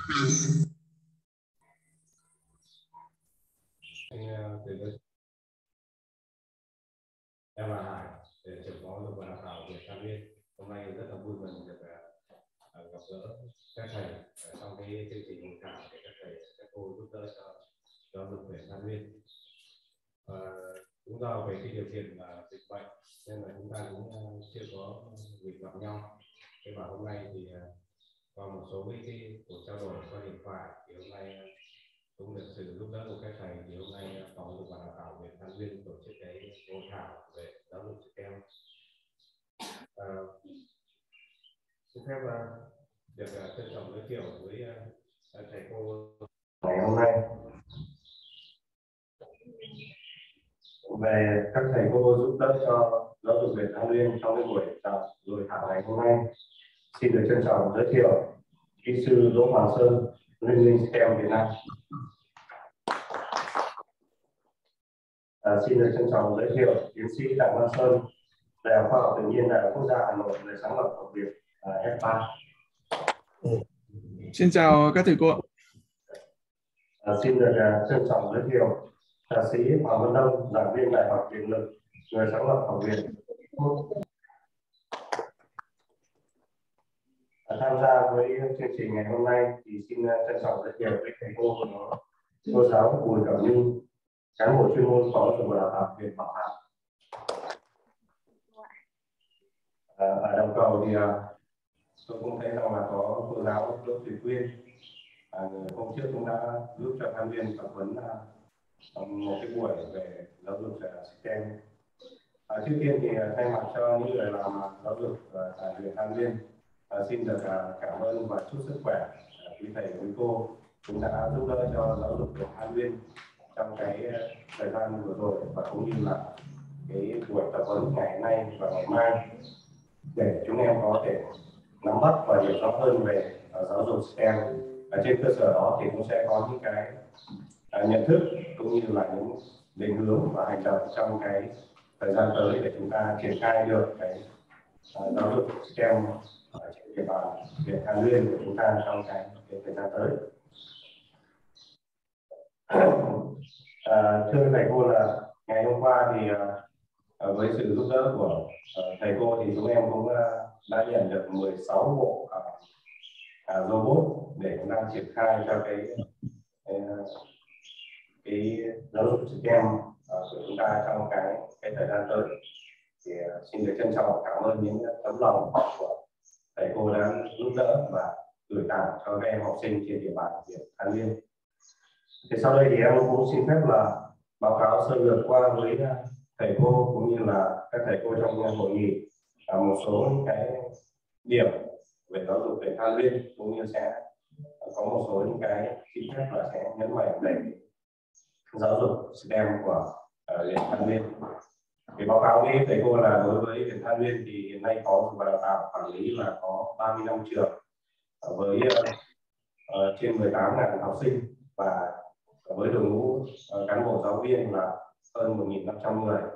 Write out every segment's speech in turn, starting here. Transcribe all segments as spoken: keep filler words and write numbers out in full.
Em là Hải, trưởng phó giáo dục và đào tạo Việt Than Uyên. Hôm nay rất là vui mừng được uh, gặp gỡ các thầy uh, trong cái chương trình hội thảo để các thầy các cô giúp đỡ cho giáo dục Việt Than Uyên. Uh, cũng do về cái điều kiện là uh, dịch bệnh nên là chúng ta cũng uh, chưa có dịp gặp nhau. Thế mà hôm nay thì uh, qua một số cái, cái cuộc trao đổi qua điện thoại thì hôm nay uh, cũng được sự giúp đỡ của các thầy thì hôm nay uh, phòng giáo dục và đào tạo Việt Than Uyên tổ chức cái hội thảo về giáo dục STEM. Uh, xin phép uh, được uh, trân trọng giới thiệu với uh, thầy cô ngày hôm nay về các thầy cô giúp đỡ cho giáo dục Việt Than Uyên trong cái buổi hội thảo ngày hôm nay. Xin được trân trọng giới thiệu kỹ sư Đỗ Hoàng Sơn, Liên minh STEM Việt Nam. À, xin được trân trọng giới thiệu tiến sĩ Đặng Văn Sơn, Đại học Khoa học Tự nhiên Đại học Quốc gia Hà Nội, người sáng lập học viện F ba. Xin chào các thầy cô. À, xin được uh, trân trọng giới thiệu thạc sĩ Hoàng Văn Đông, giảng viên Đại học Điện lực, người sáng lập học viện. À, tham gia với chương trình ngày hôm nay thì xin uh, trân trọng giới thiệu với thầy cô cô giáo Bùi Cẩm Nhung, cán bộ chuyên môn Phòng giáo dục và đào tạo huyện Bảo Thắng. À, ở đầu cầu thì uh, tôi cũng thấy rằng là có cô giáo Đỗ Thủy Quyên. À, hôm trước cũng đã giúp cho Than Uyên tập huấn uh, một cái buổi về giáo dục STEM. À, trước tiên thì uh, thay mặt cho những người làm uh, giáo dục uh, tại huyện Than Uyên, uh, xin được uh, cảm ơn và chúc sức khỏe uh, quý thầy quý cô cũng đã giúp đỡ cho giáo dục huyện Than Uyên trong cái uh, thời gian vừa rồi và cũng như là cái buổi tập huấn ngày hôm nay và ngày mai để chúng em có thể nắm bắt và hiểu rõ hơn về uh, giáo dục STEM. Ở trên cơ sở đó thì cũng sẽ có những cái uh, nhận thức cũng như là những định hướng và hành động trong cái thời gian tới để chúng ta triển khai được cái uh, giáo dục STEM ở trên địa bàn huyện Than Uyên của chúng ta trong cái, cái thời gian tới. uh, thưa thầy cô là ngày hôm qua thì uh, với sự giúp đỡ của uh, thầy cô thì chúng em cũng uh, đã nhận được mười sáu bộ uh, uh, robot để chúng ta triển khai cho cái uh, cái giáo dục STEM uh, của chúng ta trong cái cái thời gian tới. Thì uh, xin được trân trọng cảm ơn những tấm lòng của thầy cô đã giúp đỡ và gửi tặng cho các em học sinh trên địa bàn huyện Than Uyên. Thì sau đây thì em cũng xin phép là báo cáo sơ lược qua với thầy cô cũng như là các thầy cô trong hội nghị và một số những cái điểm về giáo dục về Than Uyên, cũng như sẽ có một số những cái xin phép là sẽ nhấn mạnh về giáo dục STEM của huyện uh, Than Uyên. Thì báo cáo với thầy cô là đối với huyện Than Uyên thì hiện nay có và đào tạo quản lý là có ba mươi lăm trường với uh, uh, trên mười tám nghìn học sinh và với đội ngũ uh, cán bộ giáo viên là hơn một nghìn năm trăm người.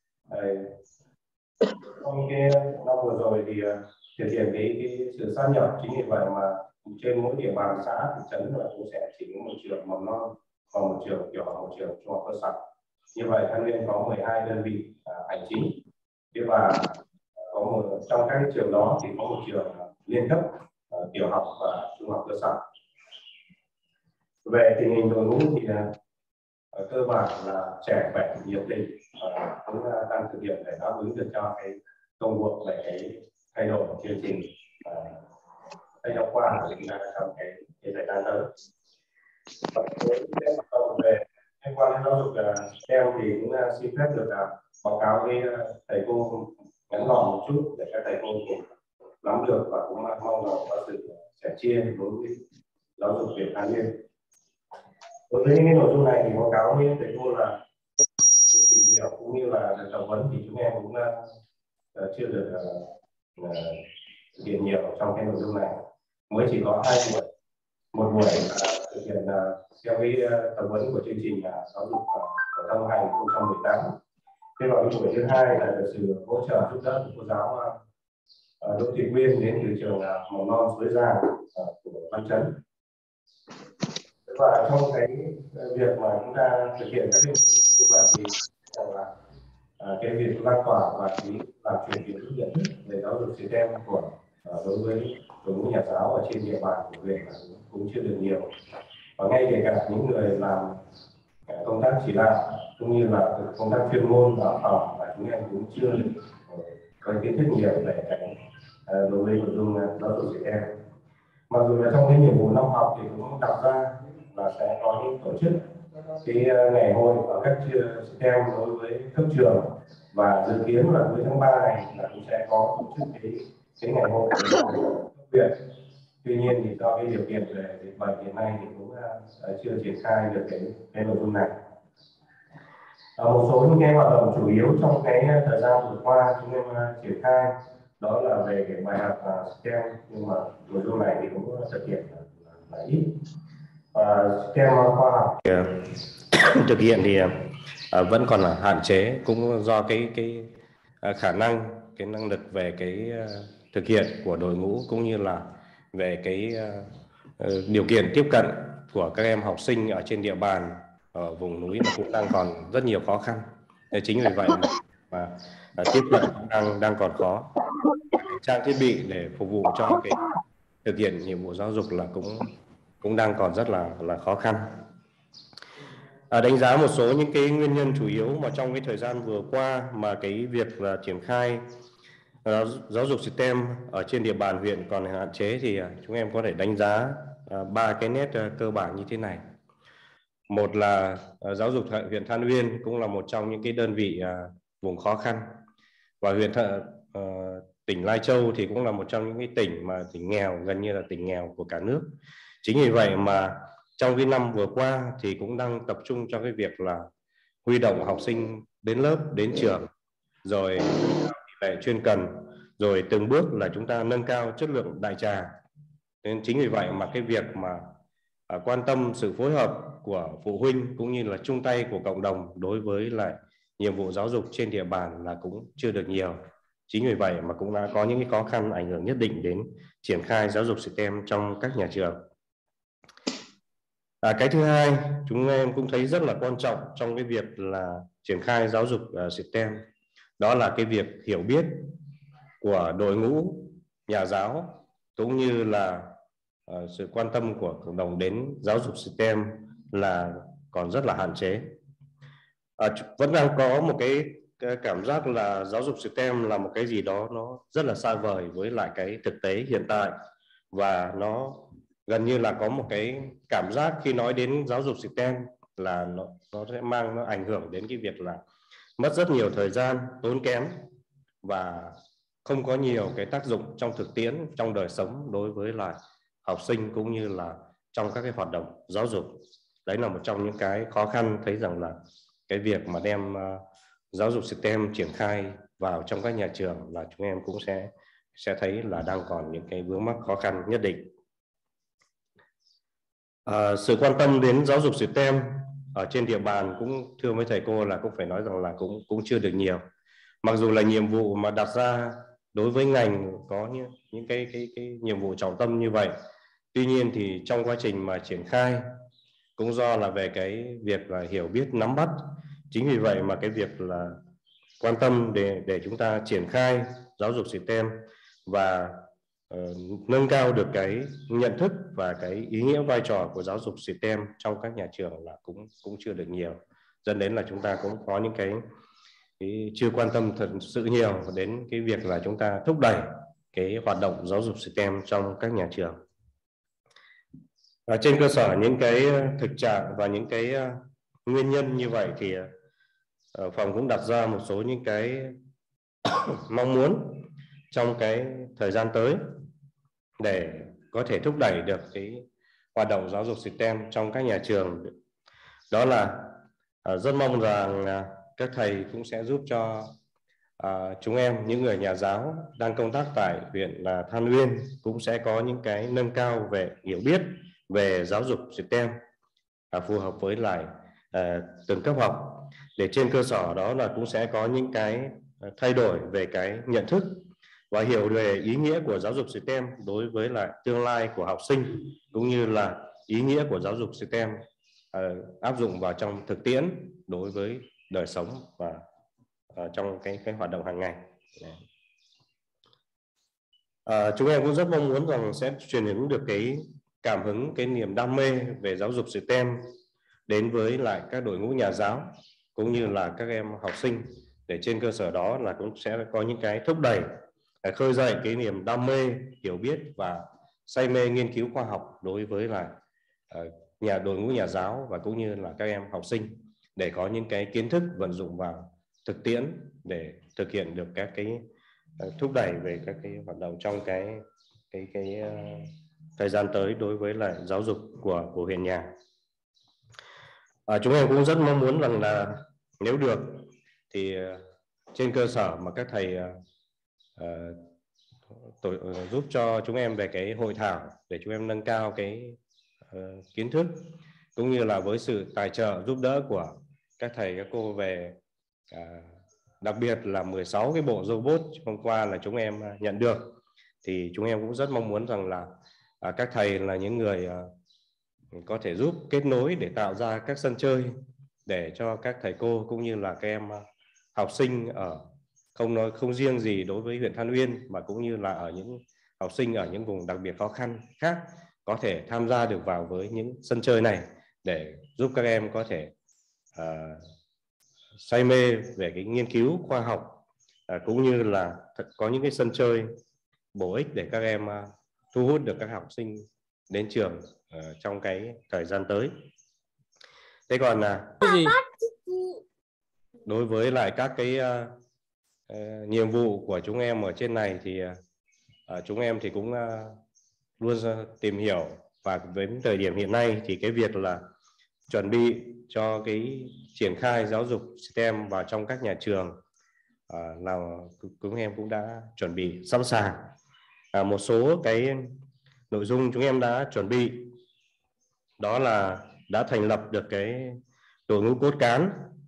Trong cái năm vừa rồi thì uh, thực hiện cái, cái sự sát nhập, chính vì vậy mà trên mỗi địa bàn xã thị trấn là cũng sẽ chỉ có một trường mầm non và một trường tiểu học, một trường trung học cơ sở. Như vậy Than Uyên có mười hai đơn vị uh, hành chính. Và có một trong các trường đó thì có một trường uh, liên cấp uh, tiểu học và trung học cơ sở. Về tình hình đội ngũ thì uh, cơ bản là trẻ khỏe, nhiệt tình, uh, cũng uh, đang thực hiện để đáp ứng được cho cái công cuộc về cái thay đổi chương trình sách giáo khoa của chúng ta trong cái cái thời gian tới. Về liên quan đến giáo dục STEM thì cũng uh, xin phép được uh, báo cáo với uh, thầy cô ngắn gọn một chút để các thầy cô cũng nắm được và cũng uh, mong là có sự sẻ chia đối với giáo dục Việt Than Uyên. Đối với những cái nội dung này thì báo cáo với thầy cô là tìm hiểu cũng như là được tập huấn thì chúng em cũng uh, chưa được uh, uh, thực hiện nhiều trong cái nội dung này, mới chỉ có hai buổi, một buổi uh, thực hiện uh, theo cái uh, tập huấn của chương trình uh, giáo dục phổ thông hai nghìn không trăm mười tám. Thế vào cái buổi thứ hai là được sự hỗ trợ giúp đỡ của cô giáo uh, Đỗ Thị Quyên đến từ trường uh, mầm non Suối Giang uh, của Văn Chấn. Và trong cái việc mà chúng ta thực hiện các cái như vậy thì rằng là à, cái việc lan tỏa và cái làm chuyển biến nhận thức về giáo dục xê tê em của à, đối với đội ngũ nhà giáo ở trên địa bàn của huyện cũng chưa được nhiều, và ngay kể cả những người làm công tác chỉ đạo cũng như là công tác chuyên môn ở phòng và chúng em cũng chưa được có kiến thức nhiều về cái đối với nội dung giáo dục trẻ em. Mặc dù là trong cái nhiệm vụ năm học thì cũng đặt ra là sẽ có những tổ chức cái ngày hội ở các trường xê tê em đối với cấp trường, và dự kiến là cuối tháng ba này là cũng sẽ có tổ chức cái cái ngày hội của huyện. Tuy nhiên thì do cái điều kiện về dịch bệnh hiện nay thì cũng uh, chưa triển khai được cái cái nội dung này. À, một số những cái hoạt động chủ yếu trong cái thời gian vừa qua chúng em uh, triển khai đó là về cái bài học uh, xê tê em, nhưng mà nội dung này thì cũng thực hiện là, là ít. Và xê tê em khoa học thực hiện thì uh, vẫn còn là hạn chế, cũng do cái cái uh, khả năng, cái năng lực về cái uh, thực hiện của đội ngũ, cũng như là về cái uh, điều kiện tiếp cận của các em học sinh ở trên địa bàn ở vùng núi là cũng đang còn rất nhiều khó khăn. Thế chính vì vậy mà, mà uh, tiếp cận đang đang còn khó. Cái trang thiết bị để phục vụ cho cái thực hiện nhiệm vụ giáo dục là cũng cũng đang còn rất là là khó khăn. À, đánh giá một số những cái nguyên nhân chủ yếu mà trong cái thời gian vừa qua mà cái việc là triển khai uh, giáo dục xê tê em ở trên địa bàn huyện còn hạn chế, thì uh, chúng em có thể đánh giá ba uh, cái nét uh, cơ bản như thế này. Một là uh, giáo dục huyện Than Uyên cũng là một trong những cái đơn vị uh, vùng khó khăn, và huyện uh, tỉnh Lai Châu thì cũng là một trong những cái tỉnh mà tỉnh nghèo, gần như là tỉnh nghèo của cả nước. Chính vì vậy mà trong cái năm vừa qua thì cũng đang tập trung cho cái việc là huy động học sinh đến lớp, đến trường, rồi tỷ lệ chuyên cần, rồi từng bước là chúng ta nâng cao chất lượng đại trà. Nên chính vì vậy mà cái việc mà à, quan tâm sự phối hợp của phụ huynh cũng như là chung tay của cộng đồng đối với lại nhiệm vụ giáo dục trên địa bàn là cũng chưa được nhiều. Chính vì vậy mà cũng đã có những cái khó khăn ảnh hưởng nhất định đến triển khai giáo dục xê tê em trong các nhà trường. À, cái thứ hai, chúng em cũng thấy rất là quan trọng trong cái việc là triển khai giáo dục uh, xê tê em, đó là cái việc hiểu biết của đội ngũ nhà giáo cũng như là uh, sự quan tâm của cộng đồng đến giáo dục xê tê em là còn rất là hạn chế. À, vẫn đang có một cái, cái cảm giác là giáo dục xê tê em là một cái gì đó nó rất là xa vời với lại cái thực tế hiện tại, và nó gần như là có một cái cảm giác khi nói đến giáo dục xê tê em là nó, nó sẽ mang nó ảnh hưởng đến cái việc là mất rất nhiều thời gian, tốn kém và không có nhiều cái tác dụng trong thực tiễn, trong đời sống đối với lại học sinh cũng như là trong các cái hoạt động giáo dục. Đấy là một trong những cái khó khăn, thấy rằng là cái việc mà đem uh, giáo dục xê tê em triển khai vào trong các nhà trường là chúng em cũng sẽ sẽ thấy là đang còn những cái vướng mắc khó khăn nhất định. À, sự quan tâm đến giáo dục xê tê em ở trên địa bàn cũng thưa với thầy cô là cũng phải nói rằng là cũng cũng chưa được nhiều. Mặc dù là nhiệm vụ mà đặt ra đối với ngành có những những cái cái cái nhiệm vụ trọng tâm như vậy, tuy nhiên thì trong quá trình mà triển khai cũng do là về cái việc là hiểu biết nắm bắt, chính vì vậy mà cái việc là quan tâm để để chúng ta triển khai giáo dục xê tê em và uh, nâng cao được cái nhận thức và cái ý nghĩa vai trò của giáo dục xê tê em trong các nhà trường là cũng cũng chưa được nhiều, dẫn đến là chúng ta cũng có những cái, cái chưa quan tâm thật sự nhiều đến cái việc là chúng ta thúc đẩy cái hoạt động giáo dục xê tê em trong các nhà trường. Và trên cơ sở những cái thực trạng và những cái nguyên nhân như vậy thì phòng cũng đặt ra một số những cái mong muốn trong cái thời gian tới để có thể thúc đẩy được cái hoạt động giáo dục xê tê em trong các nhà trường. Đó là rất mong rằng các thầy cũng sẽ giúp cho à, chúng em, những người nhà giáo đang công tác tại huyện là Than Uyên, cũng sẽ có những cái nâng cao về hiểu biết về giáo dục xê tê em à, phù hợp với lại à, từng cấp học, để trên cơ sở đó là cũng sẽ có những cái thay đổi về cái nhận thức và hiểu về ý nghĩa của giáo dục xê tê em đối với lại tương lai của học sinh cũng như là ý nghĩa của giáo dục STEM uh, áp dụng vào trong thực tiễn đối với đời sống và uh, trong cái cái hoạt động hàng ngày. Uh, chúng em cũng rất mong muốn rằng sẽ truyền hướng được cái cảm hứng, cái niềm đam mê về giáo dục STEM đến với lại các đội ngũ nhà giáo cũng như là các em học sinh, để trên cơ sở đó là cũng sẽ có những cái thúc đẩy, khơi dậy cái niềm đam mê, hiểu biết và say mê nghiên cứu khoa học đối với là uh, nhà đội ngũ nhà giáo và cũng như là các em học sinh, để có những cái kiến thức vận dụng vào thực tiễn để thực hiện được các cái uh, thúc đẩy về các cái hoạt động trong cái cái cái uh, thời gian tới đối với lại giáo dục của của huyện nhà. À, chúng em cũng rất mong muốn rằng là nếu được thì uh, trên cơ sở mà các thầy uh, uh, tổ, uh, giúp cho chúng em về cái hội thảo để chúng em nâng cao cái uh, kiến thức, cũng như là với sự tài trợ giúp đỡ của các thầy các cô về uh, đặc biệt là mười sáu cái bộ robot hôm qua là chúng em uh, nhận được, thì chúng em cũng rất mong muốn rằng là uh, các thầy là những người uh, có thể giúp kết nối để tạo ra các sân chơi để cho các thầy cô cũng như là các em uh, học sinh ở không nói không riêng gì đối với huyện Than Uyên mà cũng như là ở những học sinh ở những vùng đặc biệt khó khăn khác có thể tham gia được vào với những sân chơi này để giúp các em có thể uh, say mê về cái nghiên cứu khoa học, uh, cũng như là có những cái sân chơi bổ ích để các em uh, thu hút được các học sinh đến trường uh, trong cái thời gian tới. Thế còn uh, đối với lại các cái uh, uh, nhiệm vụ của chúng em ở trên này thì uh, chúng em thì cũng uh, luôn tìm hiểu, và đến thời điểm hiện nay thì cái việc là chuẩn bị cho cái triển khai giáo dục STEM vào trong các nhà trường uh, là chúng em cũng đã chuẩn bị sẵn sàng. Uh, một số cái nội dung chúng em đã chuẩn bị đó là đã thành lập được cái đội ngũ cốt cán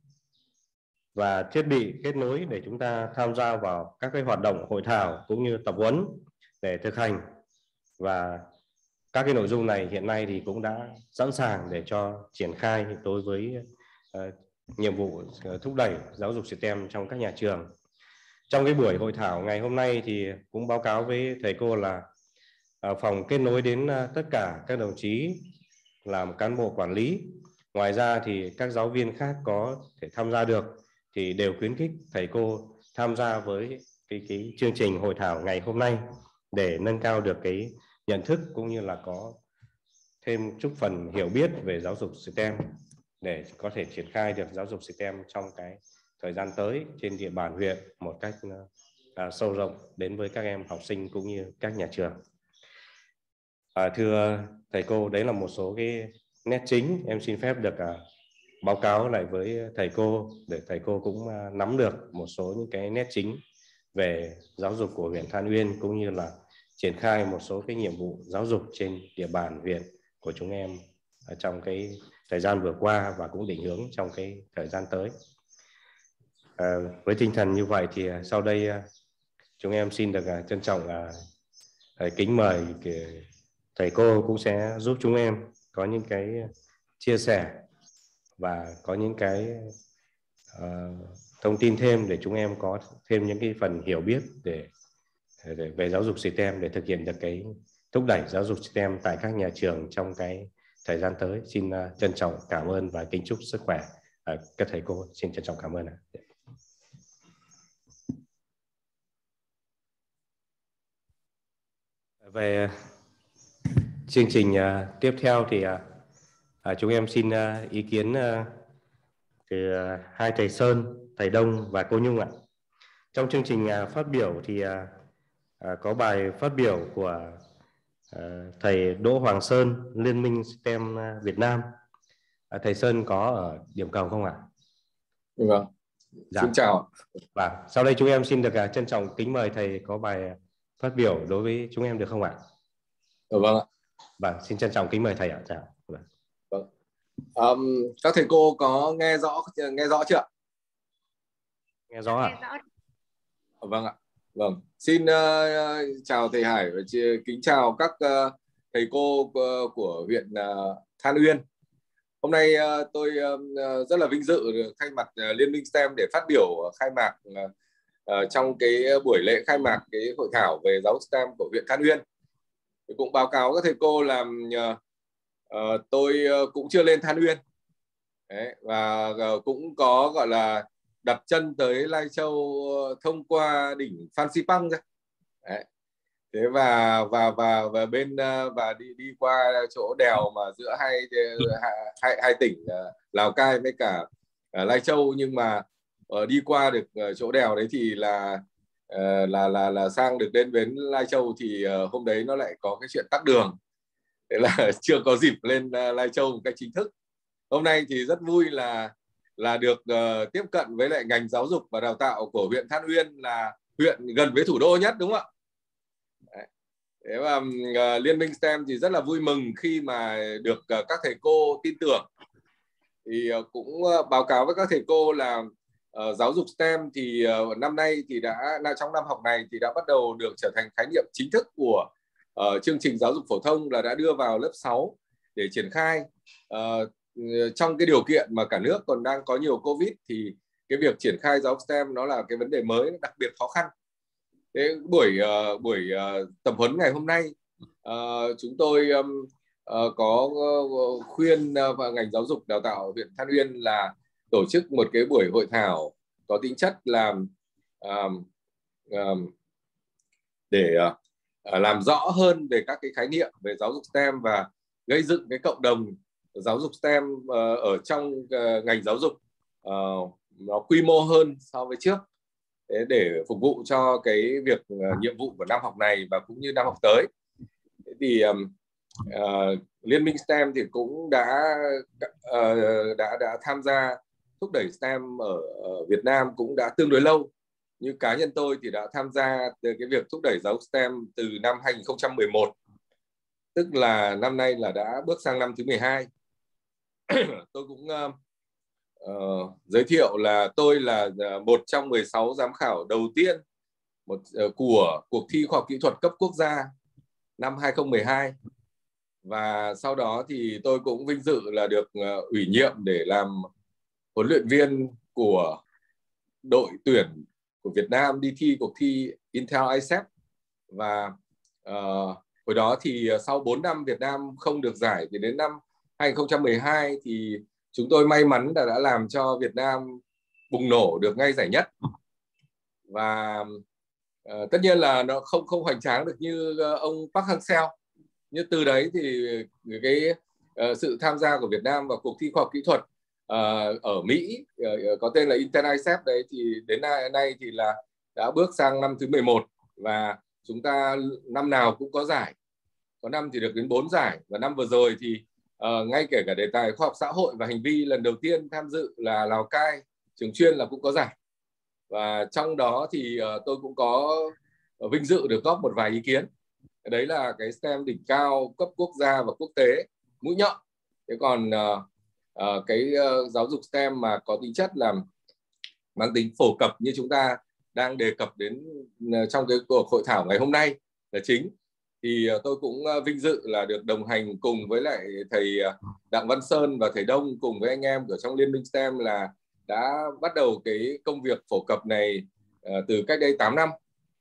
và thiết bị kết nối để chúng ta tham gia vào các cái hoạt động hội thảo cũng như tập huấn để thực hành, và các cái nội dung này hiện nay thì cũng đã sẵn sàng để cho triển khai đối với uh, nhiệm vụ uh, thúc đẩy giáo dục STEM trong các nhà trường. Trong cái buổi hội thảo ngày hôm nay thì cũng báo cáo với thầy cô là uh, phòng kết nối đến uh, tất cả các đồng chí làm cán bộ quản lý. Ngoài ra thì các giáo viên khác có thể tham gia được thì đều khuyến khích thầy cô tham gia với cái, cái chương trình hội thảo ngày hôm nay để nâng cao được cái nhận thức cũng như là có thêm chút phần hiểu biết về giáo dục STEM để có thể triển khai được giáo dục STEM trong cái thời gian tới trên địa bàn huyện một cách à, sâu rộng đến với các em học sinh cũng như các nhà trường. À, thưa thầy cô, đấy là một số cái nét chính em xin phép được à, báo cáo lại với thầy cô để thầy cô cũng à, nắm được một số những cái nét chính về giáo dục của huyện Than Uyên cũng như là triển khai một số cái nhiệm vụ giáo dục trên địa bàn huyện của chúng em ở trong cái thời gian vừa qua và cũng định hướng trong cái thời gian tới. À, với tinh thần như vậy thì sau đây chúng em xin được uh, trân trọng uh, kính mời thầy cô cũng sẽ giúp chúng em có những cái chia sẻ và có những cái uh, thông tin thêm để chúng em có thêm những cái phần hiểu biết để, để về giáo dục STEM để thực hiện được cái thúc đẩy giáo dục STEM tại các nhà trường trong cái thời gian tới. Xin uh, trân trọng cảm ơn và kính chúc sức khỏe uh, các thầy cô. Xin trân trọng cảm ơn. Về chương trình uh, tiếp theo thì uh, uh, chúng em xin uh, ý kiến uh, từ uh, hai thầy Sơn, thầy Đông và cô Nhung ạ. Trong chương trình uh, phát biểu thì uh, uh, có bài phát biểu của uh, thầy Đỗ Hoàng Sơn, Liên minh STEM uh, Việt Nam. Uh, thầy Sơn có ở điểm cầu không ạ? Vâng. Dạ. Xin chào. Và sau đây chúng em xin được uh, trân trọng kính mời thầy có bài phát biểu đối với chúng em được không ạ? Ừ, vâng ạ. Vâng, xin trân trọng kính mời thầy ạ. Chào. Vâng. Vâng. Um, các thầy cô có nghe rõ nghe rõ chưa? Nghe rõ ạ. À? Vâng ạ. Vâng. Xin uh, chào thầy Hải và kính chào các uh, thầy cô của huyện Than Uyên. Hôm nay tôi rất là vinh dự được thay mặt Liên minh STEM để phát biểu khai mạc trong cái buổi lễ khai mạc cái hội thảo về giáo dục STEM của huyện Than Uyên. Cũng báo cáo các thầy cô là tôi cũng chưa lên Than Uyên. Đấy, và cũng có gọi là đặt chân tới Lai Châu thông qua đỉnh Phan Xipang ra. Đấy. Thế và và và và bên và đi đi qua chỗ đèo mà giữa hai hai, hai tỉnh Lào Cai với cả Lai Châu, nhưng mà đi qua được chỗ đèo đấy thì là là là là sang được đến bến Lai Châu thì hôm đấy nó lại có cái chuyện tắc đường. Thế là chưa có dịp lên Lai Châu một cách chính thức. Hôm nay thì rất vui là là được uh, tiếp cận với lại ngành giáo dục và đào tạo của huyện Than Uyên, là huyện gần với thủ đô nhất, đúng không ạ? Đấy. Thế và uh, Liên minh STEM thì rất là vui mừng khi mà được uh, các thầy cô tin tưởng. Thì uh, cũng uh, báo cáo với các thầy cô là uh, giáo dục STEM thì uh, năm nay thì đã trong năm học này thì đã bắt đầu được trở thành khái niệm chính thức của uh, chương trình giáo dục phổ thông, là đã đưa vào lớp sáu để triển khai. Uh, trong cái điều kiện mà cả nước còn đang có nhiều Covid thì cái việc triển khai giáo dục STEM nó là cái vấn đề mới, đặc biệt khó khăn. Thế buổi uh, buổi uh, tập huấn ngày hôm nay uh, chúng tôi um, uh, có uh, khuyên uh, và ngành giáo dục đào tạo huyện Than Uyên là tổ chức một cái buổi hội thảo có tính chất là um, um, để uh, làm rõ hơn về các cái khái niệm về giáo dục STEM và gây dựng cái cộng đồng giáo dục STEM uh, ở trong uh, ngành giáo dục uh, nó quy mô hơn so với trước, để, để phục vụ cho cái việc uh, nhiệm vụ của năm học này và cũng như năm học tới. Thế thì um, uh, Liên minh STEM thì cũng đã uh, đã đã tham gia thúc đẩy STEM ở, ở Việt Nam cũng đã tương đối lâu. Như cá nhân tôi thì đã tham gia từ cái việc thúc đẩy giáo dục STEM từ năm hai nghìn không trăm mười một, tức là năm nay là đã bước sang năm thứ mười hai. Tôi cũng uh, uh, giới thiệu là tôi là một trong mười sáu giám khảo đầu tiên một, uh, của cuộc thi khoa học kỹ thuật cấp quốc gia năm hai nghìn không trăm mười hai. Và sau đó thì tôi cũng vinh dự là được uh, ủy nhiệm để làm huấn luyện viên của đội tuyển của Việt Nam đi thi cuộc thi Intel i ét e pê. Và uh, hồi đó thì sau bốn năm Việt Nam không được giải, thì đến năm hai nghìn không trăm mười hai thì chúng tôi may mắn là đã làm cho Việt Nam bùng nổ được ngay giải nhất. Và uh, tất nhiên là nó không không hoành tráng được như uh, ông Park Hang-seo. Nhưng từ đấy thì cái uh, sự tham gia của Việt Nam vào cuộc thi khoa học kỹ thuật uh, ở Mỹ uh, có tên là Intel i ét e pê đấy, thì đến nay, nay thì là đã bước sang năm thứ mười một, và chúng ta năm nào cũng có giải. Có năm thì được đến bốn giải, và năm vừa rồi thì uh, ngay kể cả đề tài khoa học xã hội và hành vi lần đầu tiên tham dự là Lào Cai, trường chuyên là cũng có giải. Và trong đó thì uh, tôi cũng có uh, vinh dự được góp một vài ý kiến. Đấy là cái STEM đỉnh cao cấp quốc gia và quốc tế mũi nhọn. Thế còn uh, uh, cái uh, giáo dục STEM mà có tính chất là mang tính phổ cập như chúng ta đang đề cập đến uh, trong cái cuộc hội thảo ngày hôm nay là chính, thì uh, tôi cũng uh, vinh dự là được đồng hành cùng với lại thầy uh, Đặng Văn Sơn và thầy Đông cùng với anh em ở trong Liên minh STEM là đã bắt đầu cái công việc phổ cập này uh, từ cách đây tám năm.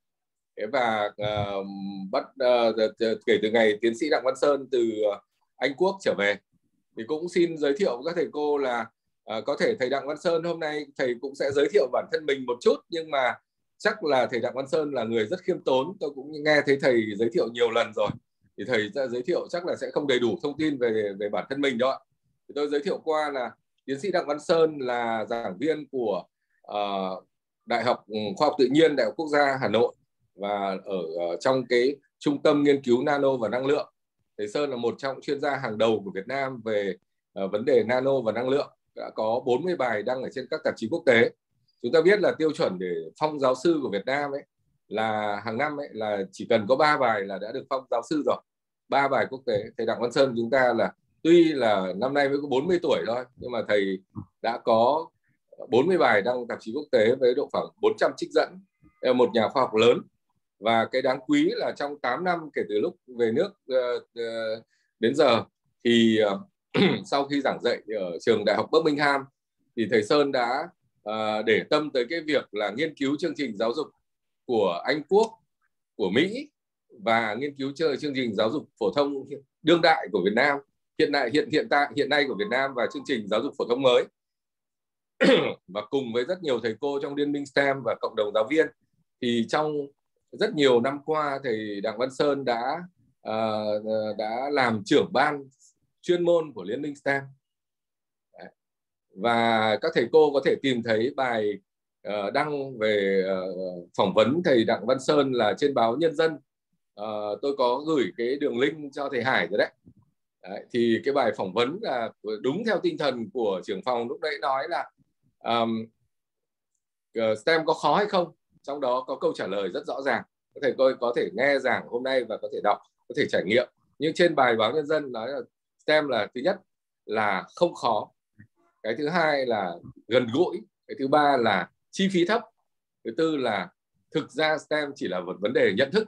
Và uh, bắt uh, kể từ ngày tiến sĩ Đặng Văn Sơn từ uh, Anh Quốc trở về, thì cũng xin giới thiệu với các thầy cô là uh, có thể thầy Đặng Văn Sơn hôm nay thầy cũng sẽ giới thiệu bản thân mình một chút, nhưng mà chắc là thầy Đặng Văn Sơn là người rất khiêm tốn, tôi cũng nghe thấy thầy giới thiệu nhiều lần rồi, thì thầy sẽ giới thiệu chắc là sẽ không đầy đủ thông tin về về bản thân mình đâu ạ. Thì tôi giới thiệu qua là tiến sĩ Đặng Văn Sơn là giảng viên của uh, Đại học Khoa học Tự nhiên Đại học Quốc gia Hà Nội, và ở uh, trong cái trung tâm nghiên cứu nano và năng lượng. Thầy Sơn là một trong chuyên gia hàng đầu của Việt Nam về uh, vấn đề nano và năng lượng, đã có bốn mươi bài đăng ở trên các tạp chí quốc tế. Chúng ta biết là tiêu chuẩn để phong giáo sư của Việt Nam ấy là hàng năm ấy là chỉ cần có ba bài là đã được phong giáo sư rồi, ba bài quốc tế. Thầy Đặng Văn Sơn chúng ta là tuy là năm nay mới có bốn mươi tuổi thôi, nhưng mà thầy đã có bốn mươi bài đăng tạp chí quốc tế với độ khoảng bốn trăm trích dẫn, là một nhà khoa học lớn. Và cái đáng quý là trong tám năm kể từ lúc về nước uh, uh, đến giờ thì uh, sau khi giảng dạy ở trường Đại học Birmingham thì thầy Sơn đã uh, để tâm tới cái việc là nghiên cứu chương trình giáo dục của Anh Quốc, của Mỹ và nghiên cứu chương trình giáo dục phổ thông đương đại của Việt Nam, hiện nay hiện hiện tại hiện nay của Việt Nam và chương trình giáo dục phổ thông mới. Và cùng với rất nhiều thầy cô trong Liên minh STEM và cộng đồng giáo viên thì trong rất nhiều năm qua thầy Đặng Văn Sơn đã uh, đã làm trưởng ban chuyên môn của Liên minh STEM. Đấy. Và các thầy cô có thể tìm thấy bài uh, đăng về uh, phỏng vấn thầy Đặng Văn Sơn là trên báo Nhân dân. Uh, tôi có gửi cái đường link cho thầy Hải rồi đấy. Đấy, thì cái bài phỏng vấn là đúng theo tinh thần của trưởng phòng lúc nãy nói là um, uh, STEM có khó hay không, trong đó có câu trả lời rất rõ ràng. Có thể tôi có thể nghe giảng hôm nay và có thể đọc, có thể trải nghiệm. Nhưng trên bài báo Nhân dân nói là STEM là thứ nhất là không khó, cái thứ hai là gần gũi, cái thứ ba là chi phí thấp, thứ tư là thực ra STEM chỉ là một vấn đề nhận thức.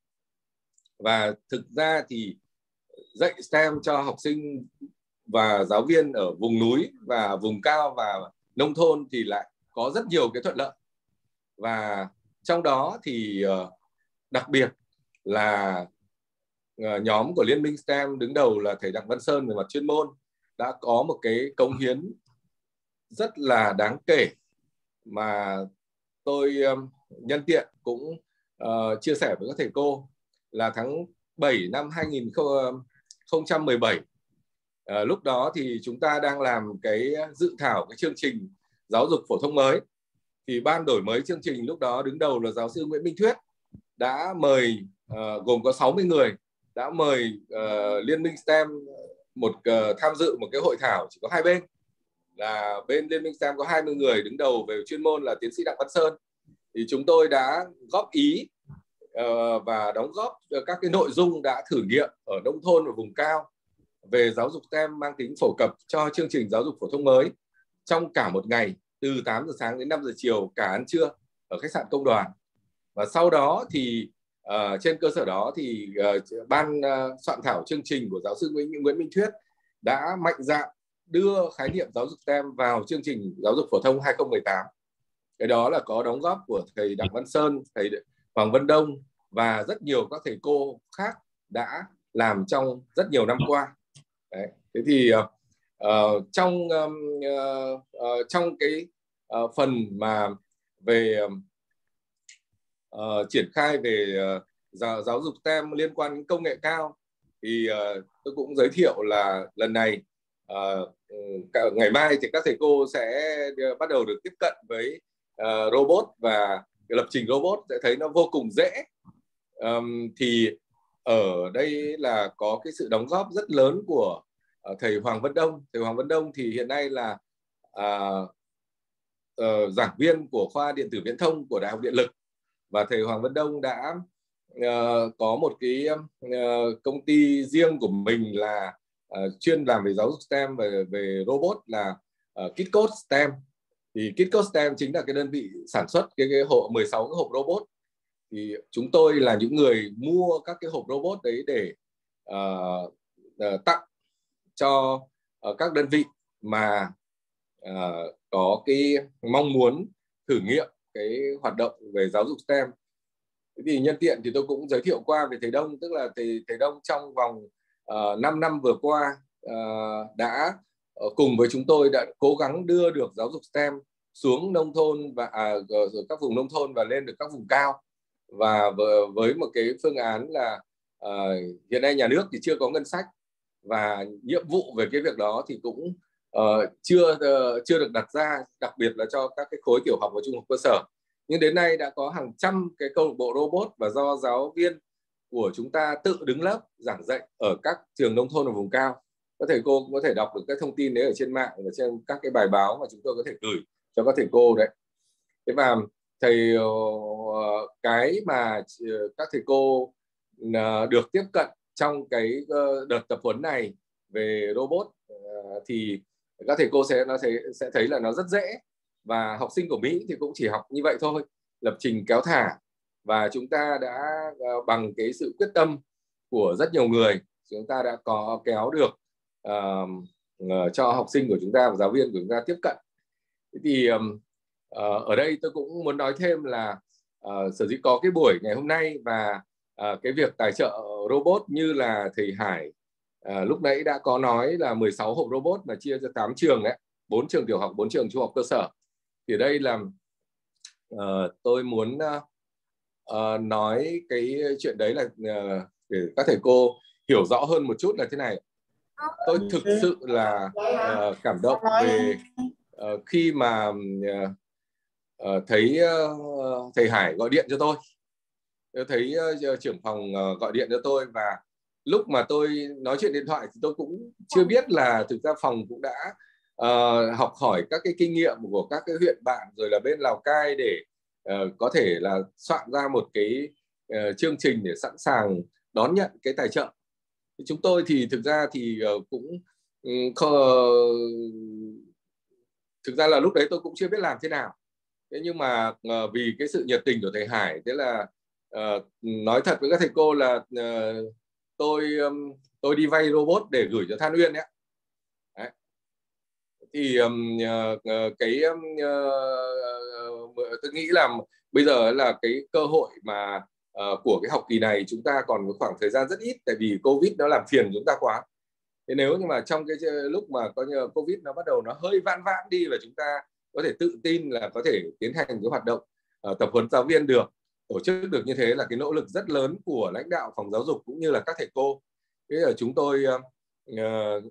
Và thực ra thì dạy STEM cho học sinh và giáo viên ở vùng núi và vùng cao và nông thôn thì lại có rất nhiều cái thuận lợi. Và trong đó thì đặc biệt là nhóm của Liên minh STEM đứng đầu là thầy Đặng Văn Sơn về mặt chuyên môn đã có một cái cống hiến rất là đáng kể mà tôi nhân tiện cũng uh, chia sẻ với các thầy cô. Là tháng bảy năm hai nghìn không trăm mười bảy, à, lúc đó thì chúng ta đang làm cái dự thảo cái chương trình giáo dục phổ thông mới. Thì ban đổi mới chương trình lúc đó đứng đầu là giáo sư Nguyễn Minh Thuyết đã mời uh, gồm có sáu mươi người, đã mời uh, Liên minh STEM một uh, tham dự một cái hội thảo chỉ có hai bên, là bên Liên minh STEM có hai mươi người, đứng đầu về chuyên môn là tiến sĩ Đặng Văn Sơn. Thì chúng tôi đã góp ý uh, và đóng góp các cái nội dung đã thử nghiệm ở nông thôn và vùng cao về giáo dục STEM mang tính phổ cập cho chương trình giáo dục phổ thông mới trong cả một ngày, từ tám giờ sáng đến năm giờ chiều, cả ăn trưa ở khách sạn Công đoàn. Và sau đó thì uh, trên cơ sở đó thì uh, ban uh, soạn thảo chương trình của giáo sư Nguyễn, Nguyễn Minh Thuyết đã mạnh dạn đưa khái niệm giáo dục STEM vào chương trình giáo dục phổ thông hai không một tám. Cái đó là có đóng góp của thầy Đặng Văn Sơn, thầy Hoàng Văn Đông và rất nhiều các thầy cô khác đã làm trong rất nhiều năm qua. Đấy. Thế thì uh, trong um, uh, uh, trong cái uh, phần mà về uh, triển khai về uh, giáo, giáo dục STEM liên quan đến công nghệ cao thì uh, tôi cũng giới thiệu là lần này uh, ngày mai thì các thầy cô sẽ bắt đầu được tiếp cận với uh, robot, và lập trình robot sẽ thấy nó vô cùng dễ. Um, thì ở đây là có cái sự đóng góp rất lớn của uh, thầy Hoàng Văn Đông. Thầy Hoàng Văn Đông thì hiện nay là uh, uh, giảng viên của khoa điện tử viễn thông của Đại học Điện lực, và thầy Hoàng Văn Đông đã uh, có một cái uh, công ty riêng của mình là uh, chuyên làm về giáo dục STEM về, về robot là uh, KitCode STEM. Thì KitCode STEM chính là cái đơn vị sản xuất cái, cái hộ mười sáu cái hộp robot. Thì chúng tôi là những người mua các cái hộp robot đấy để uh, uh, tặng cho uh, các đơn vị mà uh, có cái mong muốn thử nghiệm cái hoạt động về giáo dục STEM. Thế thì nhân tiện thì tôi cũng giới thiệu qua về thầy Đông, tức là thầy, thầy Đông trong vòng uh, năm năm vừa qua uh, đã uh, cùng với chúng tôi đã cố gắng đưa được giáo dục STEM xuống nông thôn và à, rồi các vùng nông thôn và lên được các vùng cao. Và với một cái phương án là uh, hiện nay nhà nước thì chưa có ngân sách, và nhiệm vụ về cái việc đó thì cũng uh, chưa uh, chưa được đặt ra, đặc biệt là cho các cái khối tiểu học và trung học cơ sở. Nhưng đến nay đã có hàng trăm cái câu lạc bộ robot, và do giáo viên của chúng ta tự đứng lớp giảng dạy ở các trường nông thôn và vùng cao. Các thầy cô cũng có thể đọc được các thông tin đấy ở trên mạng và trên các cái bài báo mà chúng tôi có thể gửi cho các thầy cô đấy. Thế và thầy cái mà các thầy cô được tiếp cận trong cái đợt tập huấn này về robot thì các thầy cô sẽ nó thấy sẽ thấy là nó rất dễ, và học sinh của Mỹ thì cũng chỉ học như vậy thôi, lập trình kéo thả và chúng ta đã bằng cái sự quyết tâm của rất nhiều người, chúng ta đã có kéo được uh, cho học sinh của chúng ta và giáo viên của chúng ta tiếp cận. Thế thì um, uh, ở đây tôi cũng muốn nói thêm là uh, sở dĩ có cái buổi ngày hôm nay và uh, cái việc tài trợ robot như là thầy Hải uh, lúc nãy đã có nói là mười sáu hộp robot mà chia ra tám trường đấy, bốn trường tiểu học, bốn trường trung học cơ sở. Thì đây là uh, tôi muốn uh, uh, nói cái chuyện đấy là uh, để các thầy cô hiểu rõ hơn một chút là thế này. Tôi thực sự là uh, cảm động về uh, khi mà uh, uh, thấy uh, thầy Hải gọi điện cho tôi. Tôi thấy uh, trưởng phòng uh, gọi điện cho tôi, và lúc mà tôi nói chuyện điện thoại thì tôi cũng chưa biết là thực ra phòng cũng đã uh, học hỏi các cái kinh nghiệm của các cái huyện bạn rồi là bên Lào Cai để uh, có thể là soạn ra một cái uh, chương trình để sẵn sàng đón nhận cái tài trợ. Chúng tôi thì thực ra thì cũng thực ra là lúc đấy tôi cũng chưa biết làm thế nào. Thế nhưng mà vì cái sự nhiệt tình của thầy Hải, thế là nói thật với các thầy cô là tôi tôi đi vay robot để gửi cho Than Uyên đấy. Đấy. Thì cái tôi nghĩ là bây giờ là cái cơ hội mà Uh, của cái học kỳ này chúng ta còn có khoảng thời gian rất ít, tại vì Covid nó làm phiền chúng ta quá. Thế nếu như mà trong cái lúc mà có như Covid nó bắt đầu nó hơi vãn vãn đi và chúng ta có thể tự tin là có thể tiến hành cái hoạt động uh, tập huấn giáo viên được, tổ chức được như thế là cái nỗ lực rất lớn của lãnh đạo phòng giáo dục cũng như là các thầy cô. Thế là chúng tôi uh,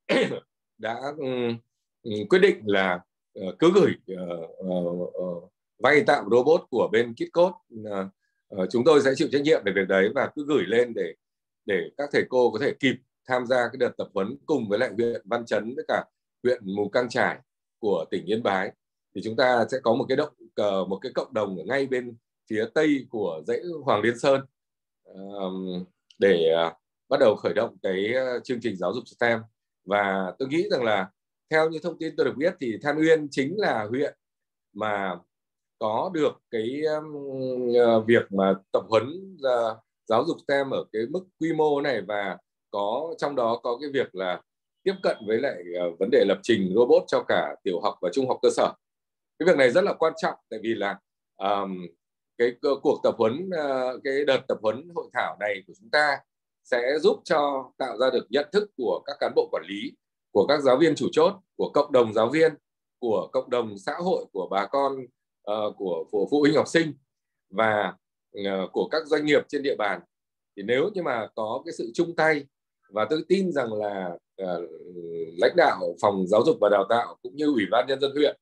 đã um, quyết định là uh, cứ gửi uh, uh, uh, vay tạm robot của bên KidCode. Uh, Uh, chúng tôi sẽ chịu trách nhiệm về việc đấy và cứ gửi lên để để các thầy cô có thể kịp tham gia cái đợt tập huấn cùng với lại huyện Văn Chấn với cả huyện Mù Cang Chải của tỉnh Yên Bái. Thì chúng ta sẽ có một cái động uh, một cái cộng đồng ở ngay bên phía tây của dãy Hoàng Liên Sơn uh, để uh, bắt đầu khởi động cái uh, chương trình giáo dục STEM. Và tôi nghĩ rằng là theo như thông tin tôi được biết thì Than Uyên chính là huyện mà có được cái um, việc mà tập huấn uh, giáo dục STEM ở cái mức quy mô này, và có trong đó có cái việc là tiếp cận với lại uh, vấn đề lập trình robot cho cả tiểu học và trung học cơ sở. Cái việc này rất là quan trọng, tại vì là um, cái cuộc tập huấn uh, cái đợt tập huấn hội thảo này của chúng ta sẽ giúp cho tạo ra được nhận thức của các cán bộ quản lý, của các giáo viên chủ chốt, của cộng đồng giáo viên, của cộng đồng xã hội, của bà con, Uh, của, của phụ huynh học sinh và uh, của các doanh nghiệp trên địa bàn. Thì nếu như mà có cái sự chung tay, và tôi tin rằng là uh, lãnh đạo phòng giáo dục và đào tạo cũng như ủy ban nhân dân huyện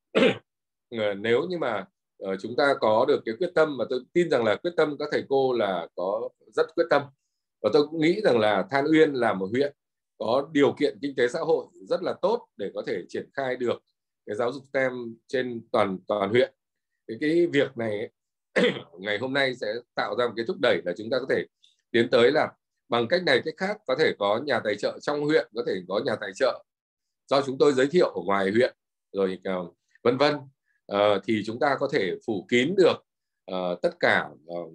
uh, nếu như mà uh, chúng ta có được cái quyết tâm, mà tôi tin rằng là quyết tâm các thầy cô là có rất quyết tâm, và tôi cũng nghĩ rằng là Than Uyên là một huyện có điều kiện kinh tế xã hội rất là tốt để có thể triển khai được cái giáo dục STEM trên toàn toàn huyện. Cái, cái việc này ngày hôm nay sẽ tạo ra một cái thúc đẩy là chúng ta có thể tiến tới là bằng cách này cách khác có thể có nhà tài trợ trong huyện, có thể có nhà tài trợ do chúng tôi giới thiệu ở ngoài huyện rồi uh, vân vân, uh, thì chúng ta có thể phủ kín được uh, tất cả uh,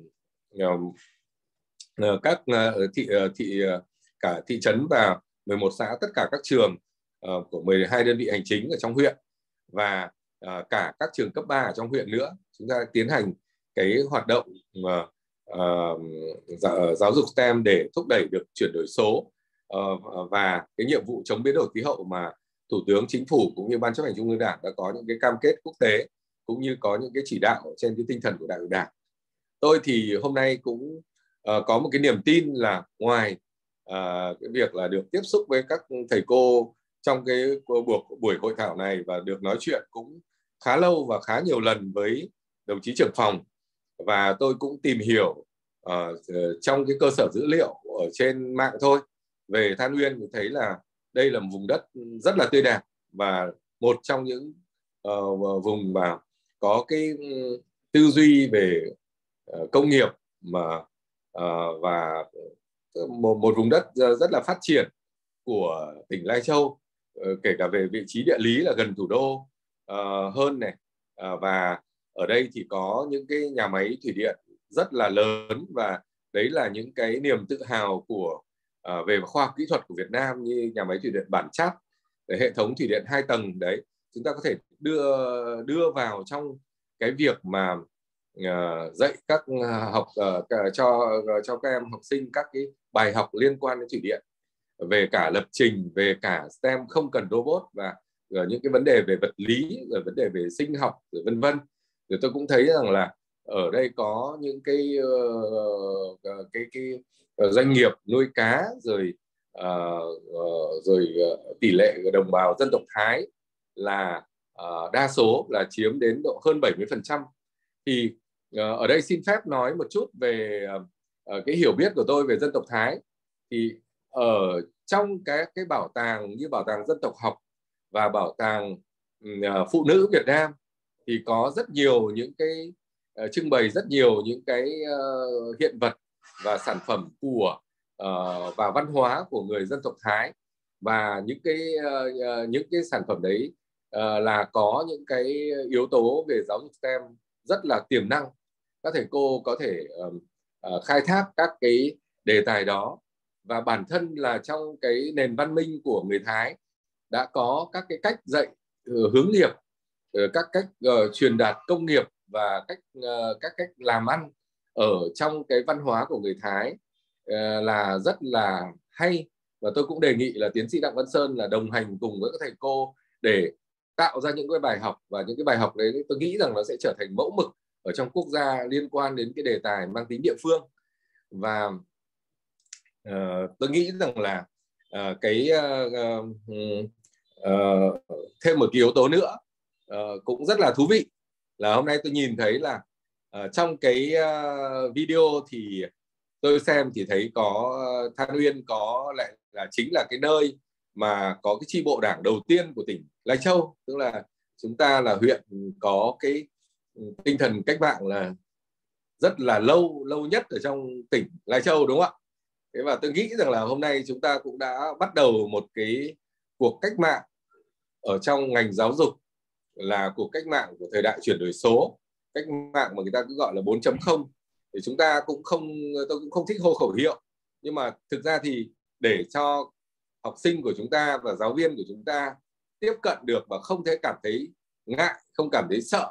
uh, các uh, thị uh, thị uh, cả thị trấn và mười một xã, tất cả các trường uh, của mười hai đơn vị hành chính ở trong huyện và uh, cả các trường cấp ba ở trong huyện nữa. Chúng ta tiến hành cái hoạt động uh, uh, giáo dục STEM để thúc đẩy được chuyển đổi số uh, và cái nhiệm vụ chống biến đổi khí hậu mà Thủ tướng Chính phủ cũng như Ban chấp hành Trung ương Đảng đã có những cái cam kết quốc tế cũng như có những cái chỉ đạo trên cái tinh thần của Đại hội Đảng. Tôi thì hôm nay cũng uh, có một cái niềm tin là ngoài uh, cái việc là được tiếp xúc với các thầy cô trong cái buổi, buổi hội thảo này và được nói chuyện cũng khá lâu và khá nhiều lần với đồng chí trưởng phòng, và tôi cũng tìm hiểu uh, trong cái cơ sở dữ liệu ở trên mạng thôi về Than Uyên, thì thấy là đây là một vùng đất rất là tươi đẹp và một trong những uh, vùng mà có cái tư duy về uh, công nghiệp mà uh, và một, một vùng đất rất là phát triển của tỉnh Lai Châu, uh, kể cả về vị trí địa lý là gần thủ đô uh, hơn này, uh, và ở đây thì có những cái nhà máy thủy điện rất là lớn, và đấy là những cái niềm tự hào của uh, về khoa học kỹ thuật của Việt Nam, như nhà máy thủy điện Bản Chát, hệ thống thủy điện hai tầng đấy, chúng ta có thể đưa đưa vào trong cái việc mà uh, dạy các uh, học uh, cho uh, cho các em học sinh các cái bài học liên quan đến thủy điện, về cả lập trình, về cả STEM không cần robot, và uh, những cái vấn đề về vật lý, rồi vấn đề về sinh học, rồi vân vân. Rồi tôi cũng thấy rằng là ở đây có những cái uh, cái cái uh, doanh nghiệp nuôi cá, rồi uh, uh, rồi uh, tỷ lệ đồng bào dân tộc Thái là uh, đa số là chiếm đến độ hơn bảy mươi phần trăm. Thì uh, ở đây xin phép nói một chút về uh, cái hiểu biết của tôi về dân tộc Thái. Thì ở trong cái cái bảo tàng như bảo tàng dân tộc học và bảo tàng uh, phụ nữ Việt Nam thì có rất nhiều những cái uh, trưng bày rất nhiều những cái uh, hiện vật và sản phẩm của uh, và văn hóa của người dân tộc Thái, và những cái uh, những cái sản phẩm đấy uh, là có những cái yếu tố về giáo dục STEM rất là tiềm năng. Các thầy cô có thể uh, uh, khai thác các cái đề tài đó, và bản thân là trong cái nền văn minh của người Thái đã có các cái cách dạy uh, hướng nghiệp, uh, các cách uh, truyền đạt công nghiệp và cách uh, các cách làm ăn ở trong cái văn hóa của người Thái uh, là rất là hay. Và tôi cũng đề nghị là tiến sĩ Đặng Văn Sơn là đồng hành cùng với các thầy cô để tạo ra những cái bài học, và những cái bài học đấy tôi nghĩ rằng nó sẽ trở thành mẫu mực ở trong quốc gia liên quan đến cái đề tài mang tính địa phương. Và uh, tôi nghĩ rằng là uh, cái uh, uh, uh, thêm một cái yếu tố nữa uh, cũng rất là thú vị là hôm nay tôi nhìn thấy là uh, trong cái uh, video thì tôi xem thì thấy có uh, Than Uyên có lại là chính là cái nơi mà có cái chi bộ đảng đầu tiên của tỉnh Lai Châu, tức là chúng ta là huyện có cái tinh thần cách mạng là rất là lâu lâu nhất ở trong tỉnh Lai Châu, đúng không ạ? Thế và tôi nghĩ rằng là hôm nay chúng ta cũng đã bắt đầu một cái cuộc cách mạng ở trong ngành giáo dục, là cuộc cách mạng của thời đại chuyển đổi số, cách mạng mà người ta cứ gọi là bốn chấm không. Thì chúng ta cũng không, tôi cũng không thích hô khẩu hiệu, nhưng mà thực ra thì để cho học sinh của chúng ta và giáo viên của chúng ta tiếp cận được và không thể cảm thấy ngại, không cảm thấy sợ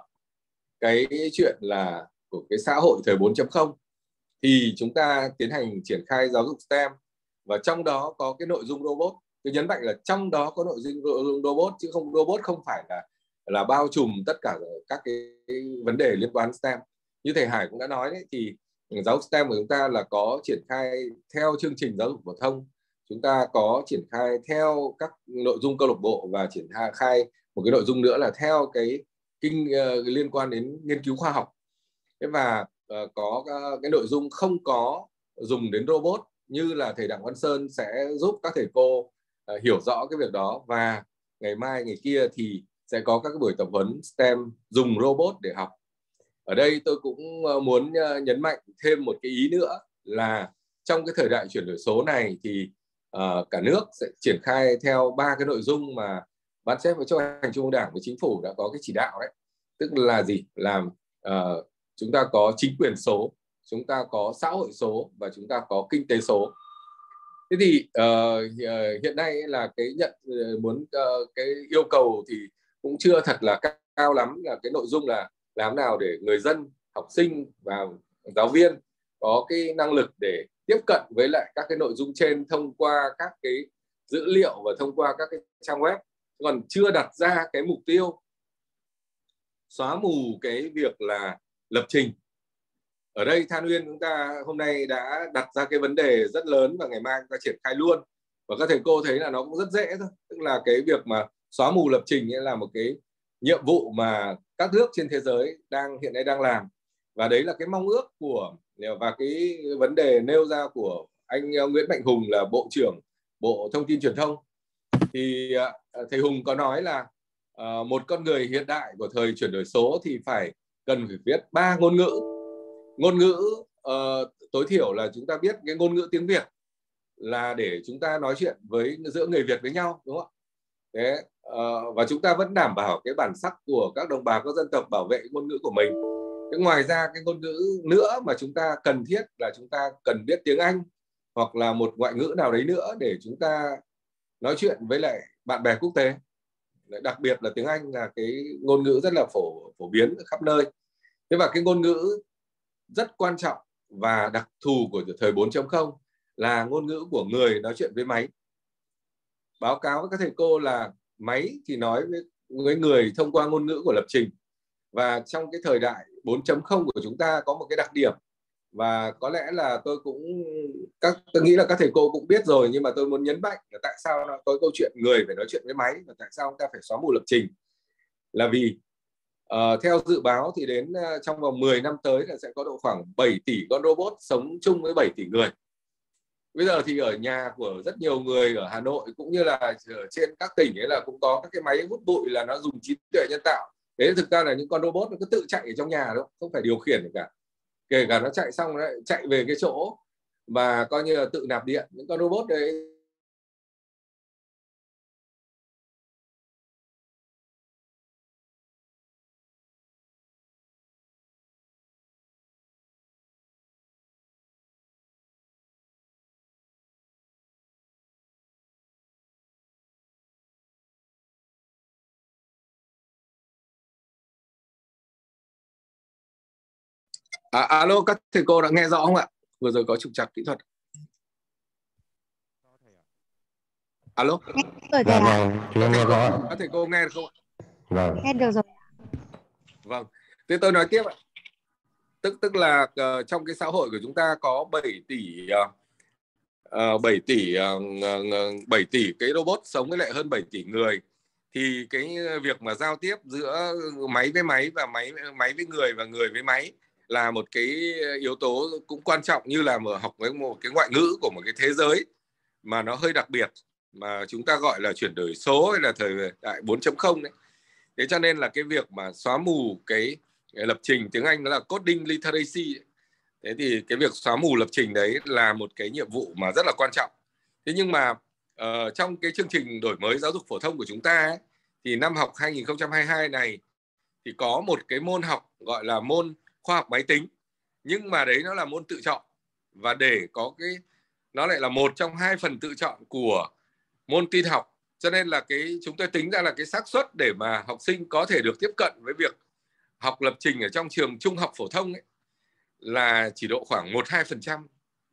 cái chuyện là của cái xã hội thời bốn chấm không, thì chúng ta tiến hành triển khai giáo dục STEM, và trong đó có cái nội dung robot. Tôi nhấn mạnh là trong đó có nội dung robot, chứ không robot không phải là là bao trùm tất cả các cái, cái vấn đề liên quan STEM. Như thầy Hải cũng đã nói đấy, thì giáo dục STEM của chúng ta là có triển khai theo chương trình giáo dục phổ thông, chúng ta có triển khai theo các nội dung câu lạc bộ, và triển khai một cái nội dung nữa là theo cái kinh uh, liên quan đến nghiên cứu khoa học. Thế và uh, có uh, cái nội dung không có dùng đến robot, như là thầy Đặng Văn Sơn sẽ giúp các thầy cô uh, hiểu rõ cái việc đó. Và ngày mai ngày kia thì sẽ có các cái buổi tập huấn STEM dùng robot để học. Ở đây tôi cũng uh, muốn uh, nhấn mạnh thêm một cái ý nữa là trong cái thời đại chuyển đổi số này thì uh, cả nước sẽ triển khai theo ba cái nội dung mà Ban Chấp hành Trung ương Đảng và Chính phủ đã có cái chỉ đạo đấy. Tức là gì? Là uh, chúng ta có chính quyền số, chúng ta có xã hội số, và chúng ta có kinh tế số. Thế thì uh, hiện nay là cái nhận uh, muốn uh, cái yêu cầu thì cũng chưa thật là cao lắm, là cái nội dung là làm nào để người dân, học sinh và giáo viên có cái năng lực để tiếp cận với lại các cái nội dung trên thông qua các cái dữ liệu và thông qua các cái trang web, còn chưa đặt ra cái mục tiêu xóa mù cái việc là lập trình. Ở đây Than Uyên chúng ta hôm nay đã đặt ra cái vấn đề rất lớn, và ngày mai chúng ta triển khai luôn, và các thầy cô thấy là nó cũng rất dễ thôi. Tức là cái việc mà xóa mù lập trình là một cái nhiệm vụ mà các nước trên thế giới đang hiện nay đang làm, và đấy là cái mong ước của và cái vấn đề nêu ra của anh Nguyễn Mạnh Hùng là Bộ trưởng Bộ Thông tin Truyền thông. Thì thầy Hùng có nói là uh, một con người hiện đại của thời chuyển đổi số thì phải cần phải biết ba ngôn ngữ. Ngôn ngữ uh, tối thiểu là chúng ta biết cái ngôn ngữ tiếng Việt là để chúng ta nói chuyện với giữa người Việt với nhau, đúng không ạ? Thế, uh, và chúng ta vẫn đảm bảo cái bản sắc của các đồng bào các dân tộc, bảo vệ ngôn ngữ của mình. Thế ngoài ra cái ngôn ngữ nữa mà chúng ta cần thiết là chúng ta cần biết tiếng Anh hoặc là một ngoại ngữ nào đấy nữa để chúng ta nói chuyện với lại bạn bè quốc tế. Đặc biệt là tiếng Anh là cái ngôn ngữ rất là phổ phổ biến ở khắp nơi. Thế và cái ngôn ngữ rất quan trọng và đặc thù của thời bốn chấm không là ngôn ngữ của người nói chuyện với máy. Báo cáo với các thầy cô là máy thì nói với, với người thông qua ngôn ngữ của lập trình. Và trong cái thời đại bốn chấm không của chúng ta có một cái đặc điểm, và có lẽ là tôi cũng các tôi nghĩ là các thầy cô cũng biết rồi, nhưng mà tôi muốn nhấn mạnh là tại sao nó có câu chuyện người phải nói chuyện với máy và tại sao chúng ta phải xóa mù lập trình. Là vì uh, theo dự báo thì đến uh, trong vòng mười năm tới là sẽ có độ khoảng bảy tỷ con robot sống chung với bảy tỷ người. Bây giờ thì ở nhà của rất nhiều người ở Hà Nội cũng như là ở trên các tỉnh ấy là cũng có các cái máy hút bụi là nó dùng trí tuệ nhân tạo. Thế thực ra là những con robot nó cứ tự chạy ở trong nhà đâu, không phải điều khiển được cả. Kể cả nó chạy xong nó chạy về cái chỗ mà coi như là tự nạp điện. Những con robot đấy à, alo, các thầy cô đã nghe rõ không ạ? Vừa rồi có trục trặc kỹ thuật. Alo. Dạ vâng, chúng nghe rõ. Các thầy cô nghe được không ạ? Vâng. Nghe được rồi. Vâng. Thế tôi nói tiếp ạ. Tức tức là uh, trong cái xã hội của chúng ta có bảy tỷ uh, bảy tỷ uh, bảy tỷ cái robot sống với lại hơn bảy tỷ người. Thì cái việc mà giao tiếp giữa máy với máy và máy máy với người và người với máy là một cái yếu tố cũng quan trọng, như là mở học với một cái ngoại ngữ của một cái thế giới mà nó hơi đặc biệt mà chúng ta gọi là chuyển đổi số hay là thời đại bốn chấm không đấy. Thế cho nên là cái việc mà xóa mù cái lập trình, tiếng Anh nó là coding literacy. Thế thì cái việc xóa mù lập trình đấy là một cái nhiệm vụ mà rất là quan trọng. Thế nhưng mà uh, trong cái chương trình đổi mới giáo dục phổ thông của chúng ta ấy, thì năm học hai nghìn không trăm hai mươi hai này thì có một cái môn học gọi là môn khoa học máy tính, nhưng mà đấy nó là môn tự chọn, và để có cái nó lại là một trong hai phần tự chọn của môn tin học, cho nên là cái chúng tôi tính ra là cái xác suất để mà học sinh có thể được tiếp cận với việc học lập trình ở trong trường trung học phổ thông ấy là chỉ độ khoảng một đến hai phần trăm.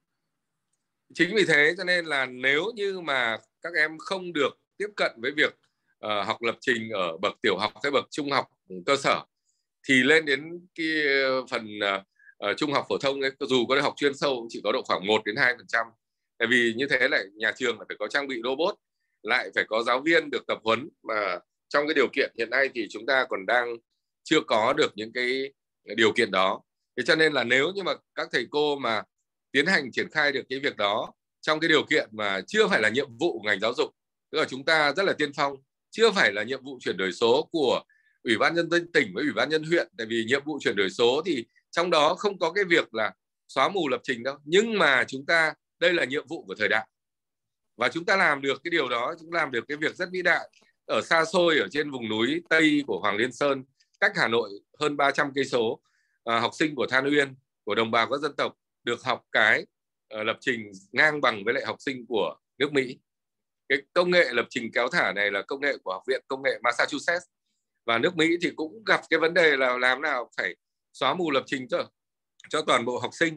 Chính vì thế cho nên là nếu như mà các em không được tiếp cận với việc uh, học lập trình ở bậc tiểu học hay bậc trung học cơ sở thì lên đến cái phần uh, uh, trung học phổ thông ấy, dù có học chuyên sâu cũng chỉ có độ khoảng một đến hai phần trăm. Tại vì như thế lại nhà trường phải có trang bị robot, lại phải có giáo viên được tập huấn, mà trong cái điều kiện hiện nay thì chúng ta còn đang chưa có được những cái điều kiện đó. Thế cho nên là nếu như mà các thầy cô mà tiến hành triển khai được cái việc đó trong cái điều kiện mà chưa phải là nhiệm vụ của ngành giáo dục, tức là chúng ta rất là tiên phong, chưa phải là nhiệm vụ chuyển đổi số của Ủy ban nhân dân tỉnh với Ủy ban nhân huyện, tại vì nhiệm vụ chuyển đổi số thì trong đó không có cái việc là xóa mù lập trình đâu, nhưng mà chúng ta đây là nhiệm vụ của thời đại và chúng ta làm được cái điều đó, chúng ta làm được cái việc rất vĩ đại ở xa xôi ở trên vùng núi Tây của Hoàng Liên Sơn, cách Hà Nội hơn ba trăm cây số. À, học sinh của Than Uyên, của đồng bào các dân tộc được học cái uh, lập trình ngang bằng với lại học sinh của nước Mỹ. Cái công nghệ lập trình kéo thả này là công nghệ của Học viện Công nghệ Massachusetts, và nước Mỹ thì cũng gặp cái vấn đề là làm nào phải xóa mù lập trình cho cho toàn bộ học sinh,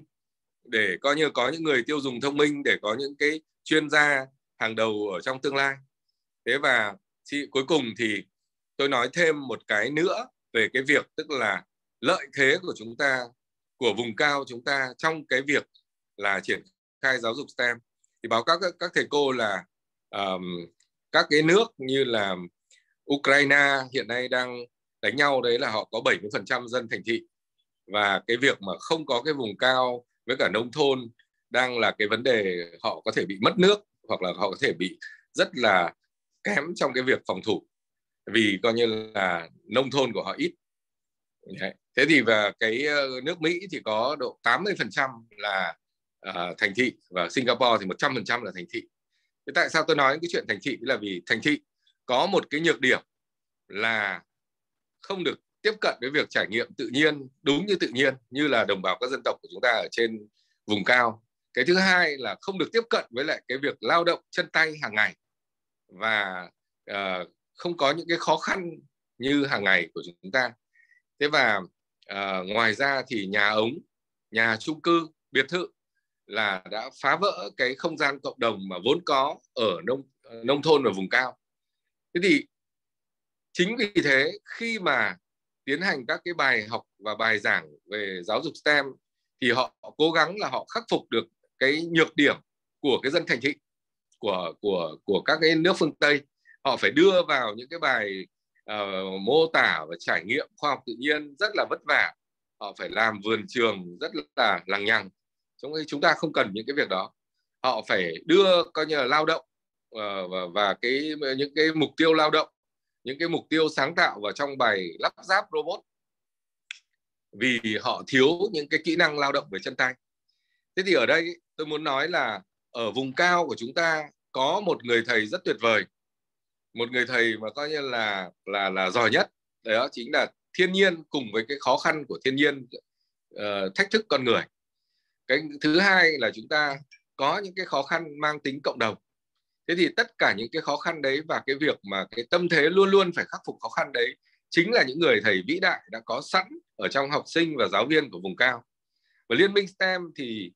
để coi như có những người tiêu dùng thông minh, để có những cái chuyên gia hàng đầu ở trong tương lai. Thế và thì, cuối cùng thì tôi nói thêm một cái nữa về cái việc tức là lợi thế của chúng ta, của vùng cao chúng ta trong cái việc là triển khai giáo dục STEM. Thì báo cáo các, các thầy cô là um, các cái nước như là Ukraine hiện nay đang đánh nhau, đấy là họ có bảy mươi phần trăm dân thành thị, và cái việc mà không có cái vùng cao với cả nông thôn đang là cái vấn đề, họ có thể bị mất nước hoặc là họ có thể bị rất là kém trong cái việc phòng thủ, vì coi như là nông thôn của họ ít. Đấy. Thế thì và cái nước Mỹ thì có độ tám mươi phần trăm là uh, thành thị, và Singapore thì một trăm phần trăm là thành thị. Thế tại sao tôi nói cái chuyện thành thị là vì thành thị có một cái nhược điểm là không được tiếp cận với việc trải nghiệm tự nhiên đúng như tự nhiên như là đồng bào các dân tộc của chúng ta ở trên vùng cao. Cái thứ hai là không được tiếp cận với lại cái việc lao động chân tay hàng ngày và uh, không có những cái khó khăn như hàng ngày của chúng ta. Thế và uh, ngoài ra thì nhà ống, nhà chung cư, biệt thự là đã phá vỡ cái không gian cộng đồng mà vốn có ở nông nông thôn và vùng cao. Thế thì chính vì thế khi mà tiến hành các cái bài học và bài giảng về giáo dục STEM thì họ cố gắng là họ khắc phục được cái nhược điểm của cái dân thành thị, của của của các cái nước phương Tây. Họ phải đưa vào những cái bài uh, mô tả và trải nghiệm khoa học tự nhiên rất là vất vả. Họ phải làm vườn trường rất là lằng nhằng. Trong khi chúng ta không cần những cái việc đó. Họ phải đưa coi như là lao động uh, và, và cái những cái mục tiêu lao động, những cái mục tiêu sáng tạo vào trong bài lắp ráp robot, vì họ thiếu những cái kỹ năng lao động về chân tay. Thế thì ở đây tôi muốn nói là ở vùng cao của chúng ta có một người thầy rất tuyệt vời, một người thầy mà coi như là là là giỏi nhất, đó chính là thiên nhiên cùng với cái khó khăn của thiên nhiên uh, thách thức con người. Cái thứ hai là chúng ta có những cái khó khăn mang tính cộng đồng. Thế thì tất cả những cái khó khăn đấy và cái việc mà cái tâm thế luôn luôn phải khắc phục khó khăn đấy chính là những người thầy vĩ đại đã có sẵn ở trong học sinh và giáo viên của vùng cao. Và Liên minh STEM thì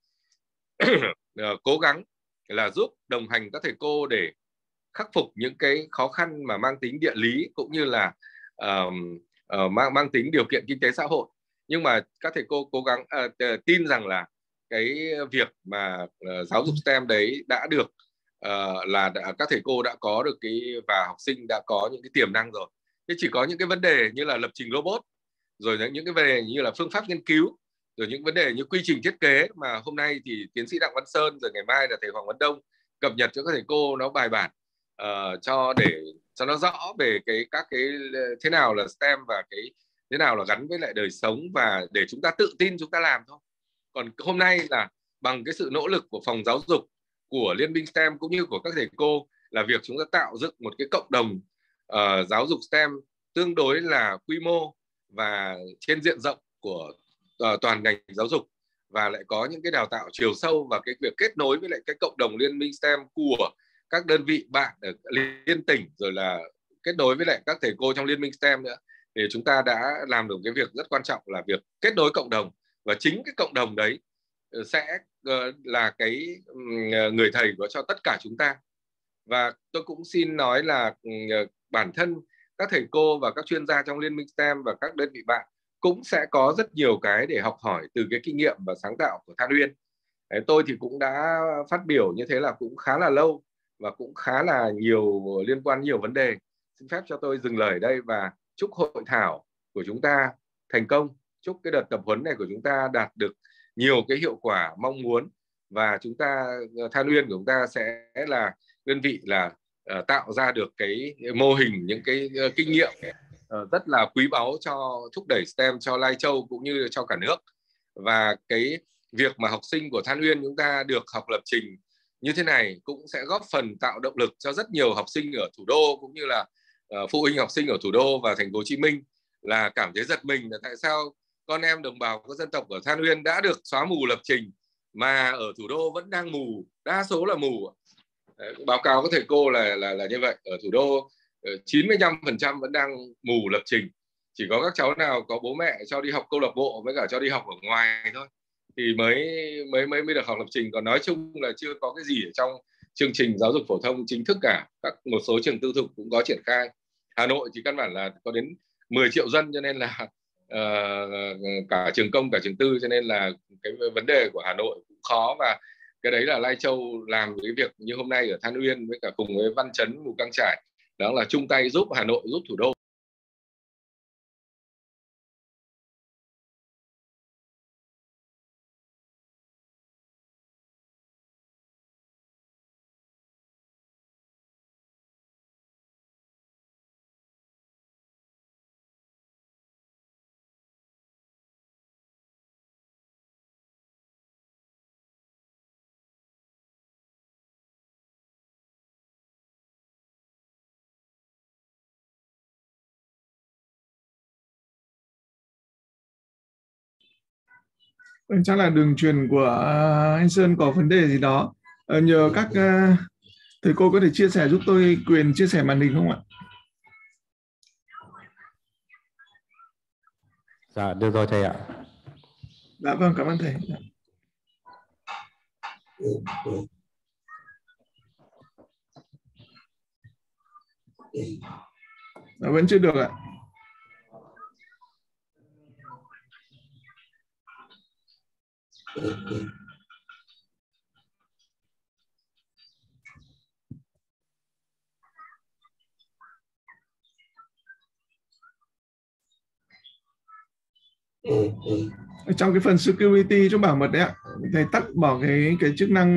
cố gắng là giúp đồng hành các thầy cô để khắc phục những cái khó khăn mà mang tính địa lý cũng như là uh, uh, mang mang tính điều kiện kinh tế xã hội. Nhưng mà các thầy cô cố gắng uh, tin rằng là cái việc mà uh, giáo dục STEM đấy đã được uh, là đã, các thầy cô đã có được cái và học sinh đã có những cái tiềm năng rồi. Thế chỉ có những cái vấn đề như là lập trình robot, rồi những cái vấn đề như là phương pháp nghiên cứu, rồi những vấn đề như quy trình thiết kế mà hôm nay thì tiến sĩ Đặng Văn Sơn, rồi ngày mai là thầy Hoàng Văn Đông cập nhật cho các thầy cô nó bài bản uh, cho để cho nó rõ về cái các cái thế nào là STEM và cái thế nào là gắn với lại đời sống, và để chúng ta tự tin chúng ta làm thôi. Còn hôm nay là bằng cái sự nỗ lực của phòng giáo dục, của Liên minh STEM cũng như của các thầy cô, là việc chúng ta tạo dựng một cái cộng đồng uh, giáo dục STEM tương đối là quy mô và trên diện rộng của uh, toàn ngành giáo dục, và lại có những cái đào tạo chiều sâu và cái việc kết nối với lại cái cộng đồng Liên minh STEM của các đơn vị bạn ở liên tỉnh, rồi là kết nối với lại các thầy cô trong Liên minh STEM nữa, thì chúng ta đã làm được cái việc rất quan trọng là việc kết nối cộng đồng. Và chính cái cộng đồng đấy sẽ là cái người thầy của cho tất cả chúng ta. Và tôi cũng xin nói là bản thân các thầy cô và các chuyên gia trong Liên minh STEM và các đơn vị bạn cũng sẽ có rất nhiều cái để học hỏi từ cái kinh nghiệm và sáng tạo của Than Uyên. Tôi thì cũng đã phát biểu như thế là cũng khá là lâu và cũng khá là nhiều liên quan nhiều vấn đề. Xin phép cho tôi dừng lời ở đây và chúc hội thảo của chúng ta thành công, chúc cái đợt tập huấn này của chúng ta đạt được nhiều cái hiệu quả mong muốn, và chúng ta Than Uyên của chúng ta sẽ là đơn vị là uh, tạo ra được cái mô hình, những cái uh, kinh nghiệm uh, rất là quý báu cho thúc đẩy STEM cho Lai Châu cũng như cho cả nước. Và cái việc mà học sinh của Than Uyên chúng ta được học lập trình như thế này cũng sẽ góp phần tạo động lực cho rất nhiều học sinh ở thủ đô cũng như là uh, phụ huynh học sinh ở thủ đô và thành phố Hồ Chí Minh là cảm thấy giật mình là tại sao con em đồng bào các dân tộc ở Than Uyên đã được xóa mù lập trình mà ở thủ đô vẫn đang mù, đa số là mù. Đấy, báo cáo các thầy cô là là là như vậy. Ở thủ đô chín mươi lăm phần trăm vẫn đang mù lập trình, chỉ có các cháu nào có bố mẹ cho đi học câu lạc bộ với cả cho đi học ở ngoài thôi thì mới mới mới mới được học lập trình. Còn nói chung là chưa có cái gì ở trong chương trình giáo dục phổ thông chính thức cả. Các một số trường tư thục cũng có triển khai. Hà Nội thì căn bản là có đến mười triệu dân, cho nên là uh, cả trường công cả trường tư, cho nên là cái vấn đề của Hà Nội cũng khó. Và cái đấy là Lai Châu làm cái việc như hôm nay ở Than Uyên với cả cùng với Văn Chấn, Mù Căng Chải, đó là chung tay giúp Hà Nội, giúp thủ đô. Chắc là đường truyền của anh Sơn có vấn đề gì đó. Ờ, nhờ các uh, thầy cô có thể chia sẻ giúp tôi quyền chia sẻ màn hình không ạ? Dạ, được rồi thầy ạ. Dạ vâng, cảm ơn thầy. Dạ, vẫn chưa được ạ. Ở trong cái phần security chỗ bảo mật đấy ạ, thầy tắt bỏ cái cái chức năng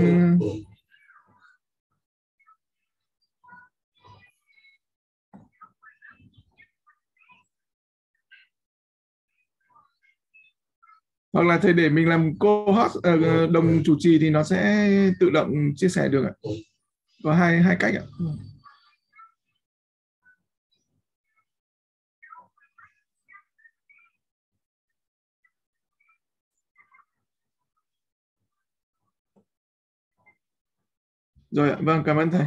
hoặc là thầy để mình làm co-host uh, đồng chủ trì thì nó sẽ tự động chia sẻ được ạ. Có hai hai cách ạ. Rồi ạ, vâng, cảm ơn thầy.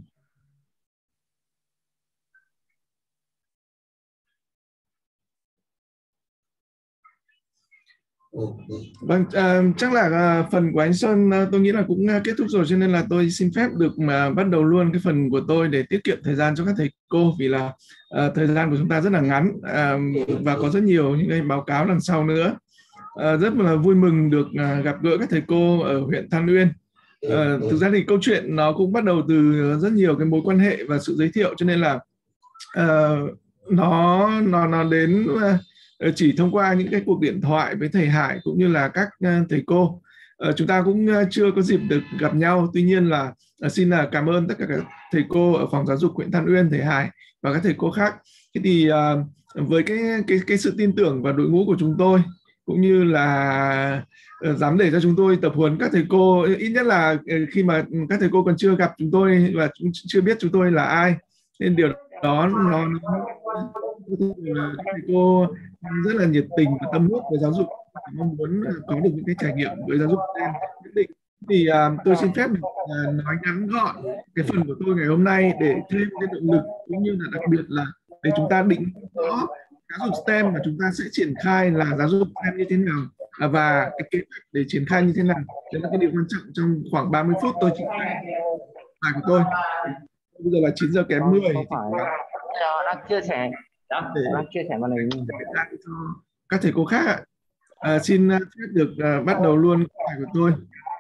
Vâng, à, chắc là à, phần của anh Sơn à, tôi nghĩ là cũng à, kết thúc rồi, cho nên là tôi xin phép được mà bắt đầu luôn cái phần của tôi để tiết kiệm thời gian cho các thầy cô, vì là à, thời gian của chúng ta rất là ngắn à, và có rất nhiều những cái báo cáo lần sau nữa. À, rất là vui mừng được à, gặp gỡ các thầy cô ở huyện Than Uyên. À, thực ra thì câu chuyện nó cũng bắt đầu từ rất nhiều cái mối quan hệ và sự giới thiệu, cho nên là à, nó nó nó đến à, chỉ thông qua những cái cuộc điện thoại với thầy Hải cũng như là các thầy cô. Chúng ta cũng chưa có dịp được gặp nhau, tuy nhiên là xin là cảm ơn tất cả các thầy cô ở phòng giáo dục huyện Than Uyên, thầy Hải và các thầy cô khác. Thế thì với cái cái cái sự tin tưởng vào đội ngũ của chúng tôi, cũng như là dám để cho chúng tôi tập huấn các thầy cô, ít nhất là khi mà các thầy cô còn chưa gặp chúng tôi và chưa biết chúng tôi là ai, nên điều đó nó, nó thầy cô rất là nhiệt tình và tâm huyết với giáo dục, mong muốn có được những cái trải nghiệm với giáo dục STEM nhất định. Thì uh, tôi xin phép được uh, nói ngắn gọn cái phần của tôi ngày hôm nay để thêm cái động lực, cũng như là đặc biệt là để chúng ta định rõ giáo dục STEM mà chúng ta sẽ triển khai là giáo dục STEM như thế nào và cái kế hoạch để triển khai như thế nào. Đó là cái điều quan trọng trong khoảng ba mươi phút tôi triển khai bài của tôi. Bây giờ là chín giờ kém mười. Đang chia sẻ, đang chia sẻ màn hình cho các thầy cô khác ạ. À, xin phép được uh, bắt đầu luôn bài của tôi.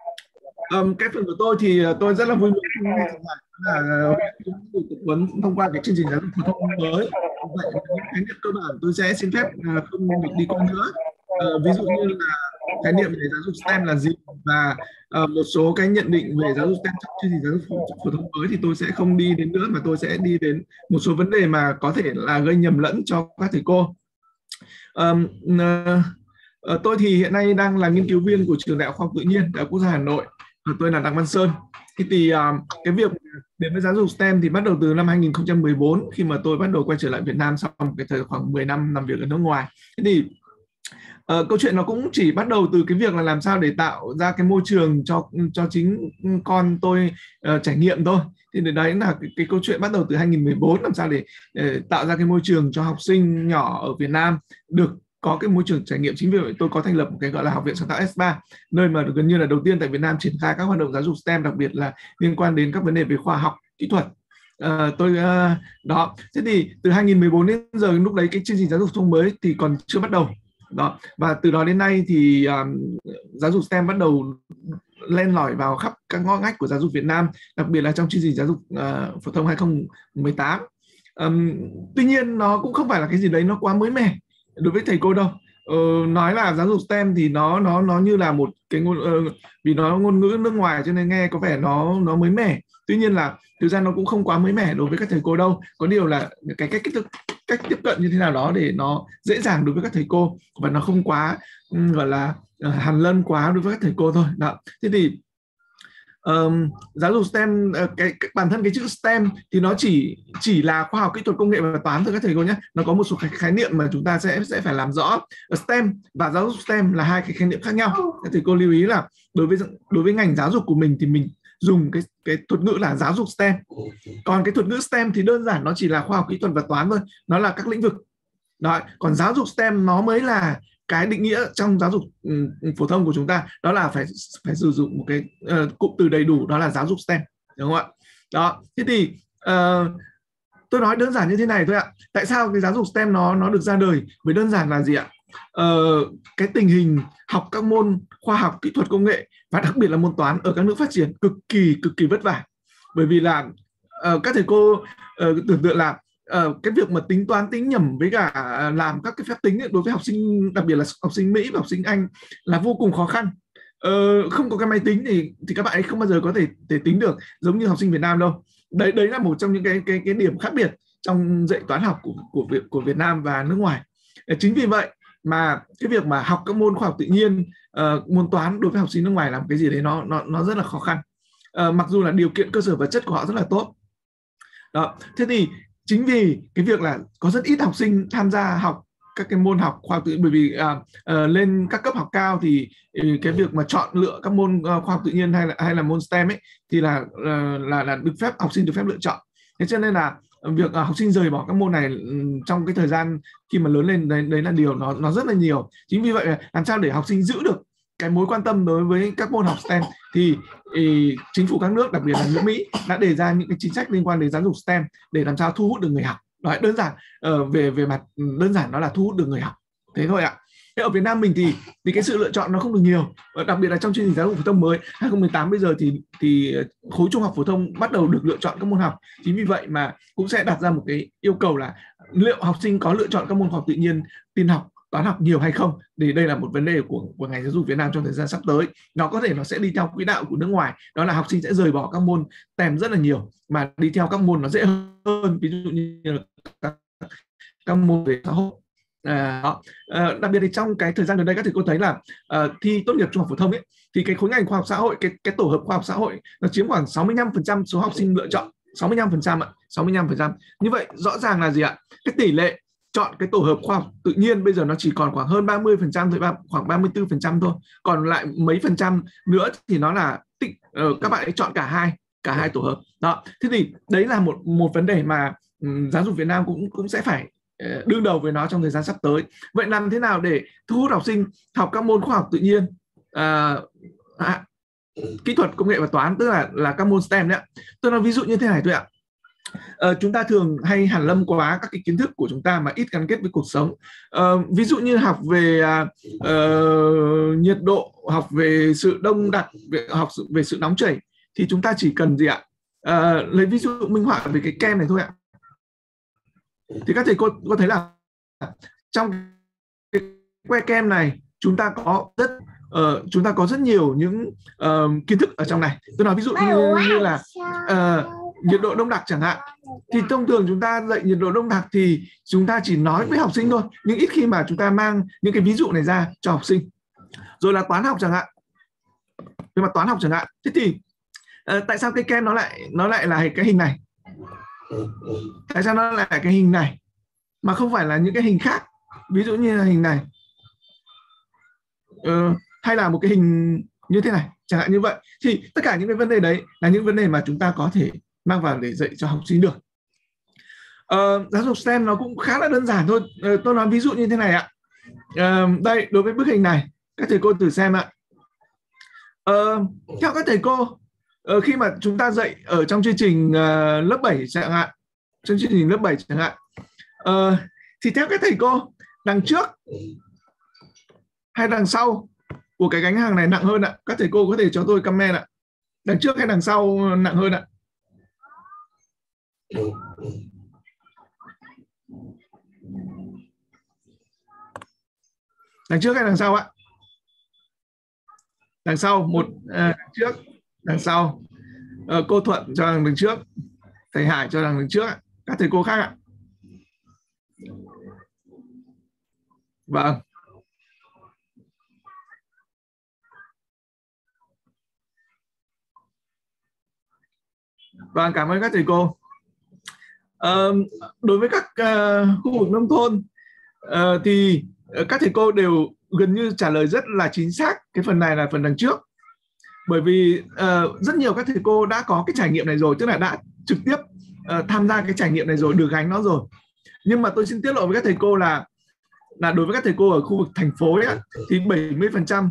Um, cái phần của tôi thì tôi rất là vui mừng là được tập huấn thông qua cái chương trình giáo dục phổ thông mới. Vậy những khái niệm cơ bản tôi sẽ xin phép uh, không được đi qua nữa. Uh, ví dụ như là khái niệm về giáo dục STEM là gì, và uh, một số cái nhận định về giáo dục STEM trong chương trình giáo dục phổ thông mới thì tôi sẽ không đi đến nữa, mà tôi sẽ đi đến một số vấn đề mà có thể là gây nhầm lẫn cho các thầy cô. Um, uh, tôi thì hiện nay đang là nghiên cứu viên của trường Đại học Khoa học Tự nhiên Đại học Quốc gia Hà Nội. Tôi là Đặng Văn Sơn. Thế thì uh, cái việc đến với giáo dục STEM thì bắt đầu từ năm hai nghìn không trăm mười bốn, khi mà tôi bắt đầu quay trở lại Việt Nam sau cái thời khoảng mười năm làm việc ở nước ngoài. Thế thì uh, câu chuyện nó cũng chỉ bắt đầu từ cái việc là làm sao để tạo ra cái môi trường cho cho chính con tôi uh, trải nghiệm thôi. Thì đấy là cái, cái câu chuyện bắt đầu từ hai nghìn không trăm mười bốn, làm sao để, để tạo ra cái môi trường cho học sinh nhỏ ở Việt Nam được có cái môi trường trải nghiệm. Chính vì vậy tôi có thành lập một cái gọi là Học viện Sáng tạo S ba, nơi mà gần như là đầu tiên tại Việt Nam triển khai các hoạt động giáo dục STEM, đặc biệt là liên quan đến các vấn đề về khoa học, kỹ thuật. À, tôi à, đó. Thế thì từ hai nghìn không trăm mười bốn đến giờ, lúc đấy cái chương trình giáo dục phổ thông mới thì còn chưa bắt đầu. Đó. Và từ đó đến nay thì um, giáo dục STEM bắt đầu len lỏi vào khắp các ngõ ngách của giáo dục Việt Nam, đặc biệt là trong chương trình giáo dục uh, phổ thông hai nghìn không trăm mười tám. Um, tuy nhiên nó cũng không phải là cái gì đấy nó quá mới mẻ đối với thầy cô đâu. Ờ, nói là giáo dục STEM thì nó nó nó như là một cái ngôn uh, vì nó ngôn ngữ nước ngoài cho nên nghe có vẻ nó nó mới mẻ. Tuy nhiên là thực ra nó cũng không quá mới mẻ đối với các thầy cô đâu. Có điều là cái cách cách, cách tiếp cận như thế nào đó để nó dễ dàng đối với các thầy cô, và nó không quá um, gọi là uh, hàn lâm quá đối với các thầy cô thôi. Đó. Thế thì um, giáo dục STEM, uh, cái, cái bản thân cái chữ STEM thì nó chỉ chỉ là khoa học kỹ thuật công nghệ và toán thôi các thầy cô nhé. Nó có một số cái khái niệm mà chúng ta sẽ sẽ phải làm rõ. STEM và giáo dục STEM là hai cái khái niệm khác nhau. Các thầy cô lưu ý là đối với đối với ngành giáo dục của mình thì mình dùng cái cái thuật ngữ là giáo dục STEM. Còn cái thuật ngữ STEM thì đơn giản nó chỉ là khoa học kỹ thuật và toán thôi, nó là các lĩnh vực. Đó, còn giáo dục STEM nó mới là cái định nghĩa trong giáo dục um, phổ thông của chúng ta, đó là phải phải sử dụng một cái uh, cụm từ đầy đủ, đó là giáo dục STEM, đúng không ạ? Đó, thế thì uh, tôi nói đơn giản như thế này thôi ạ. Tại sao cái giáo dục STEM nó nó được ra đời? Bởi đơn giản là gì ạ? Uh, cái tình hình học các môn khoa học kỹ thuật công nghệ và đặc biệt là môn toán ở các nước phát triển cực kỳ cực kỳ vất vả. Bởi vì là uh, các thầy cô uh, tưởng tượng là uh, cái việc mà tính toán tính nhẩm với cả làm các cái phép tính ấy, đối với học sinh, đặc biệt là học sinh Mỹ và học sinh Anh là vô cùng khó khăn. Uh, không có cái máy tính thì thì các bạn ấy không bao giờ có thể thể tính được giống như học sinh Việt Nam đâu. Đấy đấy là một trong những cái cái cái điểm khác biệt trong dạy toán học của của Việt của Việt Nam và nước ngoài. Chính vì vậy mà cái việc mà học các môn khoa học tự nhiên, uh, môn toán đối với học sinh nước ngoài là một cái gì đấy nó nó nó rất là khó khăn. Uh, mặc dù là điều kiện cơ sở vật chất của họ rất là tốt. Đó, thế thì chính vì cái việc là có rất ít học sinh tham gia học các cái môn học khoa học tự nhiên, bởi vì uh, uh, lên các cấp học cao thì uh, cái việc mà chọn lựa các môn uh, khoa học tự nhiên hay là hay là môn STEM ấy thì là uh, là là được phép, học sinh được phép lựa chọn. Thế cho nên là việc uh, học sinh rời bỏ các môn này um, trong cái thời gian khi mà lớn lên, đấy đấy là điều nó nó rất là nhiều. Chính vì vậy làm sao để học sinh giữ được cái mối quan tâm đối với các môn học STEM thì ý, chính phủ các nước, đặc biệt là nước Mỹ đã đề ra những cái chính sách liên quan đến giáo dục STEM để làm sao thu hút được người học. Đó, đơn giản uh, về về mặt đơn giản nó là thu hút được người học, thế thôi ạ. Thế ở Việt Nam mình thì thì cái sự lựa chọn nó không được nhiều, đặc biệt là trong chương trình giáo dục phổ thông mới hai không một tám bây giờ thì thì khối trung học phổ thông bắt đầu được lựa chọn các môn học. Chính vì vậy mà cũng sẽ đặt ra một cái yêu cầu là liệu học sinh có lựa chọn các môn khoa học tự nhiên, tin học, toán học nhiều hay không, thì đây là một vấn đề của, của ngành giáo dục Việt Nam trong thời gian sắp tới. Nó có thể nó sẽ đi theo quỹ đạo của nước ngoài, đó là học sinh sẽ rời bỏ các môn STEM rất là nhiều mà đi theo các môn nó dễ hơn, ví dụ như là các, các môn về xã hội. À, đó. À, đặc biệt thì trong cái thời gian gần đây các thầy cô thấy là uh, thi tốt nghiệp trung học phổ thông ấy thì cái khối ngành khoa học xã hội, cái cái tổ hợp khoa học xã hội nó chiếm khoảng sáu mươi lăm phần trăm số học sinh lựa chọn, sáu mươi lăm phần trăm ạ, sáu mươi lăm phần trăm. Như vậy rõ ràng là gì ạ? Cái tỷ lệ chọn cái tổ hợp khoa học tự nhiên bây giờ nó chỉ còn khoảng hơn ba mươi phần trăm thôi, khoảng ba mươi tư phần trăm thôi. Còn lại mấy phần trăm nữa thì nó là tích, uh, các bạn ấy chọn cả hai cả hai tổ hợp. Đó. Thế thì đấy là một một vấn đề mà um, giáo dục Việt Nam cũng cũng sẽ phải uh, đương đầu với nó trong thời gian sắp tới. Vậy làm thế nào để thu hút học sinh học các môn khoa học tự nhiên, uh, à, kỹ thuật công nghệ và toán, tức là là các môn STEM đấy ạ. Tôi nói ví dụ như thế này thôi ạ. Uh, chúng ta thường hay hàn lâm quá các cái kiến thức của chúng ta mà ít gắn kết với cuộc sống. Uh, ví dụ như học về uh, nhiệt độ, học về sự đông đặc, về, học về sự nóng chảy thì chúng ta chỉ cần gì ạ? Uh, lấy ví dụ minh họa về cái kem này thôi ạ. Thì các thầy cô có thấy là trong cái que kem này chúng ta có rất uh, chúng ta có rất nhiều những uh, kiến thức ở trong này. Tôi nói ví dụ như, như là uh, nhiệt độ đông đặc chẳng hạn, thì thông thường chúng ta dạy nhiệt độ đông đặc thì chúng ta chỉ nói với học sinh thôi, nhưng ít khi mà chúng ta mang những cái ví dụ này ra cho học sinh. Rồi là toán học chẳng hạn, về mặt toán học chẳng hạn, thế thì uh, tại sao cái kem nó lại nó lại là cái hình này, tại sao nó lại là cái hình này mà không phải là những cái hình khác, ví dụ như là hình này, uh, hay là một cái hình như thế này chẳng hạn như vậy. Thì tất cả những cái vấn đề đấy là những vấn đề mà chúng ta có thể mang vào để dạy cho học sinh được. Uh, giáo dục STEM nó cũng khá là đơn giản thôi. Uh, tôi nói ví dụ như thế này ạ. Uh, đây, đối với bức hình này, các thầy cô thử xem ạ. Uh, theo các thầy cô, uh, khi mà chúng ta dạy ở trong chương trình uh, lớp bảy chẳng hạn, trong chương trình lớp bảy chẳng hạn, uh, thì theo các thầy cô, đằng trước hay đằng sau của cái gánh hàng này nặng hơn ạ? Các thầy cô có thể cho tôi comment ạ. Đằng trước hay đằng sau nặng hơn ạ? Đằng trước hay đằng sau ạ? Đằng sau, một à, đằng trước, đằng sau. À, cô Thuận cho đằng, đằng trước, thầy Hải cho đằng, đằng trước ạ. Các thầy cô khác ạ? Vâng. Vâng, cảm ơn các thầy cô. Uh, đối với các uh, khu vực nông thôn uh, thì uh, các thầy cô đều gần như trả lời rất là chính xác. Cái phần này là phần đằng trước. Bởi vì uh, rất nhiều các thầy cô đã có cái trải nghiệm này rồi, tức là đã trực tiếp uh, tham gia cái trải nghiệm này rồi, được gánh nó rồi. Nhưng mà tôi xin tiết lộ với các thầy cô là là đối với các thầy cô ở khu vực thành phố ấy, thì bảy mươi phần trăm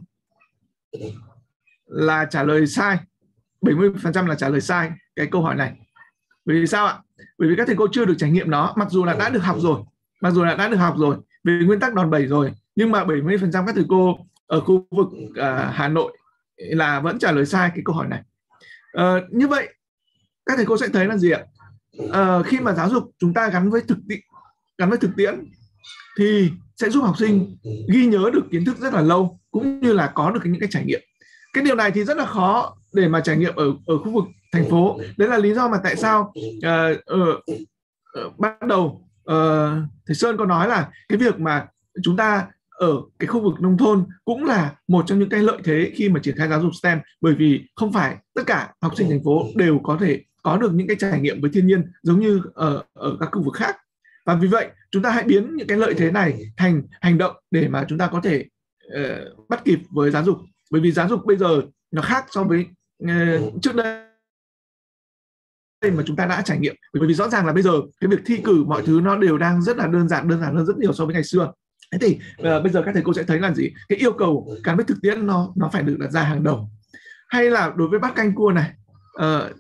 là trả lời sai. bảy mươi phần trăm là trả lời sai cái câu hỏi này. Bởi vì sao ạ? Bởi vì các thầy cô chưa được trải nghiệm nó, mặc dù là đã được học rồi, mặc dù là đã được học rồi về nguyên tắc đòn bẩy rồi, nhưng mà bảy mươi phần trăm các thầy cô ở khu vực uh, Hà Nội là vẫn trả lời sai cái câu hỏi này. Uh, như vậy các thầy cô sẽ thấy là gì ạ? Uh, khi mà giáo dục chúng ta gắn với thực tiễn, gắn với thực tiễn thì sẽ giúp học sinh ghi nhớ được kiến thức rất là lâu, cũng như là có được những cái trải nghiệm. Cái điều này thì rất là khó để mà trải nghiệm ở ở khu vực thành phố. Đấy là lý do mà tại sao uh, uh, uh, ban đầu uh, thầy Sơn có nói là cái việc mà chúng ta ở cái khu vực nông thôn cũng là một trong những cái lợi thế khi mà triển khai giáo dục STEM, bởi vì không phải tất cả học sinh thành phố đều có thể có được những cái trải nghiệm với thiên nhiên giống như ở, ở các khu vực khác. Và vì vậy chúng ta hãy biến những cái lợi thế này thành hành động để mà chúng ta có thể uh, bắt kịp với giáo dục. Bởi vì giáo dục bây giờ nó khác so với uh, trước đây mà chúng ta đã trải nghiệm. Bởi vì rõ ràng là bây giờ cái việc thi cử mọi thứ nó đều đang rất là đơn giản, đơn giản hơn rất nhiều so với ngày xưa. Thế thì uh, bây giờ các thầy cô sẽ thấy là gì? Cái yêu cầu gắn với thực tiễn nó nó phải được đặt ra hàng đầu. Hay là đối với bát canh cua này, uh,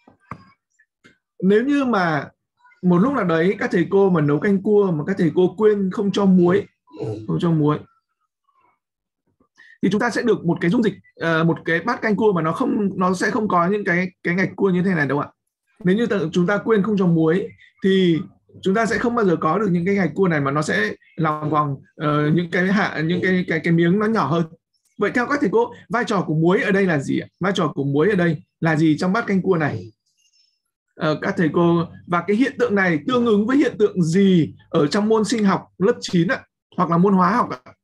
nếu như mà một lúc nào đấy các thầy cô mà nấu canh cua mà các thầy cô quên không cho muối, không cho muối, thì chúng ta sẽ được một cái dung dịch, uh, một cái bát canh cua mà nó không, nó sẽ không có những cái cái ngạch cua như thế này đâu ạ. Nếu như chúng ta quên không cho muối thì chúng ta sẽ không bao giờ có được những cái ngạch cua này, mà nó sẽ lòng vòng uh, những cái hạ những cái cái cái miếng nó nhỏ hơn. Vậy theo các thầy cô, vai trò của muối ở đây là gì ạ? Vai trò của muối ở đây là gì trong bát canh cua này? Uh, các thầy cô, và cái hiện tượng này tương ứng với hiện tượng gì ở trong môn sinh học lớp chín ạ, hoặc là môn hóa học ạ?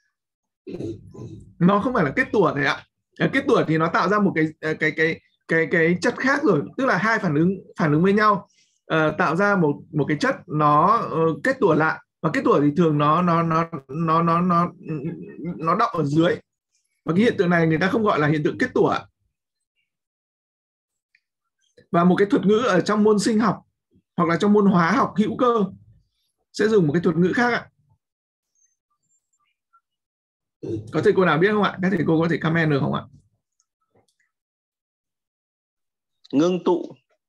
Nó không phải là kết tủa này ạ. Kết tủa thì nó tạo ra một cái cái cái cái cái chất khác rồi, tức là hai phản ứng phản ứng với nhau, uh, tạo ra một một cái chất nó uh, kết tủa lại, và kết tủa thì thường nó nó nó nó nó nó nó đọng ở dưới, và cái hiện tượng này người ta không gọi là hiện tượng kết tủa. Và một cái thuật ngữ ở trong môn sinh học hoặc là trong môn hóa học hữu cơ sẽ dùng một cái thuật ngữ khác ạ. Có thầy cô nào biết không ạ? Các thầy cô có thể comment được không ạ? Ngưng tụ.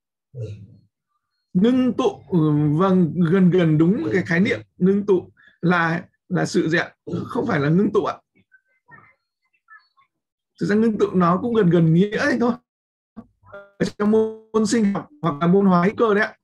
Ngưng tụ, vâng, gần gần đúng cái khái niệm. Ngưng tụ là là sự gì ạ? Không phải là ngưng tụ ạ. Thực ra ngưng tụ nó cũng gần gần nghĩa ấy thôi. Ở trong môn sinh học hoặc là môn hóa hữu cơ đấy ạ.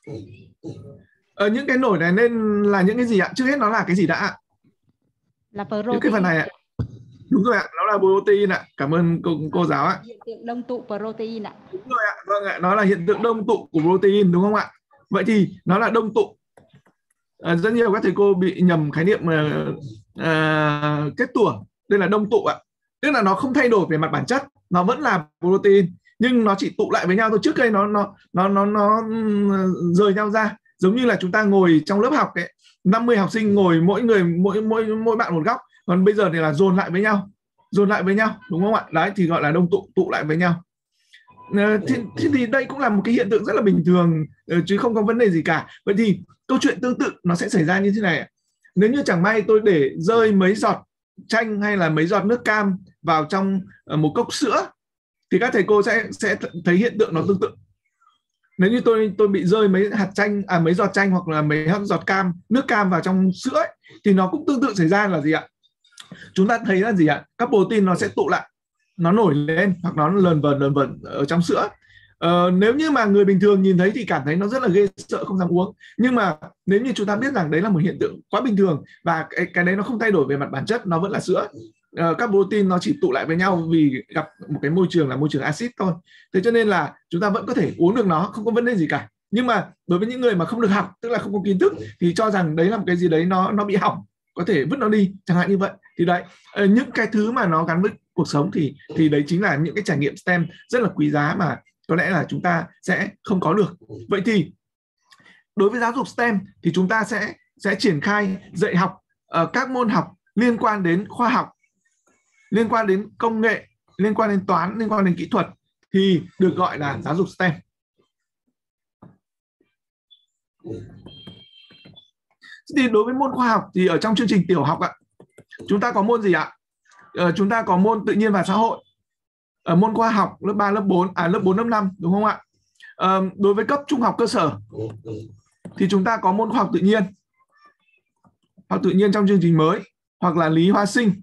Ở những cái nổi này nên là những cái gì ạ? Trước hết nó là cái gì đã ạ? Là protein. Những cái phần này ạ. Đúng rồi ạ, nó là protein ạ. Cảm ơn cô, cô giáo ạ. Hiện tượng đông tụ protein ạ. Đúng rồi ạ, vâng ạ, nó là hiện tượng đông tụ của protein, đúng không ạ? Vậy thì nó là đông tụ. À, rất nhiều các thầy cô bị nhầm khái niệm uh, uh, kết tủa. Đây là đông tụ ạ. Tức là nó không thay đổi về mặt bản chất, nó vẫn là protein, nhưng nó chỉ tụ lại với nhau thôi. Trước đây nó nó nó nó nó rời nhau ra, giống như là chúng ta ngồi trong lớp học ấy, năm mươi học sinh ngồi mỗi người mỗi mỗi mỗi bạn một góc, còn bây giờ thì là dồn lại với nhau, dồn lại với nhau, đúng không ạ? Đấy thì gọi là đông tụ, tụ lại với nhau. Thì, thì đây cũng là một cái hiện tượng rất là bình thường, chứ không có vấn đề gì cả. Vậy thì câu chuyện tương tự nó sẽ xảy ra như thế này. Nếu như chẳng may tôi để rơi mấy giọt chanh hay là mấy giọt nước cam vào trong một cốc sữa, thì các thầy cô sẽ sẽ thấy hiện tượng nó tương tự. Nếu như tôi tôi bị rơi mấy hạt chanh, à mấy giọt chanh hoặc là mấy giọt cam, nước cam vào trong sữa ấy, thì nó cũng tương tự xảy ra là gì ạ? Chúng ta thấy là gì ạ? Các protein nó sẽ tụ lại, nó nổi lên hoặc nó lờn vờn lờn vờn ở trong sữa. Ờ, nếu như mà người bình thường nhìn thấy thì cảm thấy nó rất là ghê sợ, không dám uống. Nhưng mà nếu như chúng ta biết rằng đấy là một hiện tượng quá bình thường và cái, cái đấy nó không thay đổi về mặt bản chất, nó vẫn là sữa. Ờ, các protein nó chỉ tụ lại với nhau vì gặp một cái môi trường là môi trường axit thôi. Thế cho nên là chúng ta vẫn có thể uống được nó, không có vấn đề gì cả. Nhưng mà đối với những người mà không được học, tức là không có kiến thức, thì cho rằng đấy là một cái gì đấy nó nó bị hỏng, có thể vứt nó đi, chẳng hạn như vậy. Thì đấy, những cái thứ mà nó gắn với cuộc sống thì thì đấy chính là những cái trải nghiệm STEM rất là quý giá mà có lẽ là chúng ta sẽ không có được. Vậy thì đối với giáo dục STEM thì chúng ta sẽ sẽ triển khai dạy học uh, các môn học liên quan đến khoa học, liên quan đến công nghệ, liên quan đến toán, liên quan đến kỹ thuật thì được gọi là giáo dục STEM. Thì đối với môn khoa học thì ở trong chương trình tiểu học ạ, chúng ta có môn gì ạ? Ờ, chúng ta có môn tự nhiên và xã hội. Ở môn khoa học lớp ba, lớp bốn, à lớp bốn, lớp năm đúng không ạ? Ờ, đối với cấp trung học cơ sở thì chúng ta có môn khoa học tự nhiên. Học tự nhiên trong chương trình mới hoặc là lý hóa sinh.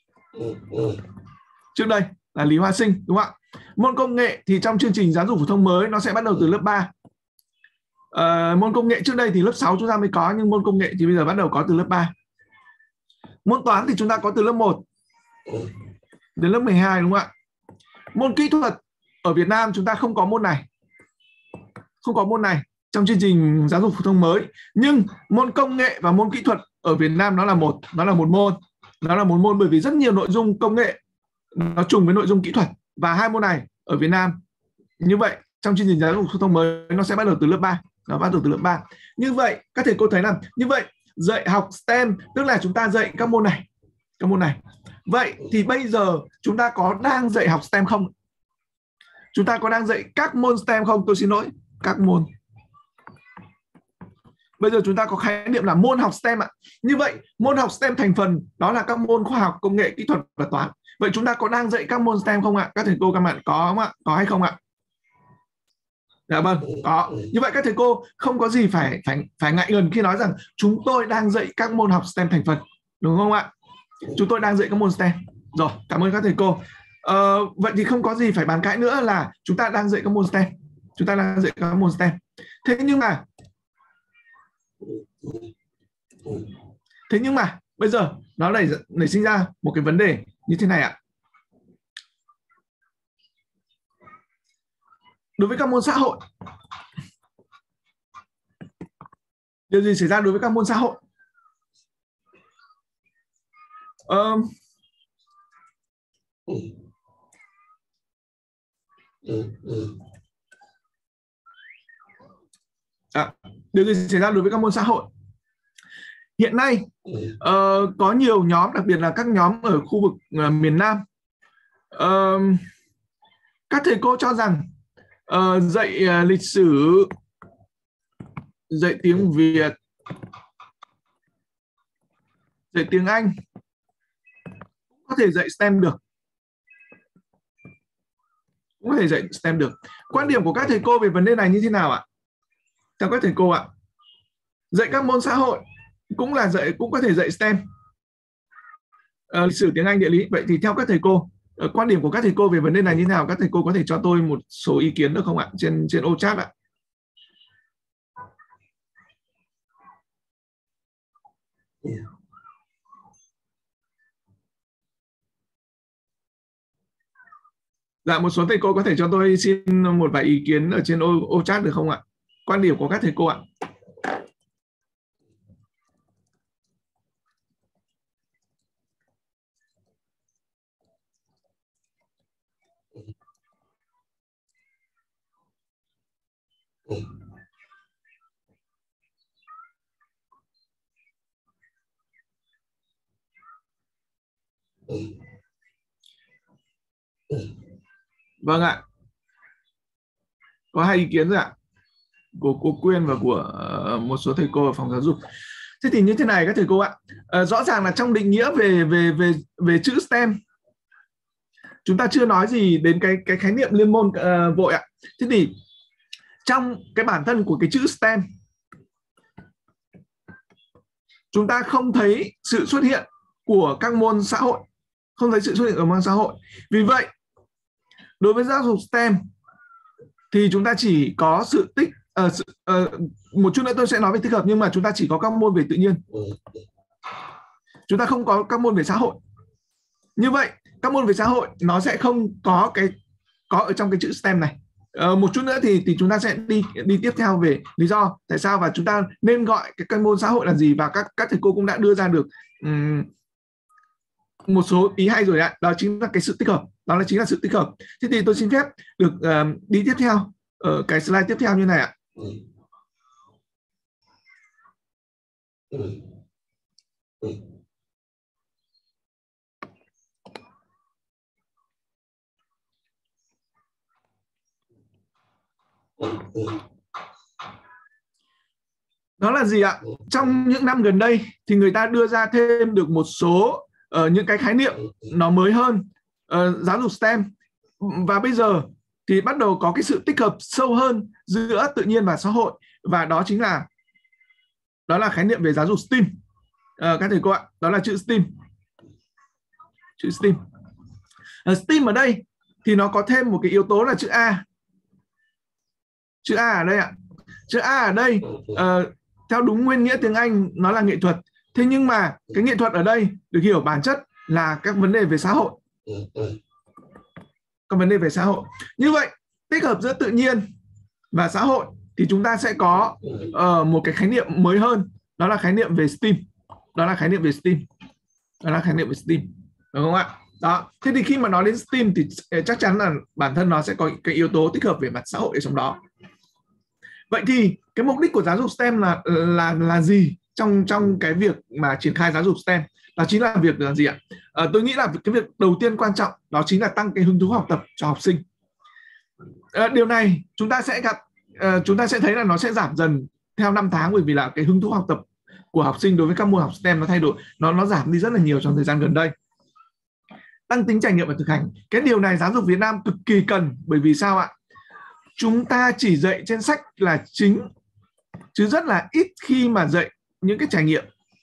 Trước đây là lý hóa sinh đúng không ạ? Môn công nghệ thì trong chương trình giáo dục phổ thông mới nó sẽ bắt đầu từ lớp ba. Ờ, môn công nghệ trước đây thì lớp sáu chúng ta mới có, nhưng môn công nghệ thì bây giờ bắt đầu có từ lớp ba. Môn toán thì chúng ta có từ lớp một đến lớp mười hai đúng không ạ? Môn kỹ thuật ở Việt Nam chúng ta không có môn này. Không có môn này trong chương trình giáo dục phổ thông mới. Nhưng môn công nghệ và môn kỹ thuật ở Việt Nam nó là một, nó là một môn. Nó là một môn bởi vì rất nhiều nội dung công nghệ nó trùng với nội dung kỹ thuật, và hai môn này ở Việt Nam như vậy trong chương trình giáo dục phổ thông mới nó sẽ bắt đầu từ lớp ba. Nó bắt đầu từ lớp ba. Như vậy các thầy cô thấy là như vậy dạy học STEM tức là chúng ta dạy các môn này, các môn này. Vậy thì bây giờ chúng ta có đang dạy học STEM không? Chúng ta có đang dạy các môn STEM không? Tôi xin lỗi, các môn. Bây giờ chúng ta có khái niệm là môn học STEM ạ. Như vậy môn học STEM thành phần đó là các môn khoa học, công nghệ, kỹ thuật và toán. Vậy chúng ta có đang dạy các môn STEM không ạ? Các thầy cô các bạn có không ạ? Có hay không ạ? Dạ vâng, có. Như vậy các thầy cô không có gì phải phải phải ngại ngần khi nói rằng chúng tôi đang dạy các môn học STEM thành phần, đúng không ạ? Chúng tôi đang dạy các môn STEM. Rồi, cảm ơn các thầy cô. Ờ, vậy thì không có gì phải bàn cãi nữa là chúng ta đang dạy các môn STEM. Chúng ta đang dạy các môn STEM. Thế nhưng mà Thế nhưng mà bây giờ nó nảy nảy sinh ra một cái vấn đề như thế này ạ. Đối với các môn xã hội, điều gì xảy ra đối với các môn xã hội? Ờ, à, điều gì xảy ra đối với các môn xã hội? Hiện nay uh, có nhiều nhóm, đặc biệt là các nhóm ở khu vực uh, miền Nam, uh, các thầy cô cho rằng uh, dạy uh, lịch sử, dạy tiếng Việt, dạy tiếng Anh cũng có thể dạy STEM được. Cũng có thể dạy STEM được. Quan điểm của các thầy cô về vấn đề này như thế nào ạ? Theo các thầy cô ạ, dạy các môn xã hội cũng là dạy, cũng có thể dạy STEM, à, lịch sử, tiếng Anh, địa lý. Vậy thì theo các thầy cô, quan điểm của các thầy cô về vấn đề này như thế nào? Các thầy cô có thể cho tôi một số ý kiến được không ạ? Trên trên ô chat ạ. Dạ, một số thầy cô có thể cho tôi xin một vài ý kiến ở trên ô, ô chat được không ạ? Quan điểm của các thầy cô ạ. Vâng ạ. Có hai ý kiến rồi ạ. Của cô Quyên và của một số thầy cô ở phòng giáo dục. Thế thì như thế này các thầy cô ạ. À, rõ ràng là trong định nghĩa về về về về chữ STEM chúng ta chưa nói gì đến cái cái khái niệm liên môn uh, vội ạ. Thế thì trong cái bản thân của cái chữ STEM chúng ta không thấy sự xuất hiện của các môn xã hội, không thấy sự xuất hiện của môn xã hội. Vì vậy đối với giáo dục STEM thì chúng ta chỉ có sự tích uh, sự, uh, một chút nữa tôi sẽ nói về tích hợp, nhưng mà chúng ta chỉ có các môn về tự nhiên, chúng ta không có các môn về xã hội. Như vậy các môn về xã hội nó sẽ không có cái có ở trong cái chữ STEM này. Uh, một chút nữa thì thì chúng ta sẽ đi đi tiếp theo về lý do tại sao và chúng ta nên gọi cái các môn xã hội là gì, và các các thầy cô cũng đã đưa ra được um, một số ý hay rồi ạ. Đó chính là cái sự tích hợp. đó là chính là sự tích hợp. Thế thì tôi xin phép được uh, đi tiếp theo ở cái slide tiếp theo như này ạ. Đó là gì ạ? Trong những năm gần đây thì người ta đưa ra thêm được một số uh, những cái khái niệm nó mới hơn uh, giáo dục STEM, và bây giờ thì bắt đầu có cái sự tích hợp sâu hơn giữa tự nhiên và xã hội, và đó chính là đó là khái niệm về giáo dục STEAM. Uh, các thầy cô ạ, đó là chữ STEAM. Chữ STEAM. Uh, STEAM ở đây thì nó có thêm một cái yếu tố là chữ A. Chữ A ở đây ạ. Chữ A ở đây uh, theo đúng nguyên nghĩa tiếng Anh nó là nghệ thuật. Thế nhưng mà cái nghệ thuật ở đây được hiểu bản chất là các vấn đề về xã hội. Các vấn đề về xã hội. Như vậy, tích hợp giữa tự nhiên và xã hội thì chúng ta sẽ có uh, một cái khái niệm mới hơn, đó là khái niệm về STEAM. Đó là khái niệm về STEAM. Đó là khái niệm về STEAM. Đúng không ạ? Đó. Thế thì khi mà nói đến STEAM thì chắc chắn là bản thân nó sẽ có cái yếu tố tích hợp về mặt xã hội ở trong đó. Vậy thì cái mục đích của giáo dục STEM là là là gì trong trong cái việc mà triển khai giáo dục STEM? Đó chính là việc là gì ạ? À, tôi nghĩ là cái việc đầu tiên quan trọng đó chính là tăng cái hứng thú học tập cho học sinh. À, điều này chúng ta sẽ gặp à, chúng ta sẽ thấy là nó sẽ giảm dần theo năm tháng, bởi vì là cái hứng thú học tập của học sinh đối với các môn học STEM nó thay đổi, nó nó giảm đi rất là nhiều trong thời gian gần đây. Tăng tính trải nghiệm và thực hành, cái điều này giáo dục Việt Nam cực kỳ cần, bởi vì sao ạ? Chúng ta chỉ dạy trên sách là chính, chứ rất là ít khi mà dạy những cái trải nghiệm.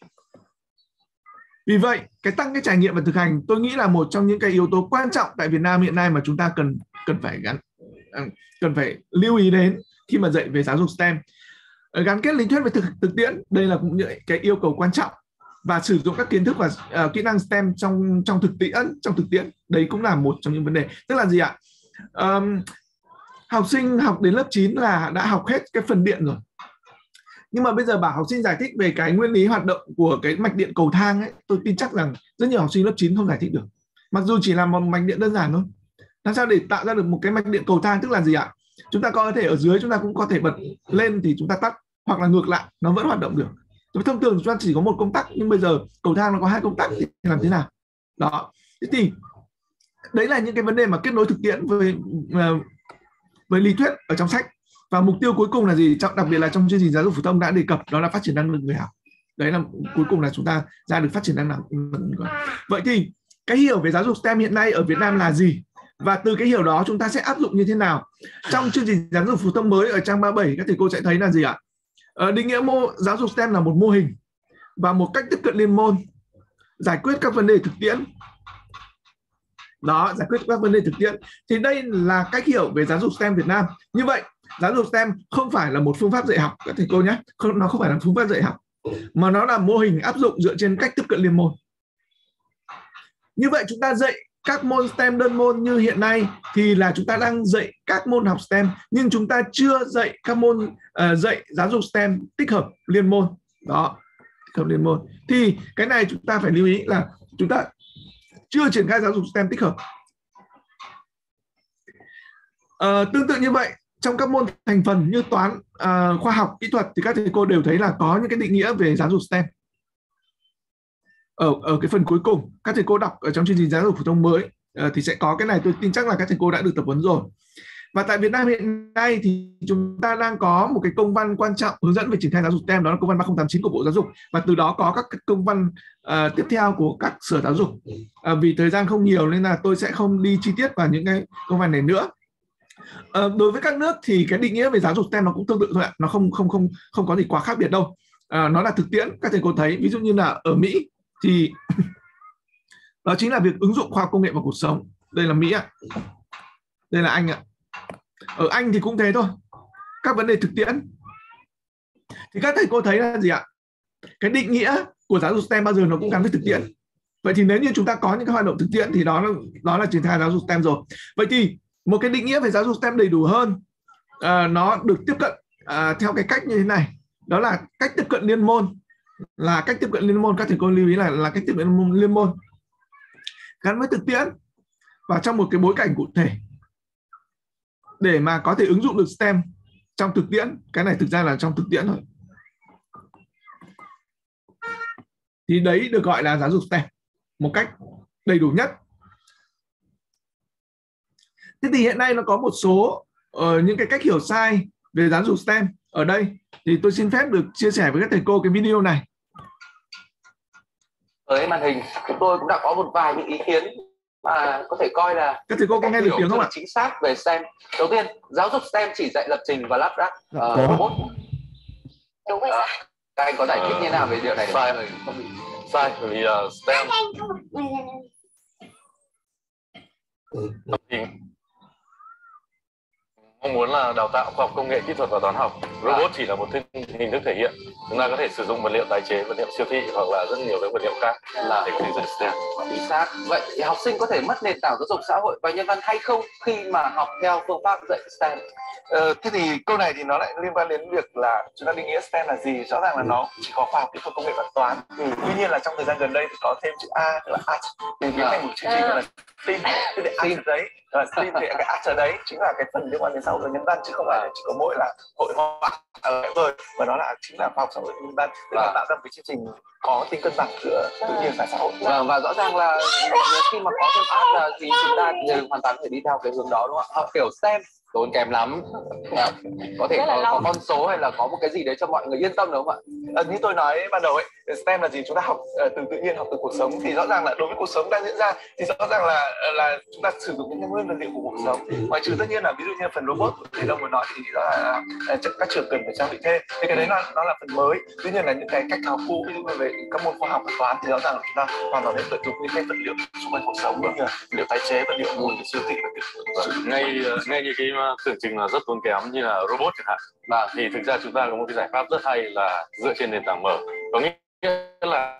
Vì vậy, cái tăng cái trải nghiệm và thực hành tôi nghĩ là một trong những cái yếu tố quan trọng tại Việt Nam hiện nay mà chúng ta cần cần phải gắn cần phải lưu ý đến khi mà dạy về giáo dục STEM. Gắn kết lý thuyết với thực thực tiễn, đây là cũng những cái yêu cầu quan trọng, và sử dụng các kiến thức và uh, kỹ năng STEM trong trong thực tiễn trong thực tiễn đấy cũng là một trong những vấn đề. Tức là gì ạ? Um, học sinh học đến lớp chín là đã học hết cái phần điện rồi, nhưng mà bây giờ bảo học sinh giải thích về cái nguyên lý hoạt động của cái mạch điện cầu thang ấy, tôi tin chắc rằng rất nhiều học sinh lớp chín không giải thích được, mặc dù chỉ là một mạch điện đơn giản thôi. Làm sao để tạo ra được một cái mạch điện cầu thang? Tức là gì ạ? Chúng ta có thể ở dưới chúng ta cũng có thể bật lên thì chúng ta tắt, hoặc là ngược lại nó vẫn hoạt động được. Thông thường chúng ta chỉ có một công tắc, nhưng bây giờ cầu thang nó có hai công tắc thì làm thế nào? Đó. Thế thì đấy là những cái vấn đề mà kết nối thực tiễn với với lý thuyết ở trong sách. Và mục tiêu cuối cùng là gì? Đặc biệt là trong chương trình giáo dục phổ thông đã đề cập, đó là phát triển năng lực người học. Đấy là cuối cùng là chúng ta ra được phát triển năng lực. Vậy thì cái hiểu về giáo dục STEM hiện nay ở Việt Nam là gì? Và từ cái hiểu đó chúng ta sẽ áp dụng như thế nào? Trong chương trình giáo dục phổ thông mới ở trang ba mươi bảy các thầy cô sẽ thấy là gì ạ? Ở định nghĩa mô giáo dục STEM là một mô hình và một cách tiếp cận liên môn, giải quyết các vấn đề thực tiễn. Đó, giải quyết các vấn đề thực tiễn. Thì đây là cách hiểu về giáo dục STEM Việt Nam. Như vậy, giáo dục STEM không phải là một phương pháp dạy học các thầy cô nhé, không, nó không phải là phương pháp dạy học, mà nó là mô hình áp dụng dựa trên cách tiếp cận liên môn. Như vậy chúng ta dạy các môn STEM đơn môn như hiện nay thì là chúng ta đang dạy các môn học STEM, nhưng chúng ta chưa dạy các môn uh, dạy giáo dục STEM tích hợp liên môn. Đó, tích hợp liên môn. Thì cái này chúng ta phải lưu ý là chúng ta chưa triển khai giáo dục STEM tích hợp. Uh, tương tự như vậy, trong các môn thành phần như toán, uh, khoa học, kỹ thuật thì các thầy cô đều thấy là có những cái định nghĩa về giáo dục STEM. Ở, ở cái phần cuối cùng các thầy cô đọc ở trong chương trình giáo dục phổ thông mới uh, thì sẽ có cái này, tôi tin chắc là các thầy cô đã được tập huấn rồi. Và tại Việt Nam hiện nay thì chúng ta đang có một cái công văn quan trọng hướng dẫn về triển khai giáo dục STEM, đó là công văn ba không tám chín của Bộ Giáo dục, và từ đó có các công văn uh, tiếp theo của các sở giáo dục. Uh, vì thời gian không nhiều nên là tôi sẽ không đi chi tiết vào những cái công văn này nữa. Uh, đối với các nước thì cái định nghĩa về giáo dục STEM nó cũng tương tự thôi ạ, nó không không không không có gì quá khác biệt đâu. Uh, nó là thực tiễn, các thầy cô thấy ví dụ như là ở Mỹ thì đó chính là việc ứng dụng khoa học công nghệ vào cuộc sống. Đây là Mỹ ạ, đây là Anh ạ. Ở Anh thì cũng thế thôi, các vấn đề thực tiễn. Thì các thầy cô thấy là gì ạ? Cái định nghĩa của giáo dục STEM bao giờ nó cũng gắn với thực tiễn. Vậy thì nếu như chúng ta có những cái hoạt động thực tiễn thì đó là, đó là triển khai giáo dục STEM rồi. Vậy thì một cái định nghĩa về giáo dục STEM đầy đủ hơn, à, nó được tiếp cận à, theo cái cách như thế này, đó là cách tiếp cận liên môn. Là cách tiếp cận liên môn, các thầy cô lưu ý là là cách tiếp cận liên môn gắn với thực tiễn. vào trong một cái bối cảnh cụ thể để mà có thể ứng dụng được STEM trong thực tiễn. Cái này thực ra là trong thực tiễn thôi. Thì đấy được gọi là giáo dục STEM một cách đầy đủ nhất. Thế thì hiện nay nó có một số uh, những cái cách hiểu sai về giáo dục STEM ở đây. Thì tôi xin phép được chia sẻ với các thầy cô cái video này. Với màn hình chúng tôi cũng đã có một vài những ý kiến mà có thể coi là các thầy cô có nghe được tiếng không ạ? Chính xác về STEM. Đầu tiên, giáo dục STEM chỉ dạy lập trình và lắp ráp uh, robot. Đúng rồi. À, các anh có giải thích như thế nào về điều này? Sai rồi, không bị sai bởi vì uh, STEM thì mong muốn là đào tạo khoa học công nghệ, kỹ thuật và toán học. Robot chỉ là một hình thức thể hiện. Chúng ta có thể sử dụng vật liệu tái chế, vật liệu siêu thị hoặc là rất nhiều các vật liệu khác là để xây dựng STEM. Chính xác. Vậy thì học sinh có thể mất nền tảng giáo dục xã hội và nhân văn hay không khi mà học theo phương pháp dạy STEM? Ờ, thế thì câu này thì nó lại liên quan đến việc là chúng ta định nghĩa STEM là gì. Rõ ràng là nó chỉ có khoa học, kỹ thuật, công nghệ và toán. Ừ. Tuy nhiên là trong thời gian gần đây thì có thêm chữ A là art thì biến thành một chương trình gọi là STEAM. Thế thì art ở đấy, và STEAM thì cái art ở đấy chính là cái phần liên quan đến xã hội và nhân văn, chứ không phải là chỉ có mỗi là hội họa ở rồi, và nó là chính là khoa học xã hội và nhân văn. Tức là tạo ra một cái chương trình có tính cân bằng giữa tự nhiên và xã hội. Và, và rõ ràng là khi mà có thêm art là thì chúng ta đều hoàn toàn có thể đi theo cái hướng đó, đúng không ạ? Học kiểu STEM tốn kém lắm, có thể có, có con số hay là có một cái gì đấy cho mọi người yên tâm đúng không ạ? À, như tôi nói ban đầu ấy, STEM là gì? Chúng ta học uh, từ tự nhiên, học từ cuộc sống. Thì rõ ràng là đối với cuộc sống đang diễn ra thì rõ ràng là là chúng ta sử dụng những cái nguyên vật liệu của cuộc sống. Ngoài trừ tất nhiên là ví dụ như phần robot thì ông vừa nói thì rõ là uh, các trường cần phải trang bị thêm. Thì cái đấy nó nó là phần mới. Tuy nhiên là những cái cách học cũ, ví dụ như về các môn khoa học và toán thì rõ ràng là chúng ta hoàn toàn nên tận dụng những cái vật liệu xung quanh cuộc sống, như là vật liệu tái chế, vật liệu mua từ siêu thị, vật liệu ngay ngay như cái tưởng chừng là rất tốn kém như là robot chẳng hạn, và thì thực ra chúng ta có một cái giải pháp rất hay là dựa trên nền tảng mở, có nghĩa là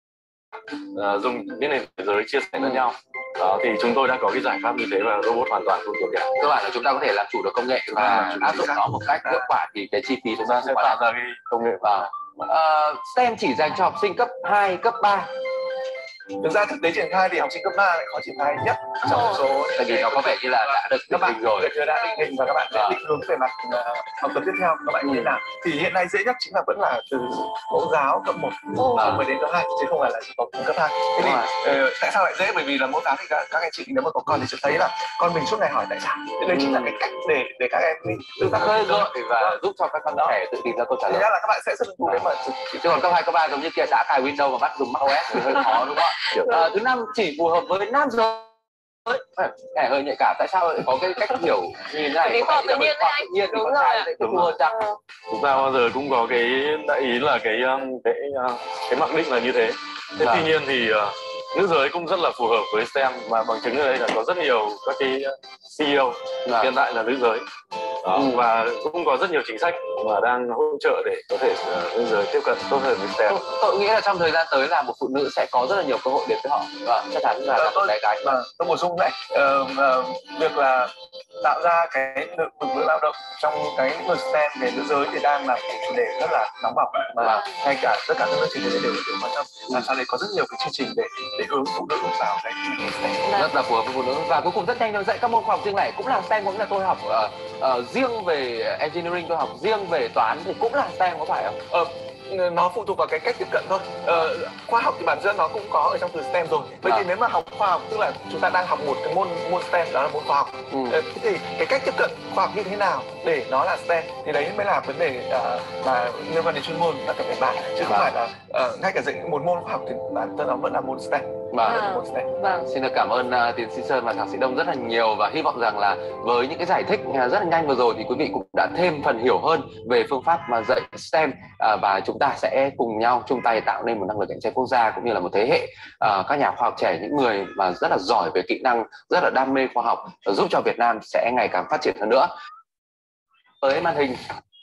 uh, dùng những nền tảng giới chia sẻ lẫn nhau. Đó, thì chúng tôi đã có cái giải pháp như thế và robot hoàn toàn không tốn kém. Cơ bản là chúng ta có thể làm chủ được công nghệ và áp dụng nó một cách hiệu quả thì cái chi phí chúng ta sẽ tạo ra cái công nghệ. Và uh, STEM chỉ dành cho học sinh cấp hai, cấp ba. Thực ra thực tế triển khai thì học sinh cấp ba lại khó triển khai nhất trong số, tại vì nó có vẻ như là đã được các bạn rồi, đã định hình và các bạn sẽ định hướng về mặt uh, học tập tiếp theo các bạn như thế nào. Thì hiện nay dễ nhất chính là vẫn là từ mẫu giáo cấp một và mới đến cấp hai, chứ không phải là chỉ có cấp hai. Thế thì uh, tại sao lại dễ? Bởi vì là mẫu giáo thì các, các anh chị nếu mà có con thì sẽ thấy là con mình suốt ngày hỏi tại sao. Thế đây chính là cái cách để để các em tự tác khơi gợi và giúp cho các con trẻ tự tìm ra câu trả lời. Thì ra là các bạn sẽ rất hứng thú để mà chứ còn cấp hai, cấp ba giống như kia đã cài Windows và bắt dùng macOS thì hơi khó đúng không ạ? À, thứ năm chỉ phù hợp với nam giới. Cái hơi nhạy cảm, tại sao lại có cái cách hiểu như thế này? Lý khoa tự nhiên đấy anh. Nhiên Đúng rồi ạ. Đúng rồi. Chúng ta bao giờ cũng có cái đại ý là cái cái cái mặc định là như thế. Thế tuy nhiên thì uh, nữ giới cũng rất là phù hợp với STEM, mà bằng chứng ở đây là có rất nhiều các cái xê e ô hiện tại là nữ giới. Đó, ừ. Và cũng có rất nhiều chính sách mà đang hỗ trợ để có thể uh, nữ giới tiếp cận tốt hơn với STEM. Tôi, tôi nghĩ là trong thời gian tới là một phụ nữ sẽ có rất là nhiều cơ hội đến với họ. Và chắc chắn là, là một cái cái mà tôi bổ sung lại uh, uh, việc là tạo ra cái lực lượng lao động trong cái lĩnh vực STEM về nữ giới thì đang là một chủ đề rất là nóng bỏng, và ngay cả tất cả các nước trên thế giới đều đều quan tâm. Làm sao để có rất nhiều cái chương trình để để hướng phụ nữ vào cái STEM rất là phù hợp với phụ nữ. Và cuối cùng rất nhanh thôi, dạy các môn khoa học riêng lẻ cũng là STEM, cũng là tôi học uh, uh, riêng về engineering, tôi học riêng về toán thì cũng là STEM có phải không? Uh, nó phụ thuộc vào cái cách tiếp cận thôi. Ờ, khoa học thì bản thân nó cũng có ở trong từ STEM rồi. Vậy à. thì nếu mà học khoa học tức là chúng ta đang học một cái môn môn STEM, đó là môn khoa học. Ừ. Ờ, thế thì cái cách tiếp cận khoa học như thế nào để nó là STEM thì đấy mới là vấn đề uh, mà liên quan đến chuyên môn ta cần phải bàn, chứ không à. phải là uh, ngay cả dạy một môn khoa học thì bản thân nó vẫn là môn STEM. Vâng. Vâng. Xin được cảm ơn uh, tiến sĩ Sơn và thạc sĩ Đông rất là nhiều, và hy vọng rằng là với những cái giải thích rất là nhanh vừa rồi thì quý vị cũng đã thêm phần hiểu hơn về phương pháp mà dạy STEM, uh, và chúng ta sẽ cùng nhau chung tay tạo nên một năng lực cạnh tranh quốc gia, cũng như là một thế hệ uh, các nhà khoa học trẻ, những người mà rất là giỏi về kỹ năng, rất là đam mê khoa học, giúp cho Việt Nam sẽ ngày càng phát triển hơn nữa. Tới màn hình.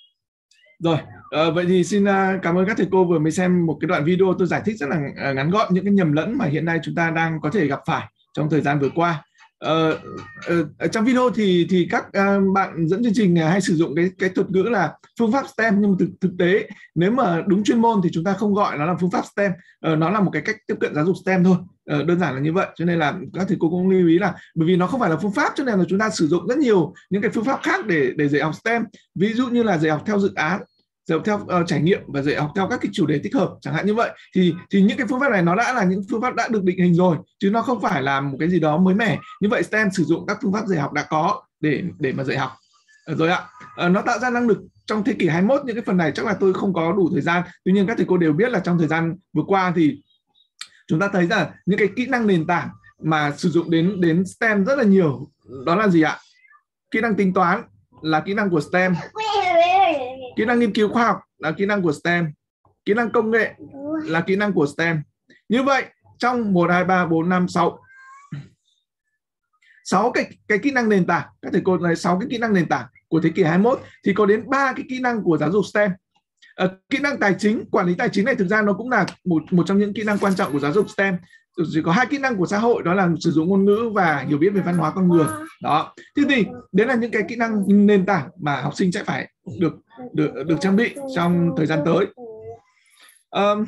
Rồi, à, vậy thì xin cảm ơn các thầy cô vừa mới xem một cái đoạn video tôi giải thích rất là ngắn gọn những cái nhầm lẫn mà hiện nay chúng ta đang có thể gặp phải trong thời gian vừa qua. Ờ, ờ, ở trong video thì thì các uh, bạn dẫn chương trình hay sử dụng cái cái thuật ngữ là phương pháp STEM, nhưng mà thực, thực tế nếu mà đúng chuyên môn thì chúng ta không gọi nó là phương pháp STEM, uh, nó là một cái cách tiếp cận giáo dục STEM thôi, uh, đơn giản là như vậy. Cho nên là các thầy cô cũng lưu ý là bởi vì nó không phải là phương pháp cho nên là chúng ta sử dụng rất nhiều những cái phương pháp khác để để dạy học STEM, ví dụ như là dạy học theo dự án, dạy học theo uh, trải nghiệm và dạy học theo các cái chủ đề tích hợp chẳng hạn như vậy. Thì thì những cái phương pháp này nó đã là những phương pháp đã được định hình rồi, chứ nó không phải là một cái gì đó mới mẻ. Như vậy STEM sử dụng các phương pháp dạy học đã có để để mà dạy học rồi ạ. À, nó tạo ra năng lực trong thế kỷ hai mươi mốt. Những cái phần này chắc là tôi không có đủ thời gian, tuy nhiên các thầy cô đều biết là trong thời gian vừa qua thì chúng ta thấy rằng những cái kỹ năng nền tảng mà sử dụng đến đến STEM rất là nhiều. Đó là gì ạ? Kỹ năng tính toán là kỹ năng của STEM, kỹ năng nghiên cứu khoa học là kỹ năng của STEM, kỹ năng công nghệ là kỹ năng của STEM. Như vậy trong một, hai, ba, bốn, năm, sáu sáu cái cái kỹ năng nền tảng, các thầy cô nói sáu cái kỹ năng nền tảng của thế kỷ hai mươi mốt thì có đến ba cái kỹ năng của giáo dục STEM. Ờ, kỹ năng tài chính, quản lý tài chính này thực ra nó cũng là một một trong những kỹ năng quan trọng của giáo dục STEM. Chỉ có hai kỹ năng của xã hội, đó là sử dụng ngôn ngữ và hiểu biết về văn hóa con người. Đó. Thế thì đấy là những cái kỹ năng nền tảng mà học sinh sẽ phải được được được trang bị trong thời gian tới. Um,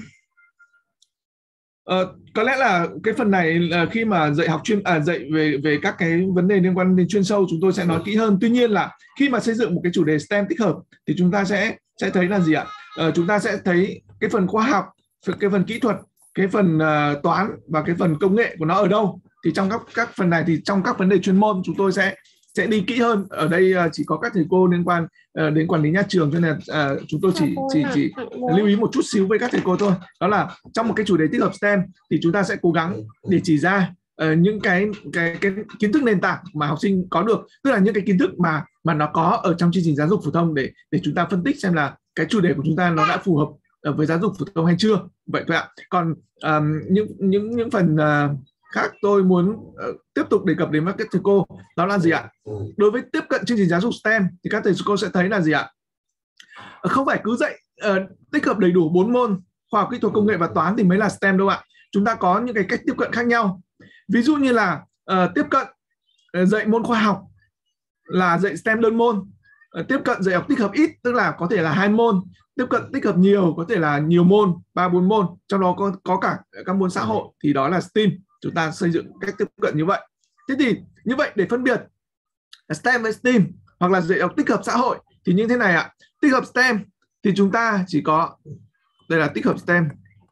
Uh, có lẽ là cái phần này là khi mà dạy học chuyên à, dạy về về các cái vấn đề liên quan đến chuyên sâu chúng tôi sẽ nói kỹ hơn. Tuy nhiên là khi mà xây dựng một cái chủ đề STEM tích hợp thì chúng ta sẽ sẽ thấy là gì ạ? Uh, chúng ta sẽ thấy cái phần khoa học, cái phần kỹ thuật, cái phần uh, toán và cái phần công nghệ của nó ở đâu. Thì trong các các phần này thì trong các vấn đề chuyên môn chúng tôi sẽ sẽ đi kỹ hơn. Ở đây uh, chỉ có các thầy cô liên quan uh, đến quản lý nhà trường cho nên uh, chúng tôi chỉ chỉ chỉ lưu ý một chút xíu với các thầy cô thôi. Đó là trong một cái chủ đề tích hợp STEM thì chúng ta sẽ cố gắng để chỉ ra uh, những cái, cái cái kiến thức nền tảng mà học sinh có được, tức là những cái kiến thức mà mà nó có ở trong chương trình giáo dục phổ thông để để chúng ta phân tích xem là cái chủ đề của chúng ta nó đã phù hợp uh, với giáo dục phổ thông hay chưa. Vậy thôi ạ. Còn um, những những những phần uh, khác tôi muốn uh, tiếp tục đề cập đến các thầy cô, đó là gì ạ? Đối với tiếp cận chương trình giáo dục STEM thì các thầy cô sẽ thấy là gì ạ? Uh, không phải cứ dạy uh, tích hợp đầy đủ bốn môn khoa học kỹ thuật công nghệ và toán thì mới là STEM đâu ạ. Chúng ta có những cái cách tiếp cận khác nhau. Ví dụ như là uh, tiếp cận uh, dạy môn khoa học là dạy STEM đơn môn, uh, tiếp cận dạy học tích hợp ít tức là có thể là hai môn, tiếp cận tích hợp nhiều có thể là nhiều môn, ba bốn môn, trong đó có có cả các môn xã hội thì đó là STEAM. Chúng ta xây dựng cách tiếp cận như vậy. Thế thì như vậy để phân biệt STEM với STEAM hoặc là dạy học tích hợp xã hội thì như thế này ạ. Tích hợp STEM thì chúng ta chỉ có, đây là tích hợp STEM.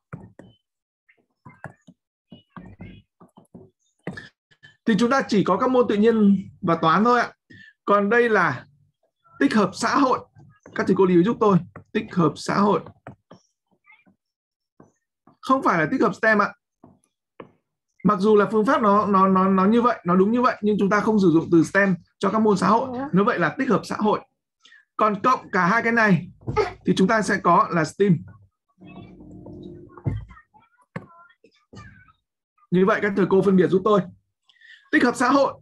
Thì chúng ta chỉ có các môn tự nhiên và toán thôi ạ. Còn đây là tích hợp xã hội. Các thầy cô lưu ý giúp tôi. Tích hợp xã hội. Không phải là tích hợp STEM ạ. Mặc dù là phương pháp nó nó nó nó như vậy, nó đúng như vậy, nhưng chúng ta không sử dụng từ STEM cho các môn xã hội. Nếu vậy là tích hợp xã hội. Còn cộng cả hai cái này thì chúng ta sẽ có là STEAM. Như vậy các thầy cô phân biệt giúp tôi. Tích hợp xã hội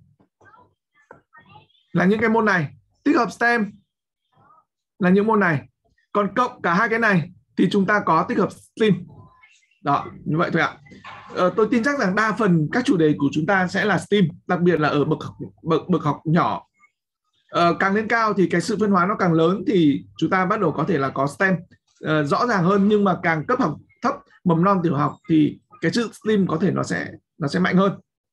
là những cái môn này, tích hợp STEM là những môn này. Còn cộng cả hai cái này thì chúng ta có tích hợp STEAM. Đó, như vậy thôi ạ. Ờ, tôi tin chắc rằng đa phần các chủ đề của chúng ta sẽ là STEAM, đặc biệt là ở bậc bậc bậc học nhỏ. Ờ, càng lên cao thì cái sự phân hóa nó càng lớn thì chúng ta bắt đầu có thể là có STEM ờ, rõ ràng hơn, nhưng mà càng cấp học thấp, mầm non, tiểu học thì cái chữ STEAM có thể nó sẽ nó sẽ mạnh hơn.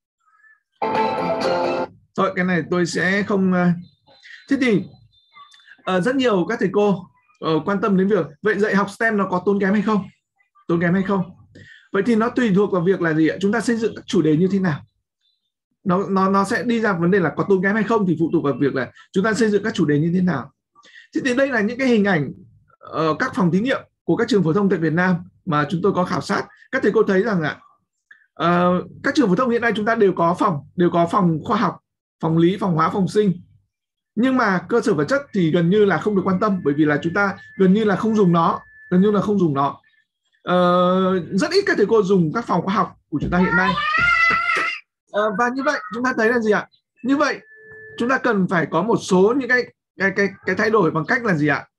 Rồi cái này tôi sẽ không. Thế thì uh, rất nhiều các thầy cô uh, quan tâm đến việc vậy dạy học STEM nó có tốn kém hay không? Tốn kém hay không? Vậy thì nó tùy thuộc vào việc là gì ạ? Chúng ta xây dựng các chủ đề như thế nào. Nó nó nó sẽ đi ra vấn đề là có tốn kém hay không thì phụ thuộc vào việc là chúng ta xây dựng các chủ đề như thế nào. Thế thì đây là những cái hình ảnh uh, các phòng thí nghiệm của các trường phổ thông tại Việt Nam mà chúng tôi có khảo sát. Các thầy cô thấy rằng ạ, uh, các trường phổ thông hiện nay chúng ta đều có phòng, đều có phòng khoa học, phòng lý, phòng hóa, phòng sinh. Nhưng mà cơ sở vật chất thì gần như là không được quan tâm, bởi vì là chúng ta gần như là không dùng nó, gần như là không dùng nó. Uh, rất ít các thầy cô dùng các phòng khoa học của chúng ta hiện nay. Uh, và như vậy chúng ta thấy là gì ạ? Như vậy chúng ta cần phải có một số những cái cái cái cái thay đổi bằng cách là gì ạ?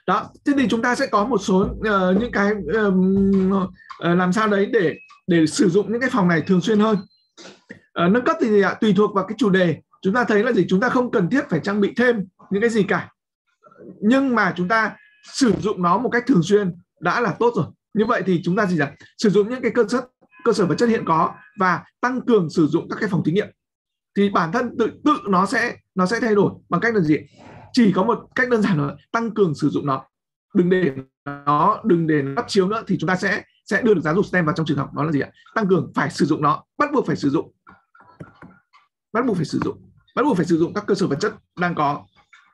Đó, thế thì chúng ta sẽ có một số uh, những cái um, uh, làm sao đấy để để sử dụng những cái phòng này thường xuyên hơn. Uh, nâng cấp thì gì ạ? Tùy thuộc vào cái chủ đề. Chúng ta thấy là gì? Chúng ta không cần thiết phải trang bị thêm những cái gì cả, nhưng mà chúng ta sử dụng nó một cách thường xuyên đã là tốt rồi. Như vậy thì chúng ta gì ạ? Sử dụng những cái cơ sở cơ sở vật chất hiện có và tăng cường sử dụng các cái phòng thí nghiệm. Thì bản thân tự tự nó sẽ nó sẽ thay đổi bằng cách là gì? Chỉ có một cách đơn giản là tăng cường sử dụng nó. Đừng để nó đừng để nó lắp chiếu nữa thì chúng ta sẽ sẽ đưa được giáo dục STEM vào trong trường học. Đó là gì ạ? Tăng cường phải sử dụng nó, bắt buộc phải sử dụng. Bắt buộc phải sử dụng. Bắt buộc phải sử dụng các cơ sở vật chất đang có.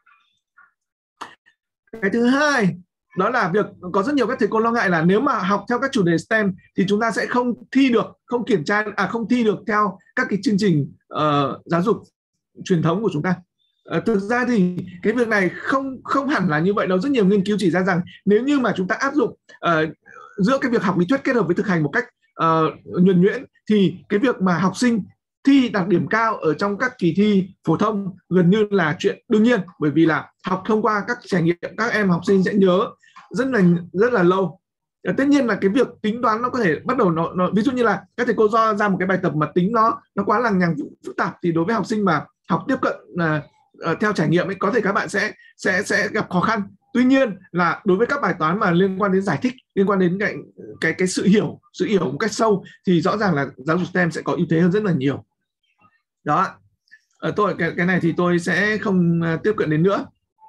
Cái thứ hai đó là việc có rất nhiều các thầy cô lo ngại là nếu mà học theo các chủ đề STEM thì chúng ta sẽ không thi được, không kiểm tra, à không thi được theo các cái chương trình uh, giáo dục truyền thống của chúng ta. Uh, thực ra thì cái việc này không không hẳn là như vậy đâu. Rất nhiều nghiên cứu chỉ ra rằng nếu như mà chúng ta áp dụng uh, giữa cái việc học lý thuyết kết hợp với thực hành một cách uh, nhuần nhuyễn thì cái việc mà học sinh thi đạt điểm cao ở trong các kỳ thi phổ thông gần như là chuyện đương nhiên, bởi vì là học thông qua các trải nghiệm các em học sinh sẽ nhớ rất là rất là lâu. Tất nhiên là cái việc tính toán nó có thể bắt đầu nó, nó ví dụ như là các thầy cô do ra một cái bài tập mà tính nó nó quá lằng nhằng phức tạp thì đối với học sinh mà học tiếp cận uh, uh, theo trải nghiệm ấy, có thể các bạn sẽ sẽ sẽ gặp khó khăn. Tuy nhiên là đối với các bài toán mà liên quan đến giải thích, liên quan đến cái cái cái sự hiểu sự hiểu một cách sâu thì rõ ràng là giáo dục STEM sẽ có ưu thế hơn rất là nhiều. Đó, ở tôi cái, cái này thì tôi sẽ không uh, tiếp cận đến nữa.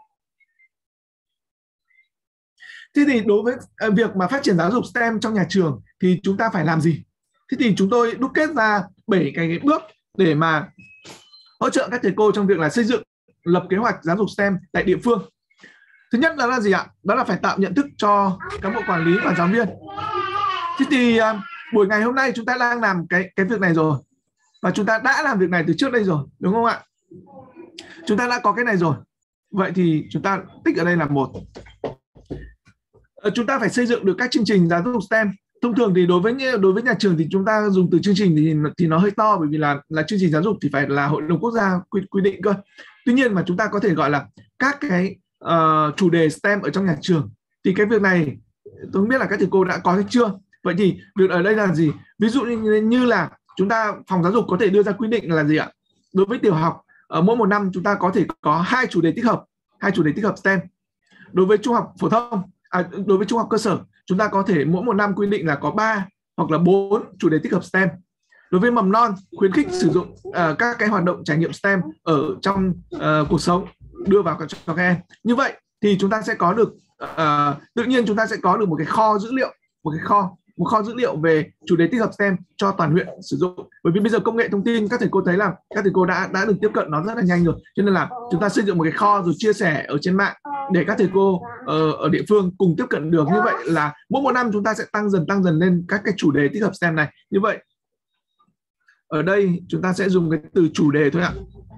Thế thì đối với uh, việc mà phát triển giáo dục STEM trong nhà trường thì chúng ta phải làm gì? Thế thì chúng tôi đúc kết ra bảy cái, cái bước để mà hỗ trợ các thầy cô trong việc là xây dựng, lập kế hoạch giáo dục STEM tại địa phương. Thứ nhất là, là gì ạ? Đó là phải tạo nhận thức cho cán bộ quản lý và giáo viên. Thế thì uh, buổi ngày hôm nay chúng ta đang làm cái cái việc này rồi. Và chúng ta đã làm việc này từ trước đây rồi, đúng không ạ? Chúng ta đã có cái này rồi. Vậy thì chúng ta tích ở đây là một. Chúng ta phải xây dựng được các chương trình giáo dục STEM. Thông thường thì đối với đối với nhà trường thì chúng ta dùng từ chương trình thì thì nó hơi to, bởi vì là là chương trình giáo dục thì phải là Hội đồng Quốc gia quy, quy định cơ. Tuy nhiên mà chúng ta có thể gọi là các cái uh, chủ đề STEM ở trong nhà trường. Thì cái việc này tôi không biết là các thầy cô đã có hay chưa. Vậy thì việc ở đây là gì? Ví dụ như, như là chúng ta phòng giáo dục có thể đưa ra quy định là gì ạ? Đối với tiểu học ở mỗi một năm chúng ta có thể có hai chủ đề tích hợp, hai chủ đề tích hợp STEM. Đối với trung học phổ thông, à, đối với trung học cơ sở chúng ta có thể mỗi một năm quy định là có ba hoặc là bốn chủ đề tích hợp STEM. Đối với mầm non khuyến khích sử dụng uh, các cái hoạt động trải nghiệm STEM ở trong uh, cuộc sống đưa vào cho các em. Như vậy thì chúng ta sẽ có được uh, tự nhiên chúng ta sẽ có được một cái kho dữ liệu, một cái kho một kho dữ liệu về chủ đề tích hợp STEM cho toàn huyện sử dụng. Bởi vì bây giờ công nghệ thông tin các thầy cô thấy là các thầy cô đã đã được tiếp cận nó rất là nhanh rồi, cho nên là chúng ta xây dựng một cái kho rồi chia sẻ ở trên mạng để các thầy cô ở, ở địa phương cùng tiếp cận được. Như vậy là mỗi một năm chúng ta sẽ tăng dần tăng dần lên các cái chủ đề tích hợp STEM này. Như vậy ở đây chúng ta sẽ dùng cái từ chủ đề thôi ạ.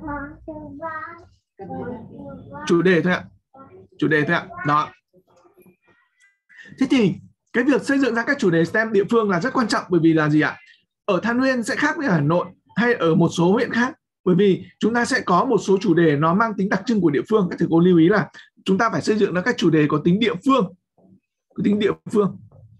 Chủ đề thôi ạ. Chủ đề thôi ạ. Đó. Thế thì cái việc xây dựng ra các chủ đề STEM địa phương là rất quan trọng, bởi vì là gì ạ? Ở Than Uyên sẽ khác với Hà Nội hay ở một số huyện khác, bởi vì chúng ta sẽ có một số chủ đề nó mang tính đặc trưng của địa phương. Các thầy cô lưu ý là chúng ta phải xây dựng ra các chủ đề có tính địa phương, có tính địa phương.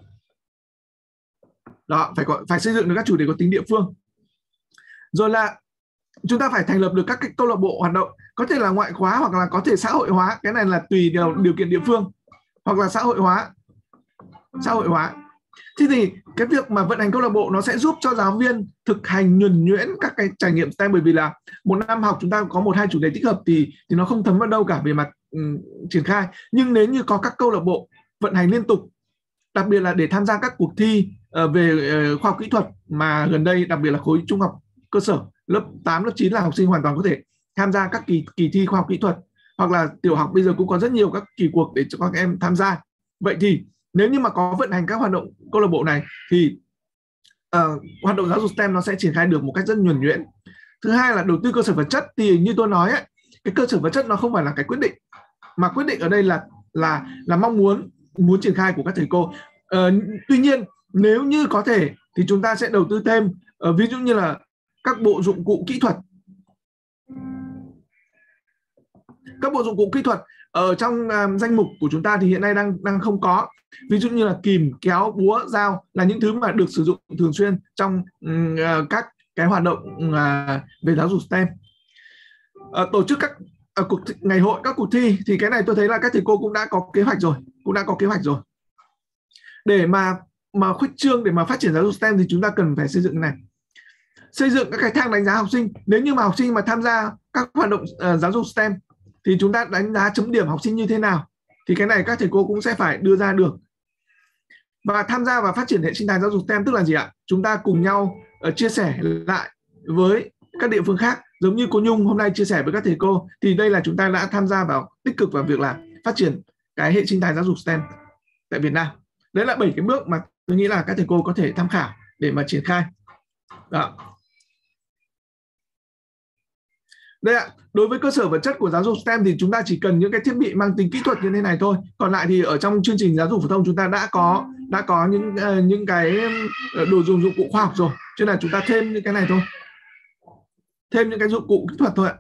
Đó, phải có, phải xây dựng được các chủ đề có tính địa phương. Rồi là chúng ta phải thành lập được các cái câu lạc bộ hoạt động, có thể là ngoại khóa hoặc là có thể xã hội hóa, cái này là tùy điều điều kiện địa phương, hoặc là xã hội hóa. xã hội hóa. Thế thì cái việc mà vận hành câu lạc bộ nó sẽ giúp cho giáo viên thực hành nhuần nhuyễn các cái trải nghiệm STEM, bởi vì là một năm học chúng ta có một hai chủ đề tích hợp thì thì nó không thấm vào đâu cả về mặt um, triển khai. Nhưng nếu như có các câu lạc bộ vận hành liên tục, đặc biệt là để tham gia các cuộc thi uh, về uh, khoa học kỹ thuật mà gần đây đặc biệt là khối trung học cơ sở lớp tám, lớp chín là học sinh hoàn toàn có thể tham gia các kỳ kỳ thi khoa học kỹ thuật, hoặc là tiểu học bây giờ cũng có rất nhiều các kỳ cuộc để cho các em tham gia. Vậy thì nếu như mà có vận hành các hoạt động câu lạc bộ này thì uh, hoạt động giáo dục STEM nó sẽ triển khai được một cách rất nhuần nhuyễn. Thứ hai là đầu tư cơ sở vật chất, thì như tôi nói ấy, cái cơ sở vật chất nó không phải là cái quyết định, mà quyết định ở đây là là là mong muốn muốn triển khai của các thầy cô. Uh, tuy nhiên nếu như có thể thì chúng ta sẽ đầu tư thêm, uh, ví dụ như là các bộ dụng cụ kỹ thuật, các bộ dụng cụ kỹ thuật ở trong um, danh mục của chúng ta thì hiện nay đang đang không có. Ví dụ như là kìm, kéo, búa, dao là những thứ mà được sử dụng thường xuyên trong um, uh, các cái hoạt động uh, về giáo dục STEM. Uh, tổ chức các uh, cuộc ngày hội, các cuộc thi thì cái này tôi thấy là các thầy cô cũng đã có kế hoạch rồi, cũng đã có kế hoạch rồi. Để mà mà khuếch trương, để mà phát triển giáo dục STEM thì chúng ta cần phải xây dựng cái này. Xây dựng các cái thang đánh giá học sinh. Nếu như mà học sinh mà tham gia các hoạt động uh, giáo dục STEM thì chúng ta đánh giá chấm điểm học sinh như thế nào, thì cái này các thầy cô cũng sẽ phải đưa ra được. Và tham gia và phát triển hệ sinh thái giáo dục STEM tức là gì ạ? Chúng ta cùng nhau uh, chia sẻ lại với các địa phương khác, giống như cô Nhung hôm nay chia sẻ với các thầy cô, thì đây là chúng ta đã tham gia vào tích cực vào việc là phát triển cái hệ sinh thái giáo dục STEM tại Việt Nam. Đấy là bảy cái bước mà tôi nghĩ là các thầy cô có thể tham khảo để mà triển khai. Đó. Đây ạ, đối với cơ sở vật chất của giáo dục STEM thì chúng ta chỉ cần những cái thiết bị mang tính kỹ thuật như thế này thôi. Còn lại thì ở trong chương trình giáo dục phổ thông chúng ta đã có đã có những uh, những cái đồ dùng dụng cụ khoa học rồi, cho nên là chúng ta thêm những cái này thôi, thêm những cái dụng cụ kỹ thuật thôi ạ.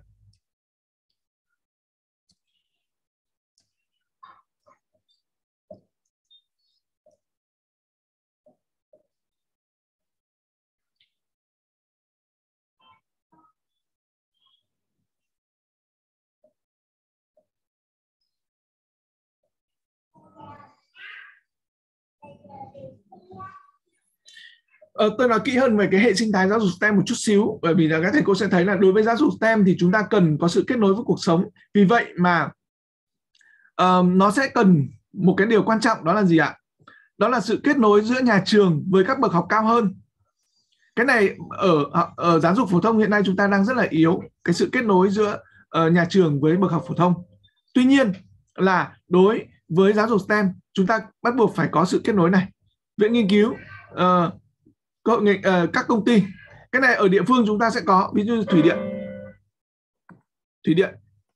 Ờ, tôi nói kỹ hơn về cái hệ sinh thái giáo dục STEM một chút xíu, bởi vì là các thầy cô sẽ thấy là đối với giáo dục STEM thì chúng ta cần có sự kết nối với cuộc sống. Vì vậy mà uh, nó sẽ cần một cái điều quan trọng, đó là gì ạ? Đó là sự kết nối giữa nhà trường với các bậc học cao hơn. Cái này ở ở giáo dục phổ thông hiện nay chúng ta đang rất là yếu, cái sự kết nối giữa uh, nhà trường với bậc học phổ thông. Tuy nhiên là đối với giáo dục STEM chúng ta bắt buộc phải có sự kết nối này. Viện nghiên cứu, uh, các công ty, cái này ở địa phương chúng ta sẽ có, ví dụ như thủy điện thủy điện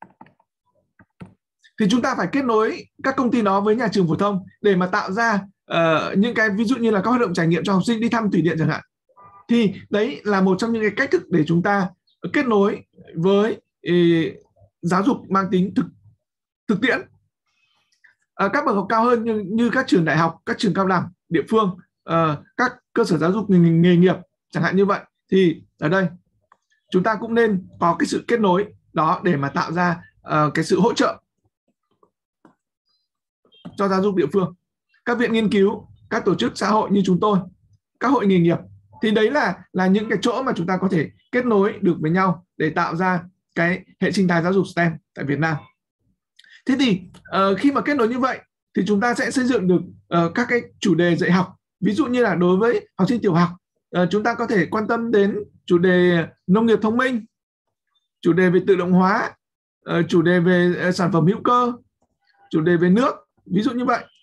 thì chúng ta phải kết nối các công ty đó với nhà trường phổ thông để mà tạo ra uh, những cái ví dụ như là các hoạt động trải nghiệm cho học sinh đi thăm thủy điện chẳng hạn. Thì đấy là một trong những cái cách thức để chúng ta kết nối với uh, giáo dục mang tính thực thực tiễn. Uh, các bậc học cao hơn như, như các trường đại học, các trường cao đẳng địa phương, uh, các cơ sở giáo dục nghề, nghề nghiệp chẳng hạn như vậy, thì ở đây chúng ta cũng nên có cái sự kết nối đó để mà tạo ra uh, cái sự hỗ trợ cho giáo dục địa phương. Các viện nghiên cứu, các tổ chức xã hội như chúng tôi, các hội nghề nghiệp, thì đấy là là những cái chỗ mà chúng ta có thể kết nối được với nhau để tạo ra cái hệ sinh thái giáo dục STEM tại Việt Nam. Thế thì uh, khi mà kết nối như vậy thì chúng ta sẽ xây dựng được uh, các cái chủ đề dạy học. Ví dụ như là đối với học sinh tiểu học, uh, chúng ta có thể quan tâm đến chủ đề nông nghiệp thông minh, chủ đề về tự động hóa, uh, chủ đề về uh, sản phẩm hữu cơ, chủ đề về nước, ví dụ như vậy.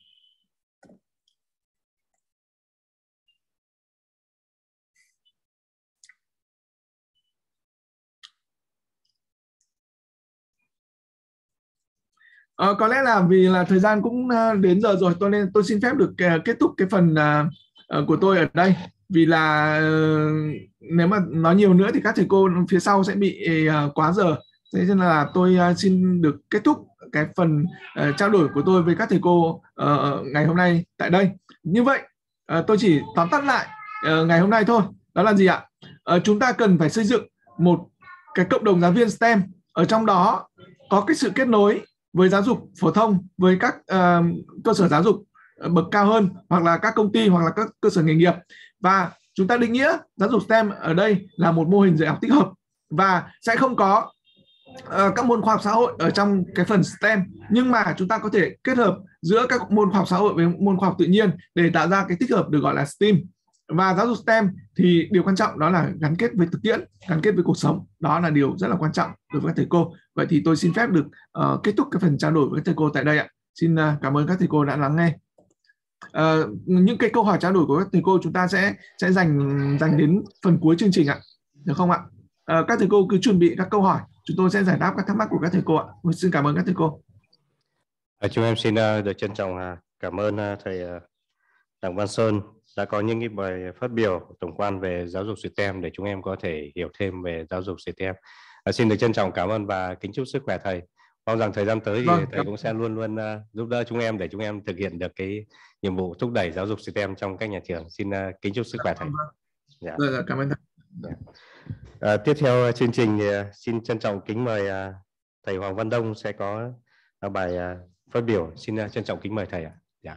Uh, có lẽ là vì là thời gian cũng uh, đến giờ rồi, tôi nên tôi xin phép được uh, kết thúc cái phần uh, uh, của tôi ở đây. Vì là uh, nếu mà nói nhiều nữa thì các thầy cô phía sau sẽ bị uh, quá giờ. Thế nên là tôi uh, xin được kết thúc cái phần uh, trao đổi của tôi với các thầy cô uh, ngày hôm nay tại đây. Như vậy uh, tôi chỉ tóm tắt lại uh, ngày hôm nay thôi. Đó là gì ạ? Uh, chúng ta cần phải xây dựng một cái cộng đồng giáo viên STEM, ở trong đó có cái sự kết nối với giáo dục phổ thông, với các uh, cơ sở giáo dục bậc cao hơn, hoặc là các công ty, hoặc là các cơ sở nghề nghiệp. Và chúng ta định nghĩa giáo dục STEM ở đây là một mô hình dạy học tích hợp, và sẽ không có uh, các môn khoa học xã hội ở trong cái phần STEM, nhưng mà chúng ta có thể kết hợp giữa các môn khoa học xã hội với môn khoa học tự nhiên để tạo ra cái tích hợp được gọi là STEAM. Và giáo dục STEM thì điều quan trọng đó là gắn kết với thực tiễn, gắn kết với cuộc sống. Đó là điều rất là quan trọng đối với các thầy cô. Vậy thì tôi xin phép được uh, kết thúc cái phần trao đổi với các thầy cô tại đây ạ. Xin uh, cảm ơn các thầy cô đã lắng nghe. Uh, những cái câu hỏi trao đổi của các thầy cô chúng ta sẽ sẽ dành dành đến phần cuối chương trình ạ, được không ạ? Uh, các thầy cô cứ chuẩn bị các câu hỏi, chúng tôi sẽ giải đáp các thắc mắc của các thầy cô ạ. Xin cảm ơn các thầy cô. Uh, chúng em xin uh, được trân trọng uh, cảm ơn uh, thầy uh, Đặng Văn Sơn đã có những cái bài phát biểu tổng quan về giáo dục STEM để chúng em có thể hiểu thêm về giáo dục STEM. À, xin được trân trọng cảm ơn và kính chúc sức khỏe thầy. Mong rằng thời gian tới thì Vâng, thầy cảm- cũng sẽ luôn luôn uh, giúp đỡ chúng em để chúng em thực hiện được cái nhiệm vụ thúc đẩy giáo dục STEM trong các nhà trường. Xin uh, kính chúc sức khỏe thầy. Dạ. Dạ, dạ, cảm ơn thầy. Dạ. À, tiếp theo chương trình thì uh, xin trân trọng kính mời uh, thầy Hoàng Văn Đông sẽ có uh, bài uh, phát biểu. Xin uh, trân trọng kính mời thầy ạ. Dạ.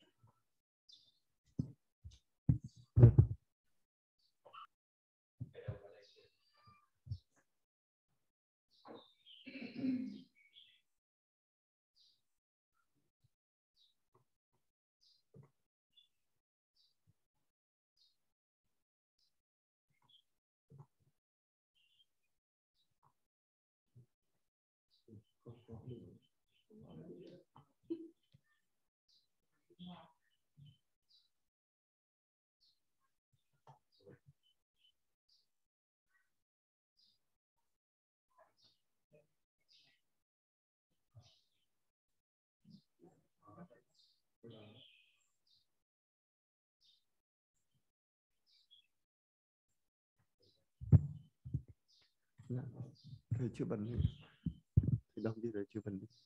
Thầy chưa bật đi. Thầy Đông đi rồi chưa bật đi.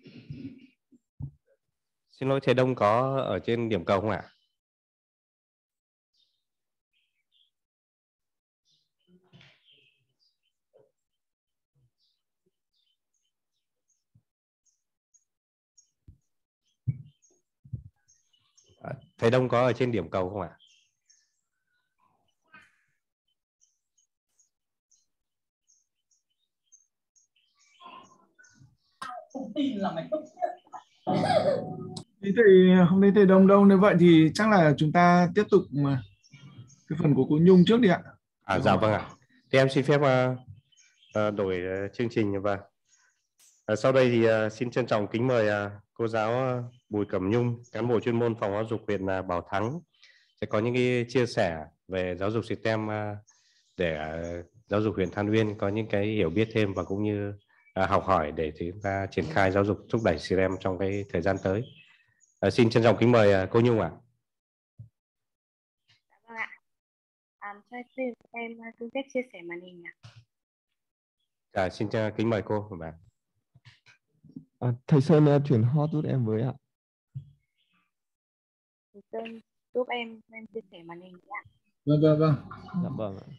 Xin lỗi, thầy Đông có ở trên điểm cầu không ạ? À, thầy Đông có ở trên điểm cầu không ạ? Thế thì không thấy thầy Đông đâu, nếu vậy thì chắc là chúng ta tiếp tục mà cái phần của cô Nhung trước đi ạ. À, dạ vâng ạ. Thì em xin phép uh, uh, đổi uh, chương trình và uh, sau đây thì uh, xin trân trọng kính mời uh, cô giáo uh, Bùi Cẩm Nhung, cán bộ chuyên môn phòng giáo dục huyện uh, Bảo Thắng sẽ có những cái chia sẻ về giáo dục STEM uh, để uh, giáo dục huyện Than Uyên có những cái hiểu biết thêm và cũng như uh, học hỏi để chúng ta triển khai giáo dục thúc đẩy STEM trong cái thời gian tới. Uh, xin trân trọng kính mời uh, cô Nhung ạ. Vâng ạ. À, cho em em xin phép chia sẻ màn hình ạ. À, xin uh, kính mời cô và bạn. À, thầy Sơn uh, chuyển hot giúp em với ạ. Thầy Sơn giúp em em chia sẻ màn hình ạ. Vâng, vâng, vâng. Dạ vâng ạ.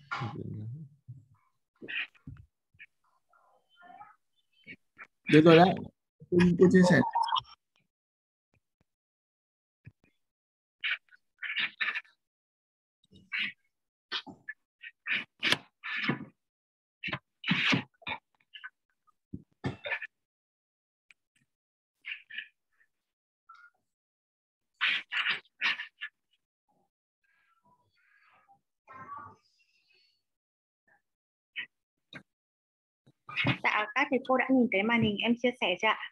Được rồi đấy. Cô, cô chia sẻ. Dạ, các thầy cô đã nhìn thấy màn hình em chia sẻ chưa ạ?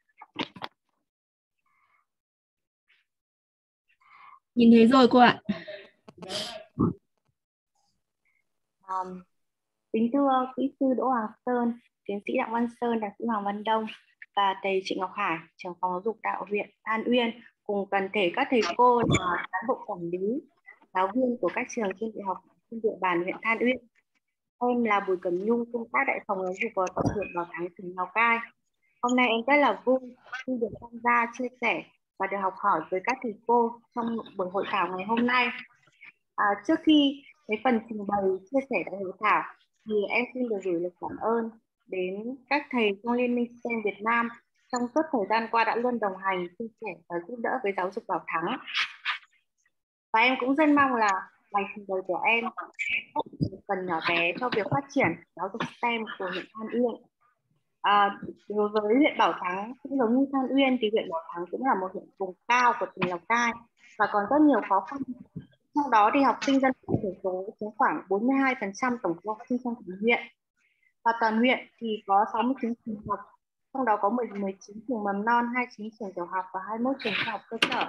Nhìn thấy rồi cô ạ. Um, kính thưa kỹ sư Đỗ Hoàng Sơn, tiến sĩ Đặng Văn Sơn, thạc sĩ Hoàng Văn Đông và thầy Trịnh Ngọc Hải, trưởng phòng giáo dục đạo huyện Than Uyên cùng toàn thể các thầy cô và cán bộ quản lý, giáo viên của các trường trên đại học trên địa bàn huyện Than Uyên. Em là Bùi Cẩm Nhung, công tác tại phòng giáo dục và tập huyện Bảo Thắng, tỉnh Lào Cai. Hôm nay em rất là vui khi được tham gia chia sẻ và được học hỏi với các thầy cô trong buổi hội thảo ngày hôm nay. À, trước khi cái phần trình bày chia sẻ tại hội thảo thì em xin được gửi lời cảm ơn đến các thầy trong Liên minh STEM Việt Nam trong suốt thời gian qua đã luôn đồng hành, chia sẻ và giúp đỡ với giáo dục Bảo Thắng. Và em cũng rất mong là bài trình bày của em một phần nhỏ bé cho việc phát triển giáo dục STEM của huyện Than Uyên. À, đối với huyện Bảo Thắng cũng giống như Than Uyên thì huyện Bảo Thắng cũng là một huyện vùng cao của tỉnh Lào Cai và còn rất nhiều khó khăn. Trong đó thì học sinh dân tộc thiểu số chiếm khoảng bốn mươi hai phần trăm tổng số học sinh trong toàn huyện. Và toàn huyện thì có sáu mươi chín trường học, trong đó có mười chín trường mầm non, hai mươi chín trường tiểu học và hai mươi mốt trường trung học cơ sở.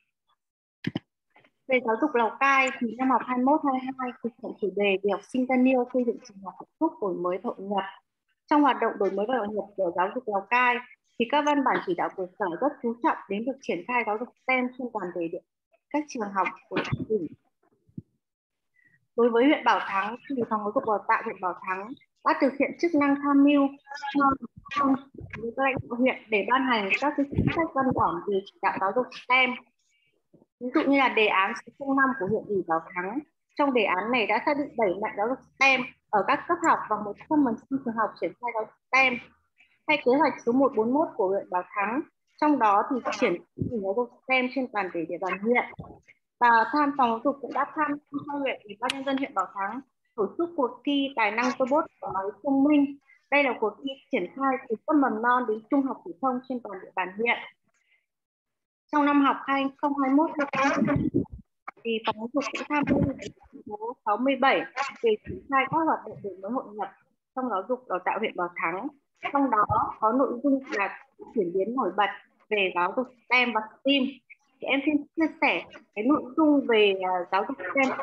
Về giáo dục Lào Cai thì năm học hai mươi mốt hai mươi hai thực hiện chủ đề về học sinh thân yêu xây dựng trường học hạnh phúc đổi mới và hội nhập. Trong hoạt động đổi mới và hội nhập của giáo dục Lào Cai thì các văn bản chỉ đạo của sở rất chú trọng đến việc triển khai giáo dục STEM trên toàn thể các trường học của tỉnh. Đối với huyện Bảo Thắng thì phòng giáo dục đào tạo huyện Bảo Thắng đã thực hiện chức năng tham mưu cho với các lãnh đạo huyện để ban hành các cái chính sách văn bản về chỉ đạo giáo dục STEM. Ví dụ như là đề án số không năm của huyện ủy Bảo Thắng. Trong đề án này đã xác định đẩy mạnh giáo dục STEM ở các cấp học và một trăm phần trăm trường học triển khai giáo dục STEM. Hay kế hoạch số một trăm bốn mươi mốt của huyện Bảo Thắng, trong đó thì triển khai giáo dục STEM trên toàn thể địa bàn huyện. Và tham phòng giáo dục cũng đã tham cho huyện ủy ban nhân dân huyện Bảo Thắng tổ chức cuộc thi tài năng robot và máy thông minh. Đây là cuộc thi triển khai từ cấp mầm non đến trung học phổ thông trên toàn địa bàn huyện. Trong năm học hai nghìn không trăm hai mươi mốt thì phòng giáo dục cũng tham mưu số sáu mươi bảy về triển khai các hoạt động đổi mới hội nhập trong giáo dục đào tạo huyện Bảo Thắng. Trong đó có nội dung là chuyển biến nổi bật về giáo dục STEM và STEAM. Thì em xin chia sẻ cái nội dung về uh, giáo dục STEM.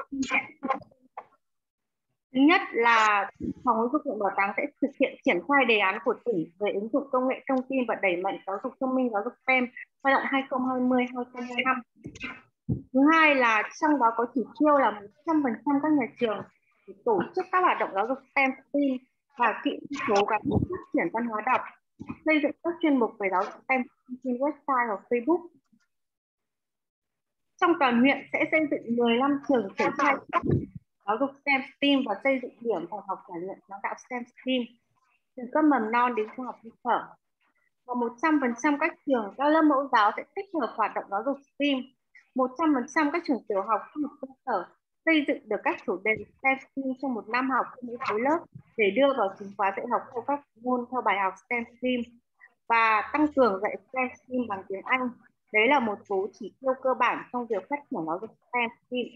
Thứ nhất là phòng giáo dục huyện Bảo Thắng sẽ thực hiện triển khai đề án của tỉnh về ứng dụng công nghệ thông tin và đẩy mạnh giáo dục thông minh, giáo dục STEM giai đoạn hai nghìn không trăm hai mươi đến hai nghìn không trăm hai mươi lăm. Thứ hai là trong đó có chỉ tiêu là một trăm phần trăm các nhà trường để tổ chức các hoạt động giáo dục STEM, STEAM và kỹ năng số gắn với phát triển văn hóa đọc, xây dựng các chuyên mục về giáo dục STEM trên website hoặc Facebook. Trong toàn huyện sẽ xây dựng mười lăm trường triển khai giáo dục STEM, STEAM và xây dựng điểm phòng học trải nghiệm sáng tạo STEM, STEAM từ cấp mầm non đến trung học cơ sở. Và một trăm phần trăm các trường, các lớp mẫu giáo sẽ tích hợp hoạt động giáo dục STEAM. một trăm phần trăm các trường tiểu học, trung học cơ sở xây dựng được các chủ đề STEM, STEAM trong một năm học trong mỗi khối lớp để đưa vào chính khóa dạy học theo các môn theo bài học STEM, STEAM và tăng cường dạy STEM, STEAM bằng tiếng Anh. Đấy là một số chỉ tiêu cơ bản trong việc phát triển giáo dục STEM, STEAM.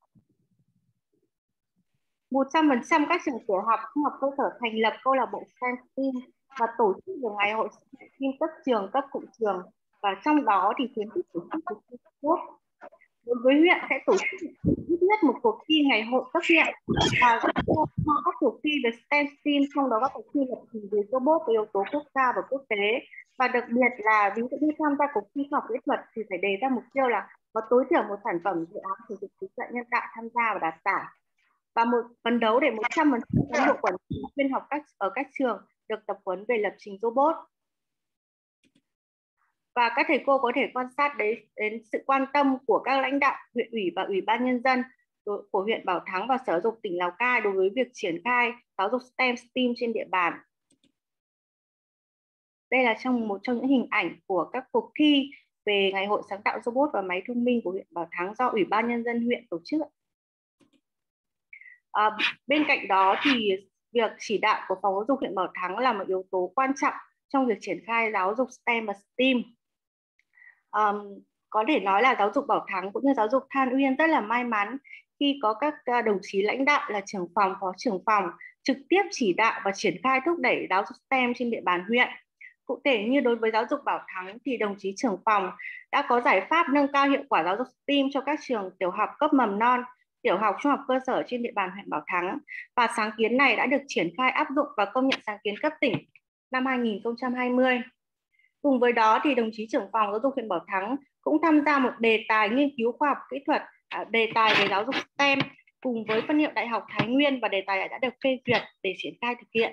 một trăm phần trăm các trường tiểu học, trung học cơ sở thành lập câu lạc bộ STEM, STEAM và tổ chức được ngày hội STEM cấp trường, cấp cụm trường, và trong đó thì khuyến khích tổ chức cuộc thi quốc. Đối với huyện sẽ tổ chức ít nhất một cuộc thi ngày hội cấp huyện và các cuộc thi về STEM, STEAM, trong đó các cuộc thi lập trình về robot với yếu tố quốc gia và quốc tế. Và đặc biệt là ví dụ như tham gia cuộc thi khoa học kỹ thuật thì phải đề ra mục tiêu là có tối thiểu một sản phẩm dự án sử dụng trí tuệ nhân tạo tham gia và đạt giải. Và một phấn đấu để một trăm phần trăm cán bộ quản lý viên học các ở các trường được tập huấn về lập trình robot. Và các thầy cô có thể quan sát đấy đến sự quan tâm của các lãnh đạo huyện ủy và ủy ban nhân dân của huyện Bảo Thắng và Sở Giáo dục tỉnh Lào Cai đối với việc triển khai giáo dục STEM, STEAM trên địa bàn. Đây là trong một trong những hình ảnh của các cuộc thi về Ngày hội sáng tạo robot và máy thông minh của huyện Bảo Thắng do Ủy ban nhân dân huyện tổ chức. À, bên cạnh đó thì việc chỉ đạo của phòng giáo dục huyện Bảo Thắng là một yếu tố quan trọng trong việc triển khai giáo dục STEM và STEAM. Um, có thể nói là giáo dục Bảo Thắng cũng như giáo dục Than Uyên rất là may mắn khi có các đồng chí lãnh đạo là trưởng phòng, phó trưởng phòng trực tiếp chỉ đạo và triển khai thúc đẩy giáo dục STEM trên địa bàn huyện. Cụ thể như đối với giáo dục Bảo Thắng thì đồng chí trưởng phòng đã có giải pháp nâng cao hiệu quả giáo dục STEAM cho các trường tiểu học cấp mầm non, tiểu học, trung học cơ sở trên địa bàn huyện Bảo Thắng, và sáng kiến này đã được triển khai áp dụng và công nhận sáng kiến cấp tỉnh năm hai nghìn không trăm hai mươi. Cùng với đó thì đồng chí trưởng phòng giáo dục huyện Bảo Thắng cũng tham gia một đề tài nghiên cứu khoa học kỹ thuật, đề tài về giáo dục STEM cùng với phân hiệu Đại học Thái Nguyên, và đề tài đã được phê duyệt để triển khai thực hiện.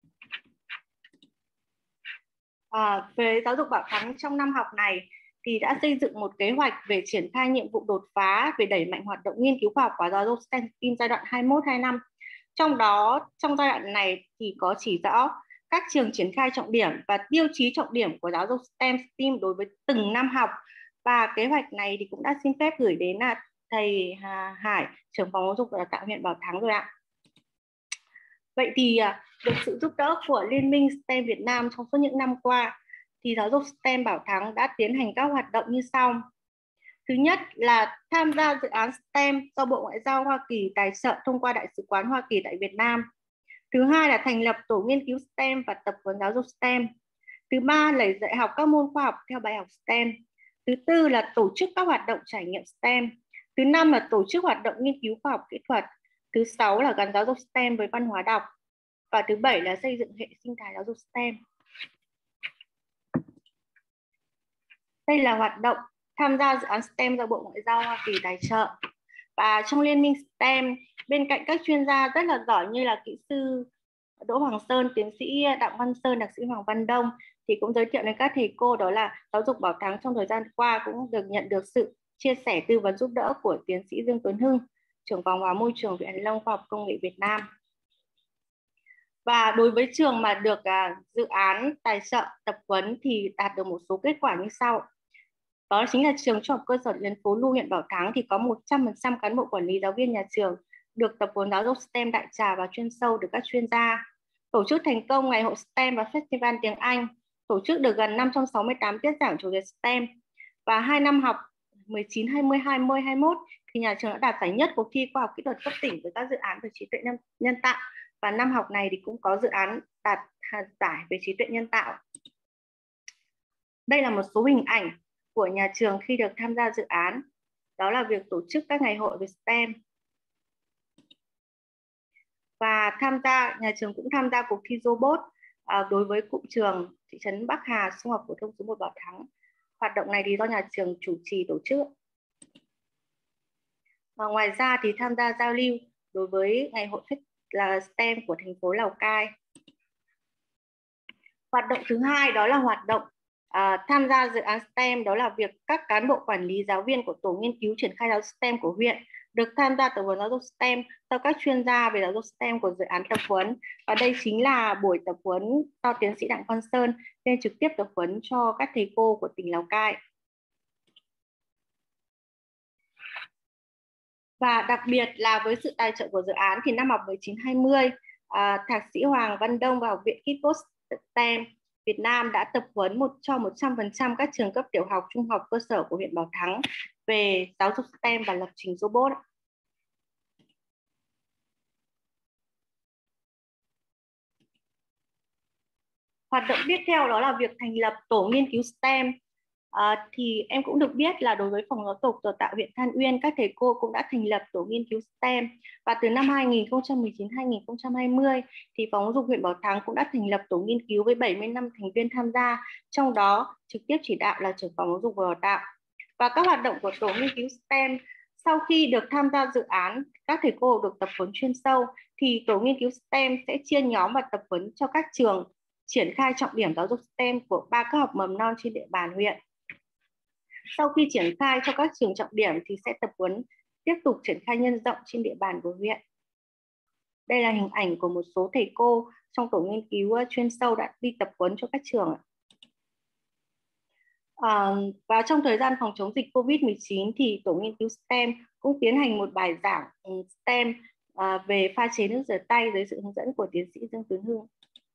À, về giáo dục Bảo Thắng trong năm học này thì đã xây dựng một kế hoạch về triển khai nhiệm vụ đột phá về đẩy mạnh hoạt động nghiên cứu khoa học và giáo dục STEM giai đoạn hai mươi mốt hai mươi lăm. Trong đó, trong giai đoạn này thì có chỉ rõ các trường triển khai trọng điểm và tiêu chí trọng điểm của giáo dục STEM, STEAM đối với từng năm học. Và kế hoạch này thì cũng đã xin phép gửi đến là thầy Hải, trưởng phòng giáo dục và đào tạo huyện Bảo Thắng rồi ạ. Vậy thì được sự giúp đỡ của Liên minh STEM Việt Nam trong suốt những năm qua thì giáo dục STEM Bảo Thắng đã tiến hành các hoạt động như sau. Thứ nhất là tham gia dự án STEM do Bộ Ngoại giao Hoa Kỳ tài trợ thông qua Đại sứ quán Hoa Kỳ tại Việt Nam. Thứ hai là thành lập tổ nghiên cứu STEM và tập huấn giáo dục STEM. Thứ ba là dạy học các môn khoa học theo bài học STEM. Thứ tư là tổ chức các hoạt động trải nghiệm STEM. Thứ năm là tổ chức hoạt động nghiên cứu khoa học kỹ thuật. Thứ sáu là gắn giáo dục STEM với văn hóa đọc. Và thứ bảy là xây dựng hệ sinh thái giáo dục STEM. Đây là hoạt động tham gia dự án STEM do Bộ Ngoại giao Hoa Kỳ tài trợ. Và trong Liên minh STEM, bên cạnh các chuyên gia rất là giỏi như là kỹ sư Đỗ Hoàng Sơn, tiến sĩ Đặng Văn Sơn, thạc sĩ Hoàng Văn Đông thì cũng giới thiệu đến các thầy cô đó là giáo dục Bảo Thắng trong thời gian qua cũng được nhận được sự chia sẻ tư vấn giúp đỡ của tiến sĩ Dương Tuấn Hưng, trưởng phòng hóa môi trường Viện Hàn Lâm Khoa học Công nghệ Việt Nam. Và đối với trường mà được à, dự án tài trợ tập huấn thì đạt được một số kết quả như sau. Đó chính là trường Trung học cơ sở Trần Phố Lu, huyện Bảo Thắng thì có một trăm phần trăm cán bộ quản lý, giáo viên nhà trường được tập huấn giáo dục STEM đại trà và chuyên sâu được các chuyên gia. Tổ chức thành công ngày hội STEM và Festival tiếng Anh, tổ chức được gần năm trăm sáu mươi tám tiết giảng chủ đề STEM. Và hai năm học mười chín, hai mươi, hai mươi, hai mươi mốt thì nhà trường đã đạt giải nhất cuộc thi khoa học kỹ thuật cấp tỉnh với các dự án về trí tuệ nhân, nhân tạo. Và năm học này thì cũng có dự án đạt giải về trí tuệ nhân tạo. Đây là một số hình ảnh của nhà trường khi được tham gia dự án. Đó là việc tổ chức các ngày hội về STEM. Và tham gia, nhà trường cũng tham gia cuộc thi robot à, đối với cụm trường thị trấn Bắc Hà, Trung học phổ thông số một Bảo Thắng. Hoạt động này thì do nhà trường chủ trì tổ chức. Và ngoài ra thì tham gia giao lưu đối với ngày hội là STEM của thành phố Lào Cai. Hoạt động thứ hai đó là hoạt động à, tham gia dự án STEM, đó là việc các cán bộ quản lý, giáo viên của tổ nghiên cứu triển khai giáo dục STEM của huyện được tham gia tập huấn giáo dục STEM do các chuyên gia về giáo dục STEM của dự án tập huấn. Và đây chính là buổi tập huấn do tiến sĩ Đặng Văn Sơn nên trực tiếp tập huấn cho các thầy cô của tỉnh Lào Cai. Và đặc biệt là với sự tài trợ của dự án thì năm học mười chín hai mươi, à, thạc sĩ Hoàng Văn Đông và Học viện Kitbot STEM Việt Nam đã tập huấn một cho một trăm phần trăm các trường cấp tiểu học, trung học cơ sở của huyện Bảo Thắng về giáo dục STEM và lập trình robot. Hoạt động tiếp theo đó là việc thành lập tổ nghiên cứu STEM. À, thì em cũng được biết là đối với phòng giáo dục đào tạo huyện Than Uyên, các thầy cô cũng đã thành lập tổ nghiên cứu STEM. Và từ năm hai nghìn không trăm mười chín đến hai nghìn không trăm hai mươi thì phòng giáo dục huyện Bảo Thắng cũng đã thành lập tổ nghiên cứu với bảy mươi lăm thành viên tham gia, trong đó trực tiếp chỉ đạo là trưởng phòng giáo dục và đào tạo. Và các hoạt động của tổ nghiên cứu STEM sau khi được tham gia dự án, các thầy cô được tập huấn chuyên sâu thì tổ nghiên cứu STEM sẽ chia nhóm và tập huấn cho các trường triển khai trọng điểm giáo dục STEM của ba cấp học mầm non trên địa bàn huyện. Sau khi triển khai cho các trường trọng điểm thì sẽ tập huấn tiếp tục triển khai nhân rộng trên địa bàn của huyện. Đây là hình ảnh của một số thầy cô trong tổ nghiên cứu chuyên sâu đã đi tập huấn cho các trường. À, và trong thời gian phòng chống dịch Covid mười chín thì tổ nghiên cứu STEM cũng tiến hành một bài giảng STEM à, về pha chế nước rửa tay dưới sự hướng dẫn của tiến sĩ Dương Tuấn Hưng.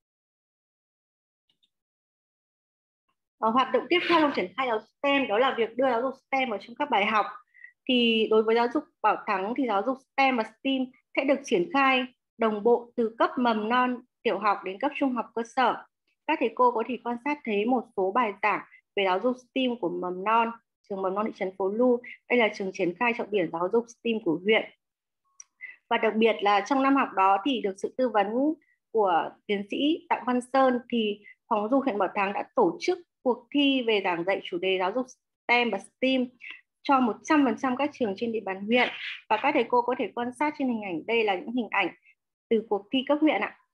À, hoạt động tiếp theo trong triển khai giáo dục STEM đó là việc đưa giáo dục STEM vào trong các bài học. Thì đối với giáo dục Bảo Thắng thì giáo dục STEM và STEAM sẽ được triển khai đồng bộ từ cấp mầm non, tiểu học đến cấp trung học cơ sở. Các thầy cô có thể quan sát thấy một số bài giảng về giáo dục STEAM của mầm non, trường mầm non thị trấn Phố Lu. Đây là trường triển khai trọng điểm giáo dục STEAM của huyện. Và đặc biệt là trong năm học đó thì được sự tư vấn của tiến sĩ Đặng Văn Sơn thì phòng giáo dục huyện Bảo Thắng đã tổ chức cuộc thi về giảng dạy chủ đề giáo dục STEM và STEAM cho một trăm phần trăm các trường trên địa bàn huyện. Và các thầy cô có thể quan sát trên hình ảnh, đây là những hình ảnh từ cuộc thi cấp huyện ạ.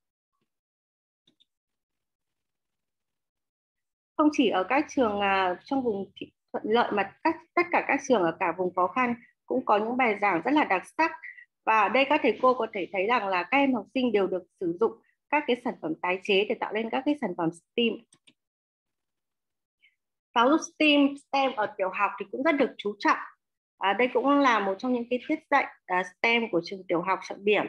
Không chỉ ở các trường uh, trong vùng thuận lợi mà các, tất cả các trường ở cả vùng khó khăn cũng có những bài giảng rất là đặc sắc. Và ở đây các thầy cô có thể thấy rằng là các em học sinh đều được sử dụng các cái sản phẩm tái chế để tạo nên các cái sản phẩm STEAM. Giáo dục STEAM, STEM ở tiểu học thì cũng rất được chú trọng. À, đây cũng là một trong những cái tiết dạy uh, STEM của trường tiểu học trọng điểm.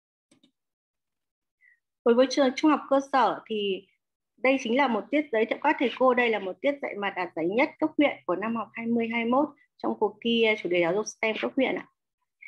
Đối với trường trung học cơ sở thì đây chính là một tiết giới thiệu các thầy cô. Đây là một tiết dạy mà đạt giải nhất cấp huyện của năm học hai mươi hai mươi mốt trong cuộc thi chủ đề giáo dục STEM cấp huyện ạ.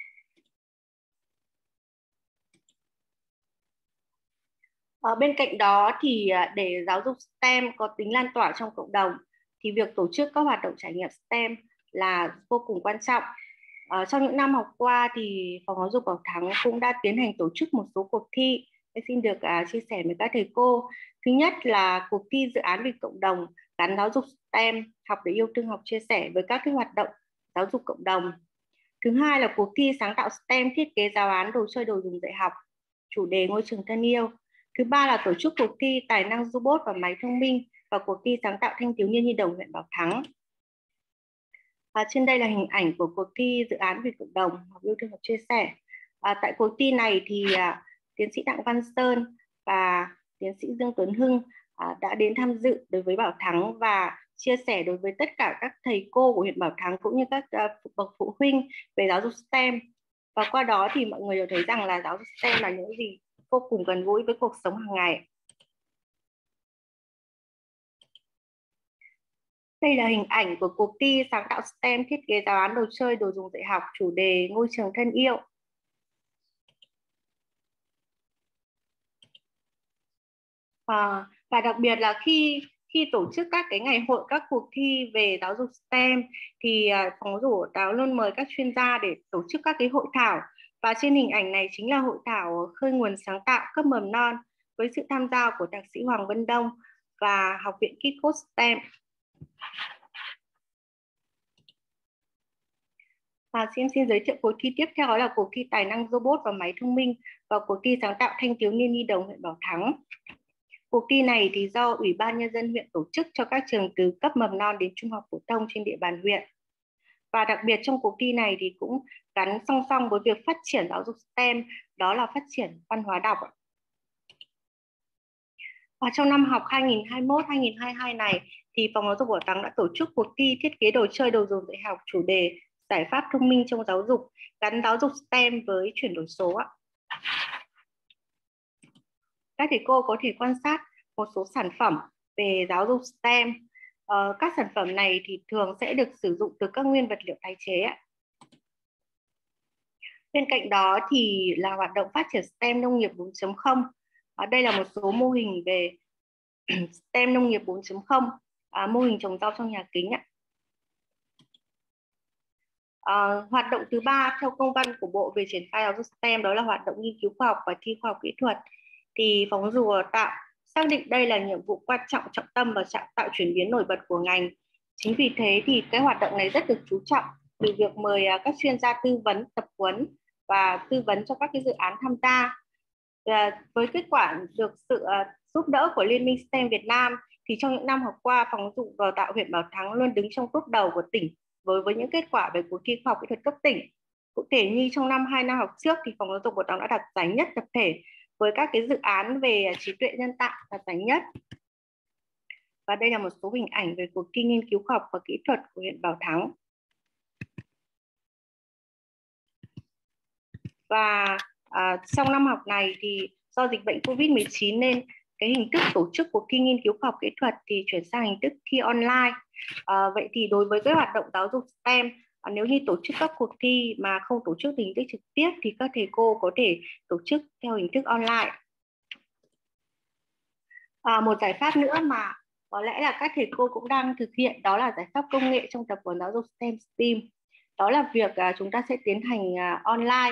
Ở bên cạnh đó thì để giáo dục STEM có tính lan tỏa trong cộng đồng thì việc tổ chức các hoạt động trải nghiệm STEM là vô cùng quan trọng. À, trong những năm học qua thì phòng giáo dục Bảo Thắng cũng đã tiến hành tổ chức một số cuộc thi. Tôi xin được uh, chia sẻ với các thầy cô. Thứ nhất là cuộc thi dự án vì cộng đồng gắn giáo dục STEM, học để yêu thương, học chia sẻ với các cái hoạt động giáo dục cộng đồng. Thứ hai là cuộc thi sáng tạo STEM, thiết kế giáo án, đồ chơi, đồ dùng dạy học, chủ đề ngôi trường thân yêu. Thứ ba là tổ chức cuộc thi tài năng robot và máy thông minh và cuộc thi sáng tạo thanh thiếu niên nhi đồng huyện Bảo Thắng. À, trên đây là hình ảnh của cuộc thi dự án vì cộng đồng học yêu thương học chia sẻ. À, tại cuộc thi này thì à, tiến sĩ Đặng Văn Sơn và tiến sĩ Dương Tuấn Hưng à, đã đến tham dự đối với Bảo Thắng và chia sẻ đối với tất cả các thầy cô của huyện Bảo Thắng cũng như các uh, bậc phụ huynh về giáo dục STEM. Và qua đó thì mọi người đều thấy rằng là giáo dục STEM là những gì vô cùng gần gũi với cuộc sống hàng ngày. Đây là hình ảnh của cuộc thi sáng tạo STEM thiết kế giáo án đồ chơi đồ dùng dạy học chủ đề ngôi trường thân yêu. À, và đặc biệt là khi khi tổ chức các cái ngày hội, các cuộc thi về giáo dục STEM thì phòng giáo dục Táo luôn mời các chuyên gia để tổ chức các cái hội thảo. Và trên hình ảnh này chính là hội thảo khơi nguồn sáng tạo cấp mầm non với sự tham gia của thạc sĩ Hoàng Vân Đông và Học viện Kit Code STEM. Và xin xin giới thiệu cuộc thi tiếp theo, đó là cuộc thi tài năng robot và máy thông minh và cuộc thi sáng tạo thanh thiếu niên nhi đồng huyện Bảo Thắng. Cuộc thi này thì do Ủy ban Nhân dân huyện tổ chức cho các trường từ cấp mầm non đến trung học phổ thông trên địa bàn huyện. Và đặc biệt trong cuộc thi này thì cũng gắn song song với việc phát triển giáo dục STEM, đó là phát triển văn hóa đọc. Và trong năm học hai nghìn không trăm hai mươi mốt hai nghìn không trăm hai mươi hai này thì Phòng Giáo dục Bảo Thắng đã tổ chức cuộc thi thiết kế đồ chơi đồ dùng dạy học chủ đề giải pháp thông minh trong giáo dục, gắn giáo dục STEM với chuyển đổi số. Các thầy cô có thể quan sát một số sản phẩm về giáo dục STEM. Uh, các sản phẩm này thì thường sẽ được sử dụng từ các nguyên vật liệu tái chế. Bên cạnh đó thì là hoạt động phát triển STEM nông nghiệp bốn chấm không. Ở đây là một số mô hình về STEM nông nghiệp bốn chấm không, à, mô hình trồng rau trong nhà kính. À, hoạt động thứ ba theo công văn của Bộ về triển khai giáo dục STEM đó là hoạt động nghiên cứu khoa học và thi khoa học kỹ thuật. Thì Phòng Giáo dục Đào tạo xác định đây là nhiệm vụ quan trọng, trọng tâm và tạo chuyển biến nổi bật của ngành. Chính vì thế thì cái hoạt động này rất được chú trọng từ việc mời các chuyên gia tư vấn, tập huấn và tư vấn cho các cái dự án tham gia. À, với kết quả được sự uh, giúp đỡ của Liên minh STEM Việt Nam thì trong những năm học qua, Phòng Giáo dục Đào tạo huyện Bảo Thắng luôn đứng trong top đầu của tỉnh với với những kết quả về cuộc thi khoa học kỹ thuật cấp tỉnh. Cụ thể như trong năm hai năm học trước thì Phòng Giáo dục Bảo Thắng đã đạt giải nhất tập thể với các cái dự án về trí tuệ nhân tạo đạt giải nhất. Và đây là một số hình ảnh về cuộc thi nghiên cứu khoa học và kỹ thuật của huyện Bảo Thắng. Và à, trong năm học này thì do dịch bệnh Covid mười chín nên cái hình thức tổ chức cuộc thi nghiên cứu khoa học kỹ thuật thì chuyển sang hình thức thi online. À, vậy thì đối với cái hoạt động giáo dục STEM, à, nếu như tổ chức các cuộc thi mà không tổ chức hình thức trực tiếp thì các thầy cô có thể tổ chức theo hình thức online. À, một giải pháp nữa mà có lẽ là các thầy cô cũng đang thực hiện đó là giải pháp công nghệ trong tập huấn giáo dục STEM STEAM. Đó là việc à, chúng ta sẽ tiến hành à, online.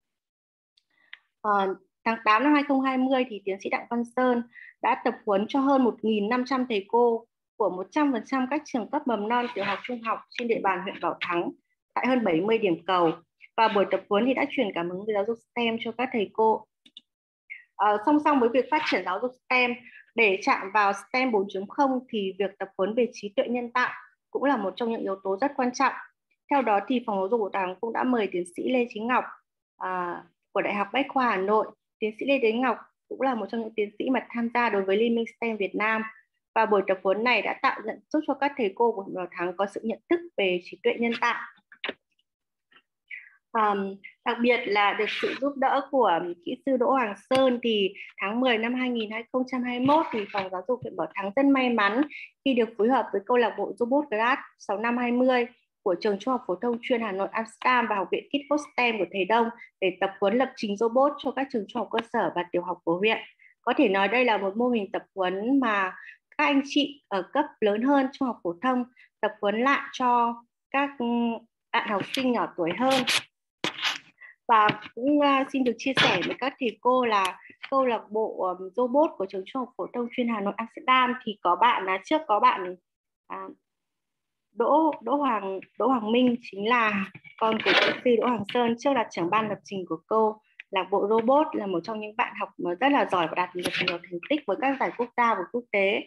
À, tháng tám năm hai nghìn không trăm hai mươi thì tiến sĩ Đặng Văn Sơn đã tập huấn cho hơn một nghìn năm trăm thầy cô của một trăm phần trăm các trường cấp mầm non, tiểu học, trung học trên địa bàn huyện Bảo Thắng tại hơn bảy mươi điểm cầu. Và buổi tập huấn thì đã truyền cảm hứng về giáo dục STEM cho các thầy cô. À, song song với việc phát triển giáo dục STEM để chạm vào STEM bốn chấm không thì việc tập huấn về trí tuệ nhân tạo cũng là một trong những yếu tố rất quan trọng. Theo đó thì Phòng Giáo dục Bảo Thắng cũng đã mời tiến sĩ Lê Chí Ngọc à, của Đại học Bách khoa Hà Nội. Tiến sĩ Lê Chí Ngọc cũng là một trong những tiến sĩ mà tham gia đối với Liên minh STEM Việt Nam. Và buổi tập huấn này đã tạo dẫn giúp cho các thầy cô của huyện Bảo Thắng có sự nhận thức về trí tuệ nhân tạo. Um, đặc biệt là được sự giúp đỡ của kỹ sư Đỗ Hoàng Sơn thì tháng mười năm hai nghìn không trăm hai mươi mốt thì Phòng Giáo dục huyện Bảo Thắng rất may mắn khi được phối hợp với câu lạc bộ Robot Class sáu năm hai mươi của trường Trung học phổ thông chuyên Hà Nội Amsterdam và Học viện Kit Code STEM của thầy Đông để tập huấn lập trình robot cho các trường trung học cơ sở và tiểu học của huyện. Có thể nói đây là một mô hình tập huấn mà các anh chị ở cấp lớn hơn trung học phổ thông tập huấn lại cho các bạn học sinh nhỏ tuổi hơn. Và cũng uh, xin được chia sẻ với các thầy cô là câu lạc bộ um, robot của trường Trung học phổ thông chuyên Hà Nội Amsterdam thì có bạn là trước có bạn uh, Đỗ Đỗ Hoàng Đỗ Hoàng Minh chính là con của kỹ sư Đỗ Hoàng Sơn, trước là trưởng ban lập trình của cô Lạc bộ robot là một trong những bạn học mà rất là giỏi và đạt được nhiều thành tích với các giải quốc gia và quốc tế.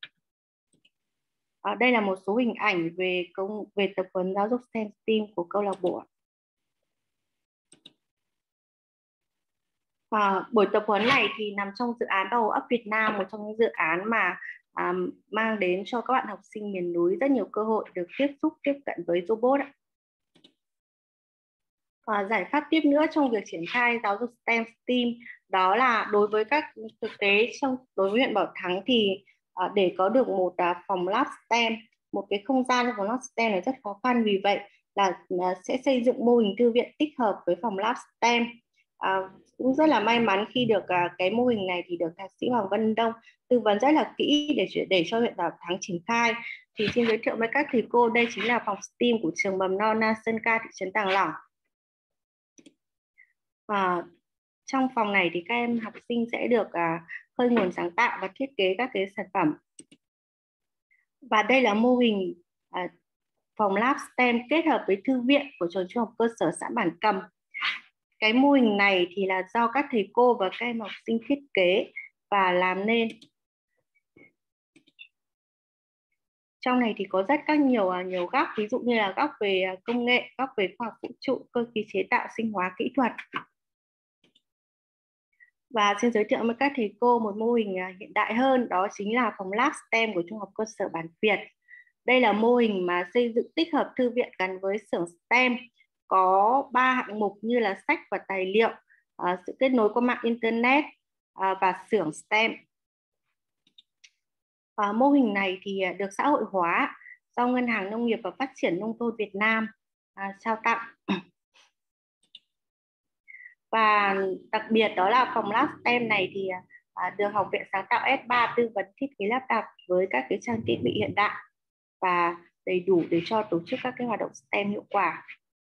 À, đây là một số hình ảnh về công về tập huấn giáo dục STEM STEAM của câu lạc bộ. À, buổi tập huấn này thì nằm trong dự án Đầu óc Việt Nam, một trong những dự án mà à, mang đến cho các bạn học sinh miền núi rất nhiều cơ hội được tiếp xúc, tiếp cận với robot. À, giải pháp tiếp nữa trong việc triển khai giáo dục STEM STEAM đó là đối với các thực tế trong đối với huyện Bảo Thắng thì à, để có được một à, phòng lab STEM, một cái không gian cho phòng lab STEM là rất khó khăn. Vì vậy là, là sẽ xây dựng mô hình thư viện tích hợp với phòng lab STEM. À, cũng rất là may mắn khi được à, cái mô hình này thì được thạc sĩ Hoàng Văn Đông tư vấn rất là kỹ để để cho huyện Bảo Thắng triển khai. Thì xin giới thiệu với các thầy cô, đây chính là phòng STEAM của trường mầm non Na Sơn Ca, thị trấn Tàng Lỏng. À, trong phòng này thì các em học sinh sẽ được à, khơi nguồn sáng tạo và thiết kế các cái sản phẩm. Và đây là mô hình à, phòng lab STEM kết hợp với thư viện của trường trung học cơ sở xã Bản Cầm. Cái mô hình này thì là do các thầy cô và các em học sinh thiết kế và làm nên. Trong này thì có rất các nhiều nhiều góc, ví dụ như là góc về công nghệ, góc về khoa học vũ trụ, cơ khí chế tạo, sinh hóa, kỹ thuật. Và xin giới thiệu với các thầy cô một mô hình hiện đại hơn, đó chính là phòng lab STEM của Trung học cơ sở Bản Việt. Đây là mô hình mà xây dựng tích hợp thư viện gắn với xưởng STEM, có ba hạng mục như là sách và tài liệu, uh, sự kết nối qua mạng internet uh, và xưởng STEM. Uh, mô hình này thì được xã hội hóa do Ngân hàng Nông nghiệp và Phát triển Nông thôn Việt Nam uh, trao tặng. Và đặc biệt đó là phòng lab STEM này thì à, được Học viện Sáng tạo S ba tư vấn thiết kế lắp đặt với các cái trang thiết bị hiện đại và đầy đủ để cho tổ chức các cái hoạt động STEM hiệu quả.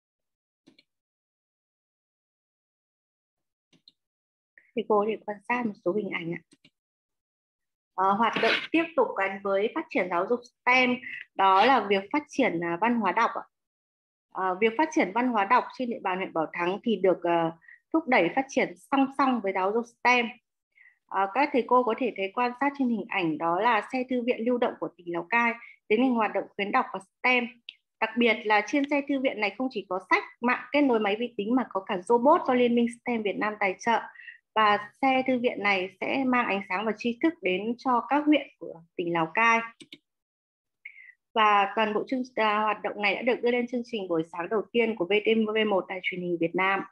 Thì cô để quan sát một số hình ảnh ạ. À, hoạt động tiếp tục gắn với phát triển giáo dục STEM đó là việc phát triển à, văn hóa đọc ạ. À, việc phát triển văn hóa đọc trên địa bàn huyện Bảo Thắng thì được à, thúc đẩy phát triển song song với giáo dục STEM. À, các thầy cô có thể thấy quan sát trên hình ảnh đó là xe thư viện lưu động của tỉnh Lào Cai tiến hành hoạt động khuyến đọc và STEM. Đặc biệt là trên xe thư viện này không chỉ có sách, mạng kết nối máy vi tính mà có cả robot do Liên minh STEM Việt Nam tài trợ. Và xe thư viện này sẽ mang ánh sáng và tri thức đến cho các huyện của tỉnh Lào Cai. Và toàn bộ chương trình uh, hoạt động này đã được đưa lên chương trình buổi sáng đầu tiên của vê tê vê một Đài Truyền hình Việt Nam.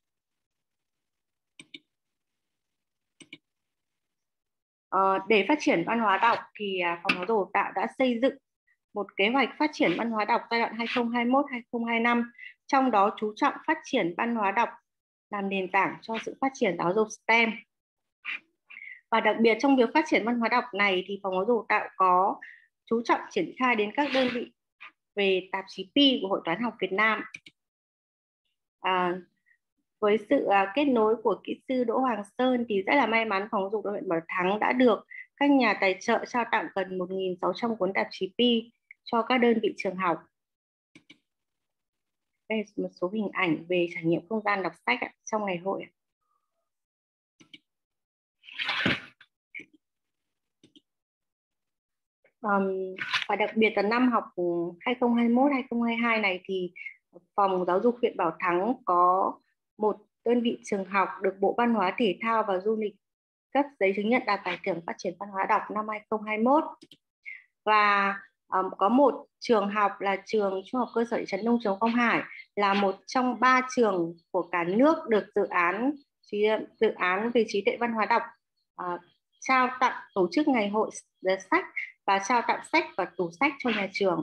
Uh, để phát triển văn hóa đọc thì uh, Phòng Giáo dục Đào tạo đã xây dựng một kế hoạch phát triển văn hóa đọc giai đoạn hai nghìn không trăm hai mươi mốt đến hai nghìn không trăm hai mươi lăm, trong đó chú trọng phát triển văn hóa đọc làm nền tảng cho sự phát triển giáo dục STEM. Và đặc biệt trong việc phát triển văn hóa đọc này thì Phòng Giáo dục Đào tạo có chú trọng triển khai đến các đơn vị về tạp chí Pi của Hội Toán học Việt Nam. À, với sự à, kết nối của kỹ sư Đỗ Hoàng Sơn thì rất là may mắn Phòng Giáo dục huyện Bảo Thắng đã được các nhà tài trợ trao tặng gần một nghìn sáu trăm cuốn tạp chí Pi cho các đơn vị trường học. Đây là một số hình ảnh về trải nghiệm không gian đọc sách trong ngày hội. Um, và đặc biệt là năm học hai nghìn không trăm hai mươi mốt đến hai nghìn không trăm hai mươi hai này thì Phòng Giáo dục huyện Bảo Thắng có một đơn vị trường học được Bộ Văn hóa Thể thao và Du lịch cấp giấy chứng nhận đạt giải thưởng phát triển văn hóa đọc năm hai nghìn không trăm hai mươi mốt. Và um, có một trường học là trường Trung học cơ sở thị trấn Nông Trường Phong Hải là một trong ba trường của cả nước được dự án dự án về trí tuệ văn hóa đọc uh, trao tặng tổ chức ngày hội sách và trao tặng sách và tủ sách cho nhà trường.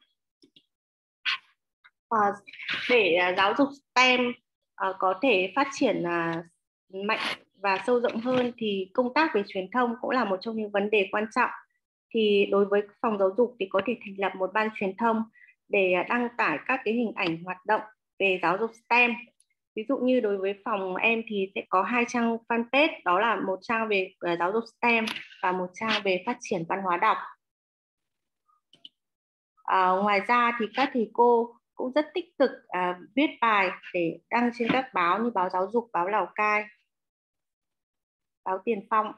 À, để uh, giáo dục STEM uh, có thể phát triển uh, mạnh và sâu rộng hơn thì công tác về truyền thông cũng là một trong những vấn đề quan trọng. Thì đối với Phòng Giáo dục thì có thể thành lập một ban truyền thông để đăng tải các cái hình ảnh hoạt động về giáo dục STEM. Ví dụ như đối với phòng em thì sẽ có hai trang fanpage, đó là một trang về uh, giáo dục STEM và một trang về phát triển văn hóa đọc. À, ngoài ra thì các thầy cô cũng rất tích cực à, viết bài để đăng trên các báo như báo Giáo dục, báo Lào Cai, báo Tiền Phong.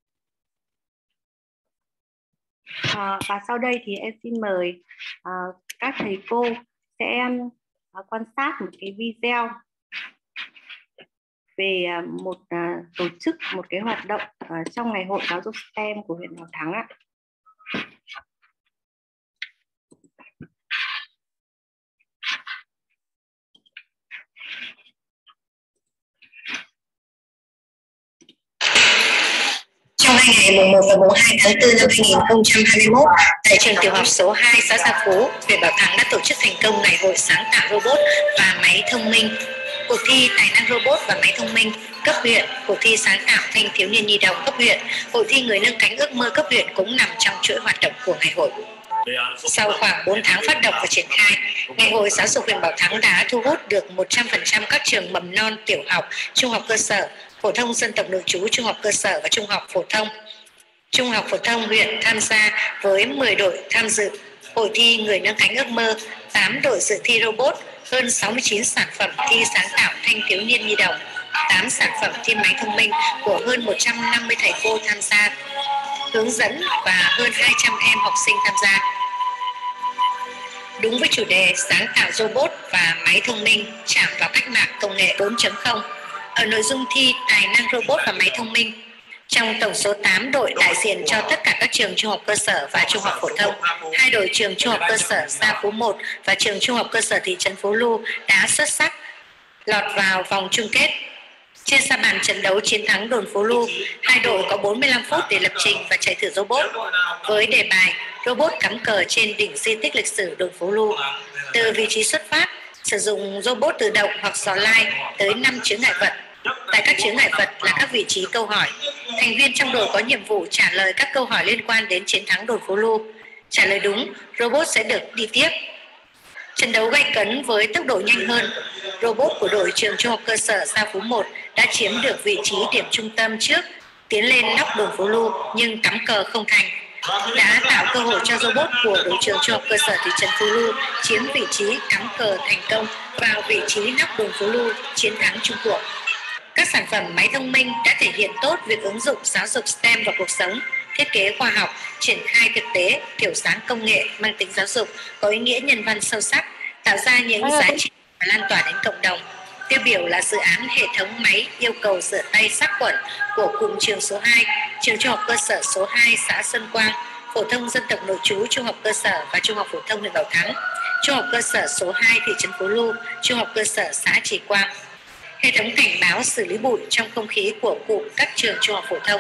À, và sau đây thì em xin mời à, các thầy cô sẽ à, quan sát một cái video về à, một à, tổ chức một cái hoạt động à, trong ngày hội giáo dục STEM của huyện Bảo Thắng ạ. Trong hai ngày mùng một và mùng hai tháng tư năm hai nghìn không trăm hai mươi mốt, tại trường tiểu học số hai xã Gia Phú, huyện Bảo Thắng đã tổ chức thành công ngày hội sáng tạo robot và máy thông minh. Cuộc thi tài năng robot và máy thông minh cấp huyện, cuộc thi sáng tạo thanh thiếu niên nhi đồng cấp huyện, hội thi người nâng cánh ước mơ cấp huyện cũng nằm trong chuỗi hoạt động của ngày hội. Sau khoảng bốn tháng phát động và triển khai, Ngày hội giáo dục huyện Bảo Thắng đã thu hút được một trăm phần trăm các trường mầm non, tiểu học, trung học cơ sở, phổ thông dân tộc nội trú, trung học cơ sở và trung học phổ thông. Trung học phổ thông huyện tham gia với mười đội tham dự hội thi người nâng cánh ước mơ, tám đội dự thi robot, hơn sáu mươi chín sản phẩm thi sáng tạo thanh thiếu niên nhi đồng, tám sản phẩm thi máy thông minh của hơn một trăm năm mươi thầy cô tham gia, hướng dẫn và hơn hai trăm em học sinh tham gia. Đúng với chủ đề sáng tạo robot và máy thông minh chạm vào cách mạng công nghệ bốn chấm không, ở nội dung thi tài năng robot và máy thông minh, trong tổng số tám đội đại diện cho tất cả các trường trung học cơ sở và trung học phổ thông, hai đội trường trung học cơ sở Gia Phú một và trường trung học cơ sở thị trấn Phú Lu đã xuất sắc lọt vào vòng chung kết. Trên sa bàn trận đấu chiến thắng đồn Phú Lu, hai đội có bốn mươi lăm phút để lập trình và chạy thử robot với đề bài robot cắm cờ trên đỉnh di tích lịch sử đồn Phú Lu. Từ vị trí xuất phát, sử dụng robot tự động hoặc dò lai tới năm chướng ngại vật. Tại các chướng ngại vật là các vị trí câu hỏi. Thành viên trong đội có nhiệm vụ trả lời các câu hỏi liên quan đến chiến thắng đồn Phú Lu. Trả lời đúng, robot sẽ được đi tiếp. Trận đấu gay cấn với tốc độ nhanh hơn. Robot của đội trường trung học cơ sở Gia Phú một đã chiếm được vị trí điểm trung tâm trước, tiến lên nóc đồn Phú Lu nhưng cắm cờ không thành, đã tạo cơ hội cho robot của đội trường trung học cơ sở thị trấn Phú Lu chiếm vị trí cắm cờ thành công vào vị trí nóc đồn Phú Lu, chiến thắng chung cuộc. Các sản phẩm máy thông minh đã thể hiện tốt việc ứng dụng giáo dục STEM vào cuộc sống, thiết kế khoa học, triển khai thực tế, kiểu dáng công nghệ mang tính giáo dục, có ý nghĩa nhân văn sâu sắc, tạo ra những giá trị và lan tỏa đến cộng đồng. Tiêu biểu là dự án hệ thống máy yêu cầu rửa tay sát khuẩn của cụm trường số hai, trường trung học cơ sở số hai xã Xuân Quang, phổ thông dân tộc nội trú trung học cơ sở và trung học phổ thông huyện Bảo Thắng, trung học cơ sở số hai thị trấn Phú Lu, trung học cơ sở xã Trì Quang. Hệ thống cảnh báo xử lý bụi trong không khí của cụm các trường trung học phổ thông.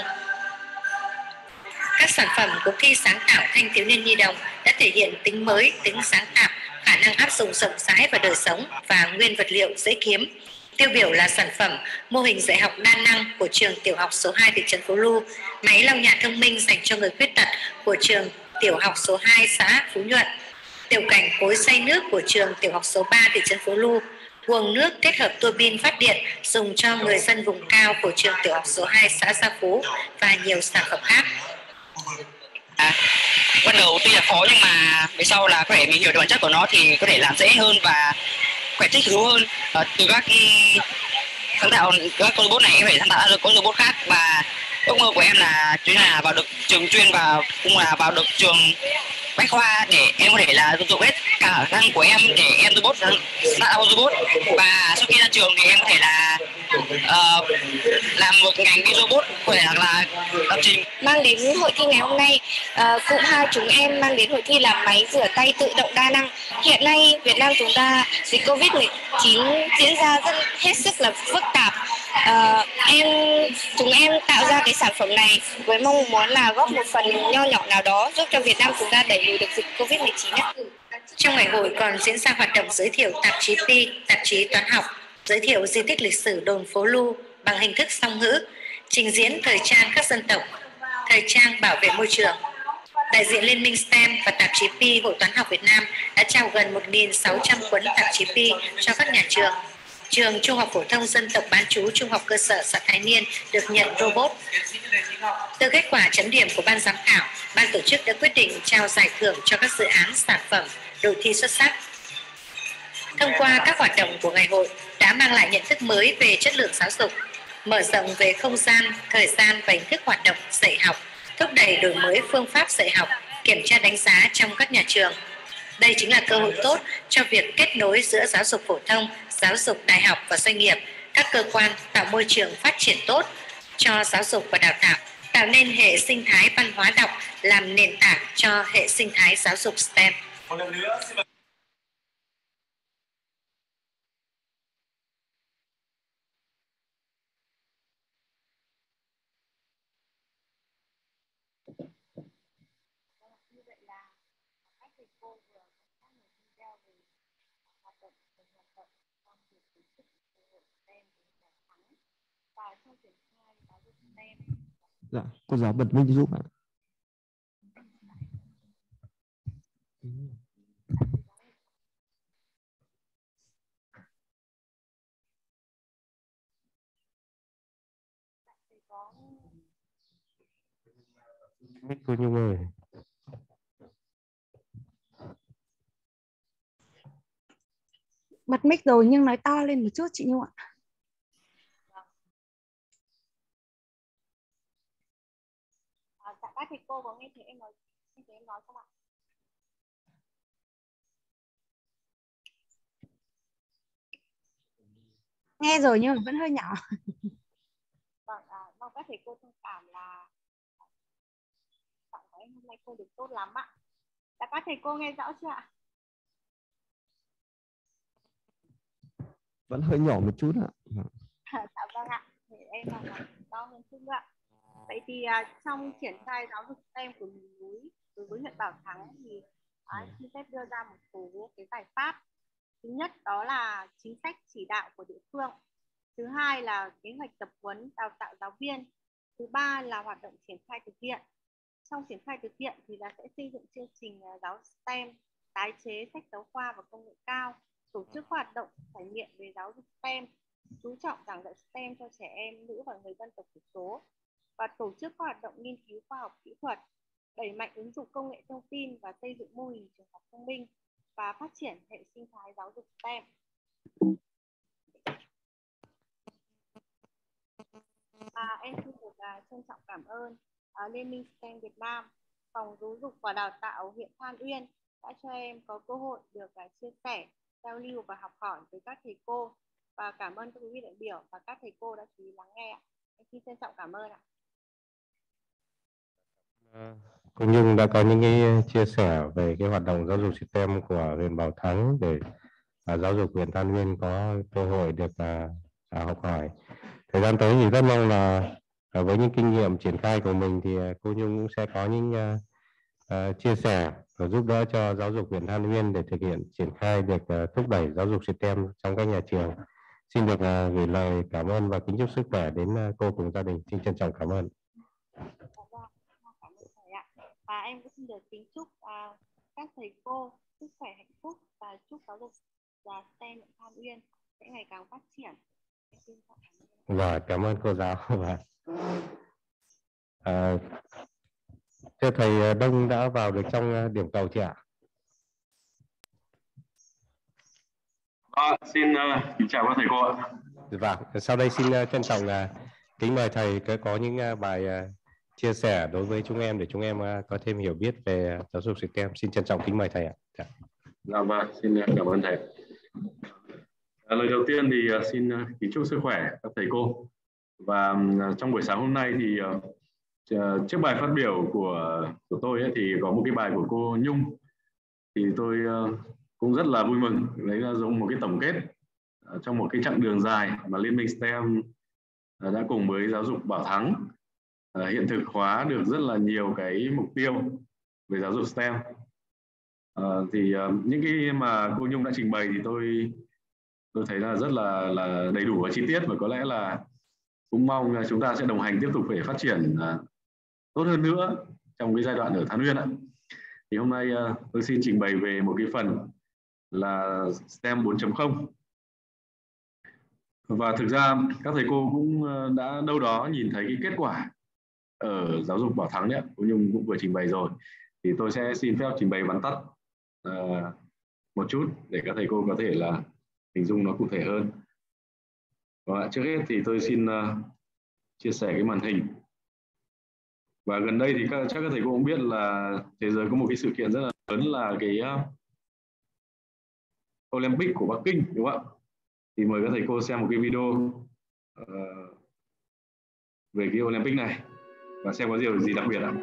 Các sản phẩm cuộc thi sáng tạo thanh thiếu niên nhi đồng đã thể hiện tính mới, tính sáng tạo, khả năng áp dụng rộng rãi vào đời sống và nguyên vật liệu dễ kiếm. Tiêu biểu là sản phẩm mô hình dạy học đa năng của trường tiểu học số hai thị trấn Phú Lu, máy lau nhà thông minh dành cho người khuyết tật của trường tiểu học số hai xã Phú Nhuận, tiểu cảnh cối xay nước của trường tiểu học số ba thị trấn Phú Lu, guồng nước kết hợp tua bin phát điện dùng cho người dân vùng cao của trường tiểu học số hai xã Gia Phú và nhiều sản phẩm khác. À, ban đầu tuy là khó nhưng mà về sau là có thể mình hiểu được bản chất của nó thì có thể làm dễ hơn và phải thích thú hơn. À, từ các sáng tạo các con robot này em phải sáng tạo ra được con robot khác, và ước mơ của em là chính là vào được trường chuyên và cũng là vào được trường bách khoa để em có thể là dụng dụng hết cả khả năng của em để em robot sáng tạo robot, và sau khi ra trường thì em có thể là uh, làm một ngành cái robot có thể là lập trình. Mang đến hội thi ngày hôm nay, uh, cụm hai chúng em mang đến hội thi là máy rửa tay tự động đa năng. Hiện nay Việt Nam chúng ta dịch Covid mười chín diễn ra rất hết sức là phức tạp. Uh, em chúng em tạo ra cái sản phẩm này với mong muốn là góp một phần nho nhỏ nào đó giúp cho Việt Nam chúng ta đẩy lùi được dịch Covid mười chín. Trong ngày hội còn diễn ra hoạt động giới thiệu tạp chí Pi, tạp chí toán học, giới thiệu di tích lịch sử đồn Phố Lu bằng hình thức song ngữ, trình diễn thời trang các dân tộc, thời trang bảo vệ môi trường. Đại diện Liên minh STEM và tạp chí Pi Hội Toán học Việt Nam đã trao gần một nghìn sáu trăm cuốn tạp chí Pi cho các nhà trường. Trường Trung học phổ thông dân tộc bán trú Trung học cơ sở xã Thái Niên được nhận robot. Từ kết quả chấm điểm của ban giám khảo, ban tổ chức đã quyết định trao giải thưởng cho các dự án sản phẩm đội thi xuất sắc. Thông qua các hoạt động của ngày hội đã mang lại nhận thức mới về chất lượng giáo dục, mở rộng về không gian, thời gian và hình thức hoạt động dạy học, thúc đẩy đổi mới phương pháp dạy học, kiểm tra đánh giá trong các nhà trường. Đây chính là cơ hội tốt cho việc kết nối giữa giáo dục phổ thông, giáo dục đại học và doanh nghiệp, các cơ quan tạo môi trường phát triển tốt cho giáo dục và đào tạo, tạo nên hệ sinh thái văn hóa đọc làm nền tảng cho hệ sinh thái giáo dục STEM. Một lần nữa, xin mời. Dạ, cô giáo bật mic giúp ạ. Mic cô Nhung ơi. Bật mic rồi nhưng nói to lên một chút chị Nhung ạ. Dạ các thầy cô có nghe thấy em nói, nghe thấy em nói không ạ? Nghe rồi nhưng mà vẫn hơi nhỏ. Vâng, à, mong các thầy cô thông cảm là giọng của em hôm nay không được tốt lắm ạ. Dạ các thầy cô nghe rõ chưa ạ? Vẫn hơi nhỏ một chút ạ. Dạ vâng ạ. Thì em là nói to hơn chút nữa ạ. Vậy thì uh, trong triển khai giáo dục STEM của miền núi đối với huyện Bảo Thắng thì uh, xin phép đưa ra một số cái giải pháp. Thứ nhất đó là chính sách chỉ đạo của địa phương. Thứ hai là kế hoạch tập huấn đào tạo giáo viên. Thứ ba là hoạt động triển khai thực hiện. Trong triển khai thực hiện thì là sẽ xây dựng chương trình uh, giáo STEM, tái chế sách giáo khoa và công nghệ cao, tổ chức hoạt động trải nghiệm về giáo dục STEM, chú trọng giảng dạy STEM cho trẻ em, nữ và người dân tộc thiểu số, và tổ chức các hoạt động nghiên cứu khoa học kỹ thuật, đẩy mạnh ứng dụng công nghệ thông tin và xây dựng mô hình trường học thông minh và phát triển hệ sinh thái giáo dục STEM. À, em xin được uh, trân trọng cảm ơn uh, Liên minh STEM Việt Nam, Phòng Giáo dục và Đào tạo huyện Than Uyên đã cho em có cơ hội được uh, chia sẻ, giao lưu và học hỏi với các thầy cô, và cảm ơn các quý vị đại biểu và các thầy cô đã chú ý lắng nghe ạ. Em xin trân trọng cảm ơn ạ. Cô Nhung đã có những cái chia sẻ về cái hoạt động giáo dục STEM của huyện Bảo Thắng để à, giáo dục huyện Than Uyên có cơ hội được à, à, học hỏi. Thời gian tới thì rất mong là à, với những kinh nghiệm triển khai của mình thì à, cô Nhung cũng sẽ có những à, à, chia sẻ và giúp đỡ cho giáo dục huyện Than Uyên để thực hiện triển khai được à, thúc đẩy giáo dục STEM trong các nhà trường. Xin được à, gửi lời cảm ơn và kính chúc sức khỏe đến à, cô cùng gia đình. Xin trân trọng cảm ơn. Và em cũng xin được kính chúc uh, các thầy cô sức khỏe, hạnh phúc và chúc giáo dục và STEM huyện Than Uyên sẽ ngày càng phát triển. Rồi, cảm ơn cô giáo. Và à, thưa thầy Đông đã vào được trong điểm cầu chưa ạ? À, xin uh, kính chào các thầy cô ạ. Vâng, sau đây xin uh, trân trọng uh, kính mời thầy có những uh, bài uh, chia sẻ đối với chúng em để chúng em uh, có thêm hiểu biết về uh, giáo dục STEM. Xin trân trọng kính mời thầy ạ. Dạ. Dạ vâng, xin cảm ơn thầy. À, lời đầu tiên thì uh, xin uh, kính chúc sức khỏe các thầy cô. Và uh, trong buổi sáng hôm nay thì uh, uh, trước bài phát biểu của của tôi ấy, thì có một cái bài của cô Nhung thì tôi uh, cũng rất là vui mừng. Đấy là giống một cái tổng kết uh, trong một cái chặng đường dài mà Liên minh STEM uh, đã cùng với giáo dục Bảo Thắng uh, hiện thực hóa được rất là nhiều cái mục tiêu về giáo dục STEM. Uh, thì uh, những cái mà cô Nhung đã trình bày thì tôi tôi thấy là rất là là đầy đủ và chi tiết, và có lẽ là cũng mong là chúng ta sẽ đồng hành tiếp tục để phát triển uh, tốt hơn nữa trong cái giai đoạn ở Than Uyên ạ. Thì hôm nay uh, tôi xin trình bày về một cái phần là STEM bốn chấm không. Và thực ra các thầy cô cũng uh, đã đâu đó nhìn thấy cái kết quả ở giáo dục Bảo Thắng đấy, cô Nhung cũng vừa trình bày rồi. Thì tôi sẽ xin phép trình bày vắn tắt uh, một chút để các thầy cô có thể là hình dung nó cụ thể hơn. Và trước hết thì tôi xin uh, chia sẻ cái màn hình. Và gần đây thì các, chắc các thầy cô cũng biết là thế giới có một cái sự kiện rất là lớn là cái uh, Olympic của Bắc Kinh, đúng không ạ? Thì mời các thầy cô xem một cái video uh, về cái Olympic này và xem có điều gì đặc biệt ạ.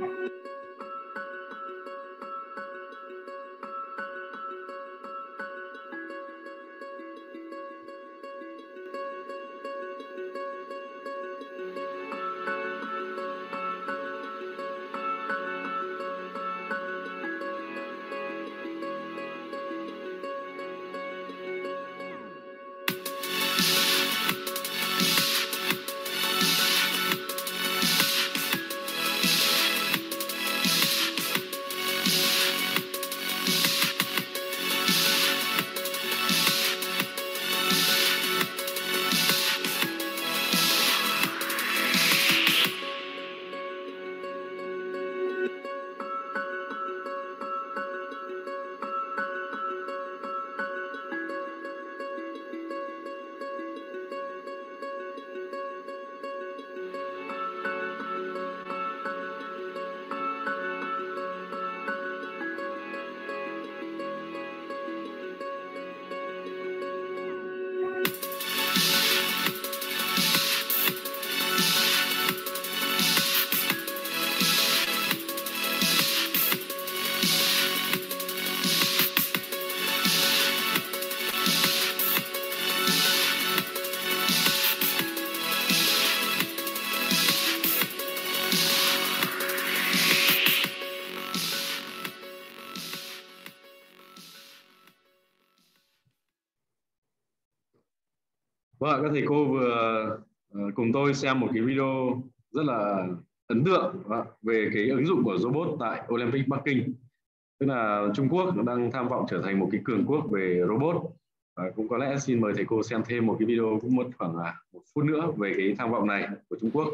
Vâng, các thầy cô vừa uh, cùng tôi xem một cái video rất là ấn tượng uh, về cái ứng dụng của robot tại Olympic Bắc Kinh. Tức là Trung Quốc đang tham vọng trở thành một cái cường quốc về robot. Uh, cũng có lẽ xin mời thầy cô xem thêm một cái video cũng mất khoảng uh, một phút nữa về cái tham vọng này của Trung Quốc.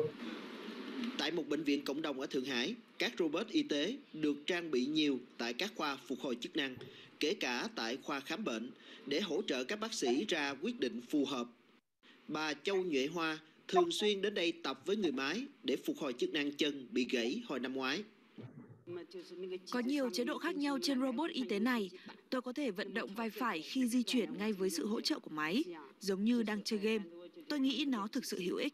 Tại một bệnh viện cộng đồng ở Thượng Hải, các robot y tế được trang bị nhiều tại các khoa phục hồi chức năng, kể cả tại khoa khám bệnh, để hỗ trợ các bác sĩ ra quyết định phù hợp. Bà Châu Nhuệ Hoa thường xuyên đến đây tập với người mái để phục hồi chức năng chân bị gãy hồi năm ngoái. Có nhiều chế độ khác nhau trên robot y tế này. Tôi có thể vận động vai phải khi di chuyển ngay với sự hỗ trợ của máy, giống như đang chơi game. Tôi nghĩ nó thực sự hữu ích.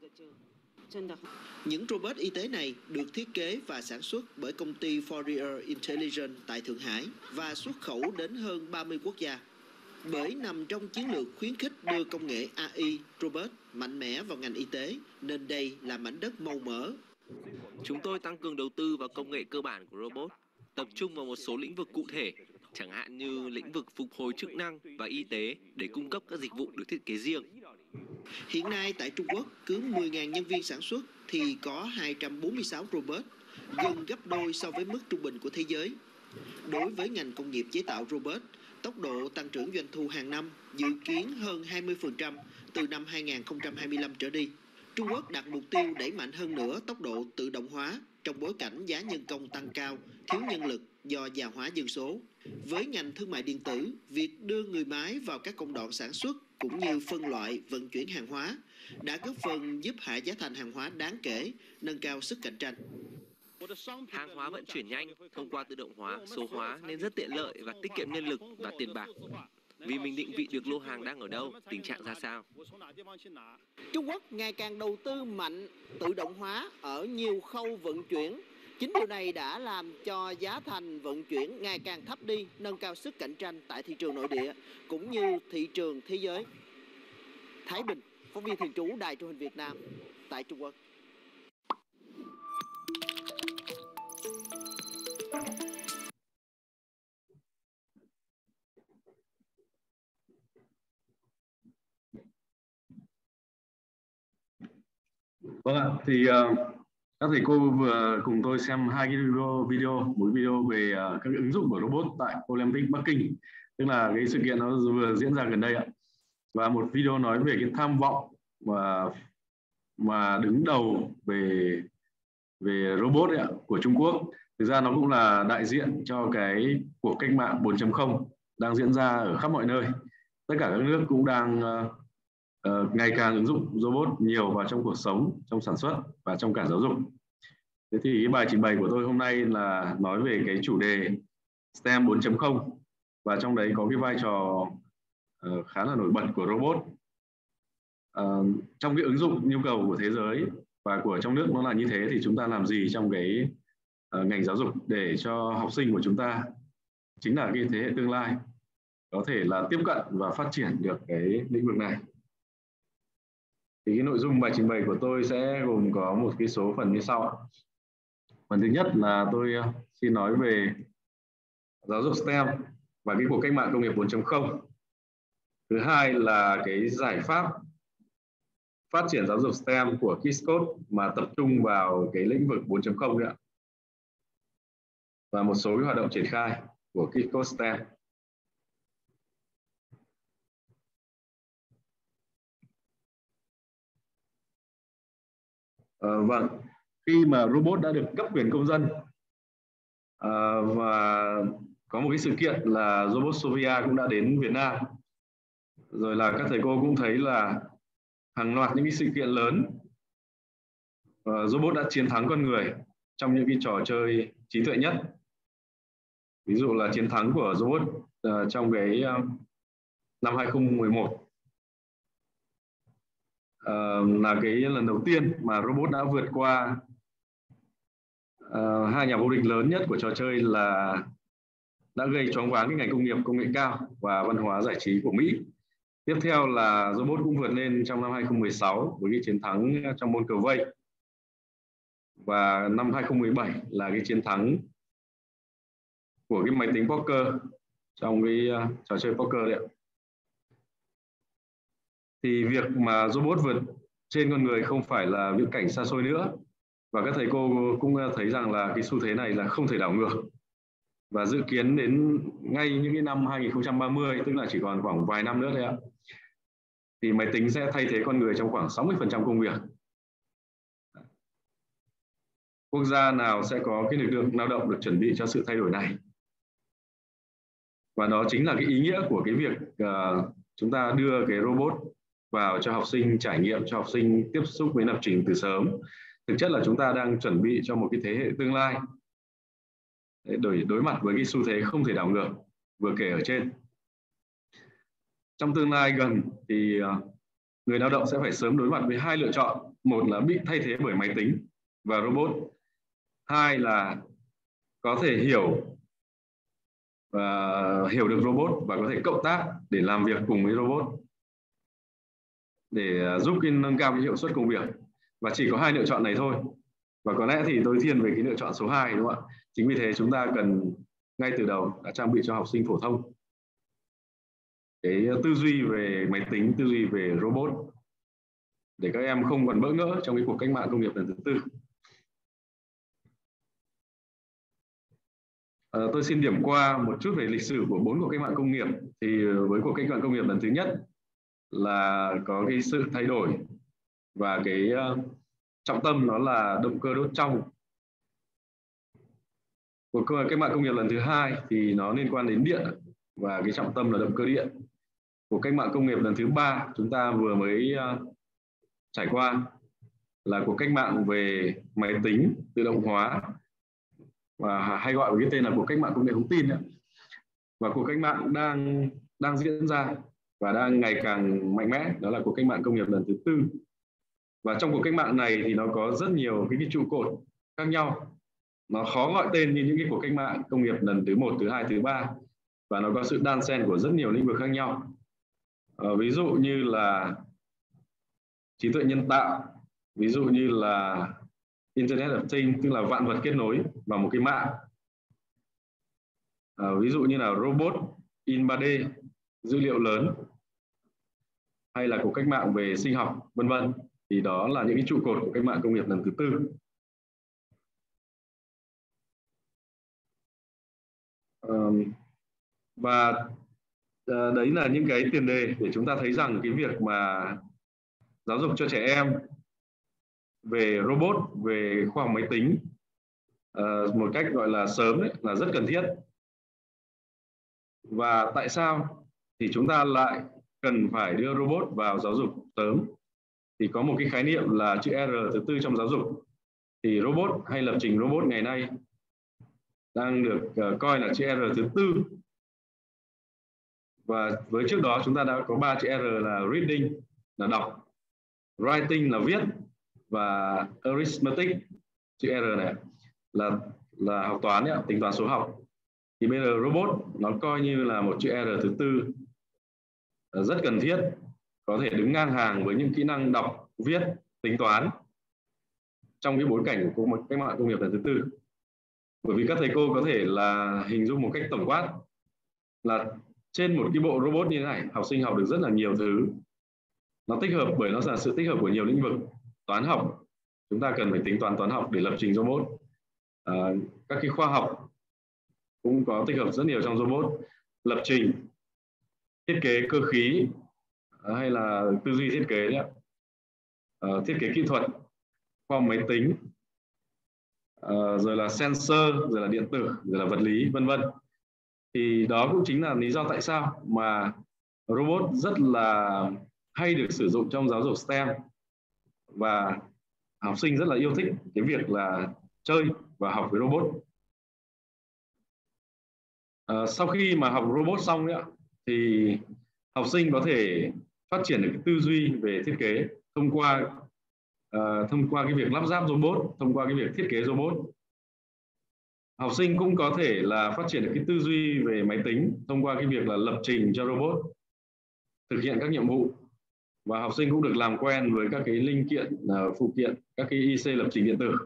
Những robot y tế này được thiết kế và sản xuất bởi công ty Fourier Intelligence tại Thượng Hải và xuất khẩu đến hơn ba mươi quốc gia. Bởi nằm trong chiến lược khuyến khích đưa công nghệ a i, robot mạnh mẽ vào ngành y tế, nên đây là mảnh đất màu mỡ. Chúng tôi tăng cường đầu tư vào công nghệ cơ bản của robot, tập trung vào một số lĩnh vực cụ thể, chẳng hạn như lĩnh vực phục hồi chức năng và y tế để cung cấp các dịch vụ được thiết kế riêng. Hiện nay tại Trung Quốc, cứ mười nghìn nhân viên sản xuất thì có hai trăm bốn mươi sáu robot, gần gấp đôi so với mức trung bình của thế giới. Đối với ngành công nghiệp chế tạo robot, tốc độ tăng trưởng doanh thu hàng năm dự kiến hơn hai mươi phần trăm từ năm hai nghìn không trăm hai mươi lăm trở đi. Trung Quốc đặt mục tiêu đẩy mạnh hơn nữa tốc độ tự động hóa trong bối cảnh giá nhân công tăng cao, thiếu nhân lực do già hóa dân số. Với ngành thương mại điện tử, việc đưa người máy vào các công đoạn sản xuất cũng như phân loại, vận chuyển hàng hóa đã góp phần giúp hạ giá thành hàng hóa đáng kể, nâng cao sức cạnh tranh. Hàng hóa vận chuyển nhanh thông qua tự động hóa, số hóa nên rất tiện lợi và tiết kiệm nhân lực và tiền bạc. Vì mình định vị được lô hàng đang ở đâu, tình trạng ra sao. Trung Quốc ngày càng đầu tư mạnh tự động hóa ở nhiều khâu vận chuyển. Chính điều này đã làm cho giá thành vận chuyển ngày càng thấp đi, nâng cao sức cạnh tranh tại thị trường nội địa cũng như thị trường thế giới. Thái Bình, phóng viên thường trú Đài Truyền hình Việt Nam tại Trung Quốc. Vâng ạ, thì uh, các thầy cô vừa cùng tôi xem hai cái video, video một video về uh, các ứng dụng của robot tại Olympic Bắc Kinh, tức là cái sự kiện nó vừa diễn ra gần đây ạ, và một video nói về cái tham vọng mà mà đứng đầu về về robot ấy ạ, của Trung Quốc. Thực ra nó cũng là đại diện cho cái cuộc cách mạng bốn chấm không đang diễn ra ở khắp mọi nơi. Tất cả các nước cũng đang uh, uh, ngày càng ứng dụng robot nhiều vào trong cuộc sống, trong sản xuất và trong cả giáo dục. Thế thì cái bài trình bày của tôi hôm nay là nói về cái chủ đề STEM bốn chấm không, và trong đấy có cái vai trò uh, khá là nổi bật của robot. Uh, trong cái ứng dụng nhu cầu của thế giới và của trong nước nó là như thế, thì chúng ta làm gì trong cái uh, ngành giáo dục để cho học sinh của chúng ta, chính là cái thế hệ tương lai, có thể là tiếp cận và phát triển được cái lĩnh vực này. Thì cái nội dung bài trình bày của tôi sẽ gồm có một cái số phần như sau. Phần thứ nhất là tôi xin nói về giáo dục STEM và cái cuộc cách mạng công nghiệp bốn chấm không. Thứ hai là cái giải pháp phát triển giáo dục STEM của Kids Code mà tập trung vào cái lĩnh vực bốn chấm không nữa. Và một số cái hoạt động triển khai của Kids Code STEM. À, vâng, khi mà robot đã được cấp quyền công dân à, và có một cái sự kiện là Robotsovia cũng đã đến Việt Nam, rồi là các thầy cô cũng thấy là hàng loạt những cái sự kiện lớn uh, robot đã chiến thắng con người trong những cái trò chơi trí tuệ nhất. Ví dụ là chiến thắng của robot uh, trong cái uh, năm hai không một một uh, là cái lần đầu tiên mà robot đã vượt qua uh, hai nhà vô địch lớn nhất của trò chơi, là đã gây choáng váng cái ngành công nghiệp công nghệ cao và văn hóa giải trí của Mỹ. Tiếp theo là robot cũng vượt lên trong năm hai không một sáu với cái chiến thắng trong môn cờ vây. Và năm hai không một bảy là cái chiến thắng của cái máy tính poker trong cái uh, trò chơi poker đấy. Thì việc mà robot vượt trên con người không phải là viễn cảnh xa xôi nữa. Và các thầy cô cũng thấy rằng là cái xu thế này là không thể đảo ngược. Và dự kiến đến ngay những cái năm hai không ba mươi, tức là chỉ còn khoảng vài năm nữa thôi ạ, thì máy tính sẽ thay thế con người trong khoảng sáu mươi phần trăm công việc. Quốc gia nào sẽ có cái lực lượng lao động được chuẩn bị cho sự thay đổi này? Và đó chính là cái ý nghĩa của cái việc uh, chúng ta đưa cái robot vào cho học sinh trải nghiệm, cho học sinh tiếp xúc với lập trình từ sớm. Thực chất là chúng ta đang chuẩn bị cho một cái thế hệ tương lai để đối, đối mặt với cái xu thế không thể đảo ngược vừa kể ở trên. Trong tương lai gần thì người lao động sẽ phải sớm đối mặt với hai lựa chọn. Một là bị thay thế bởi máy tính và robot. Hai là có thể hiểu và hiểu được robot và có thể cộng tác để làm việc cùng với robot để giúp cái nâng cao cái hiệu suất công việc. Và chỉ có hai lựa chọn này thôi. Và có lẽ thì tôi thiên về cái lựa chọn số hai, đúng không ạ? Chính vì thế chúng ta cần ngay từ đầu đã trang bị cho học sinh phổ thông cái tư duy về máy tính, tư duy về robot, để các em không còn bỡ ngỡ trong cái cuộc cách mạng công nghiệp lần thứ tư. À, tôi xin điểm qua một chút về lịch sử của bốn cuộc cách mạng công nghiệp. Thì với cuộc cách mạng công nghiệp lần thứ nhất là có cái sự thay đổi và cái uh, trọng tâm nó là động cơ đốt trong. Cuộc cách mạng công nghiệp lần thứ hai thì nó liên quan đến điện và cái trọng tâm là động cơ điện. Cuộc cách mạng công nghiệp lần thứ ba chúng ta vừa mới uh, trải qua là cuộc cách mạng về máy tính tự động hóa, và hay gọi với cái tên là cuộc cách mạng công nghệ thông tin. Và cuộc cách mạng đang đang diễn ra và đang ngày càng mạnh mẽ, đó là cuộc cách mạng công nghiệp lần thứ tư. Và trong cuộc cách mạng này thì nó có rất nhiều cái, cái trụ cột khác nhau. Nó khó gọi tên như những cái cuộc cách mạng công nghiệp lần thứ một, thứ hai, thứ ba, và nó có sự đan xen của rất nhiều lĩnh vực khác nhau. À, ví dụ như là trí tuệ nhân tạo, ví dụ như là Internet of Things, tức là vạn vật kết nối vào một cái mạng. À, ví dụ như là robot in ba D, dữ liệu lớn, hay là cuộc cách mạng về sinh học, vân vân. Thì đó là những cái trụ cột của cách mạng công nghiệp lần thứ tư. Um, và uh, đấy là những cái tiền đề để chúng ta thấy rằng cái việc mà giáo dục cho trẻ em về robot, về khoa học máy tính uh, một cách gọi là sớm ấy, là rất cần thiết. Và tại sao thì chúng ta lại cần phải đưa robot vào giáo dục sớm? Thì có một cái khái niệm là chữ R thứ tư trong giáo dục. Thì robot hay lập trình robot ngày nay đang được uh, coi là chữ R thứ tư. Và với trước đó chúng ta đã có ba chữ R là reading là đọc, writing là viết, và arithmetic chữ R này là là học toán ấy, tính toán số học. Thì bây giờ robot nó coi như là một chữ R thứ tư rất cần thiết, có thể đứng ngang hàng với những kỹ năng đọc, viết, tính toán trong cái bối cảnh của một cách mạng công nghiệp lần thứ tư. Bởi vì các thầy cô có thể là hình dung một cách tổng quát là trên một cái bộ robot như thế này, học sinh học được rất là nhiều thứ. Nó tích hợp bởi nó là sự tích hợp của nhiều lĩnh vực. Toán học, chúng ta cần phải tính toán toán học để lập trình robot. À, các cái khoa học cũng có tích hợp rất nhiều trong robot. Lập trình, thiết kế cơ khí, hay là tư duy thiết kế đấy, à, thiết kế kỹ thuật, khoa học máy tính, à, rồi là sensor, rồi là điện tử, rồi là vật lý, vân vân. Thì đó cũng chính là lý do tại sao mà robot rất là hay được sử dụng trong giáo dục STEM, và học sinh rất là yêu thích cái việc là chơi và học với robot. À, sau khi mà học robot xong ấy, thì học sinh có thể phát triển được cái tư duy về thiết kế thông qua uh, thông qua cái việc lắp ráp robot, thông qua cái việc thiết kế robot. Học sinh cũng có thể là phát triển được cái tư duy về máy tính thông qua cái việc là lập trình cho robot thực hiện các nhiệm vụ, và học sinh cũng được làm quen với các cái linh kiện, uh, phụ kiện, các cái i xê lập trình điện tử.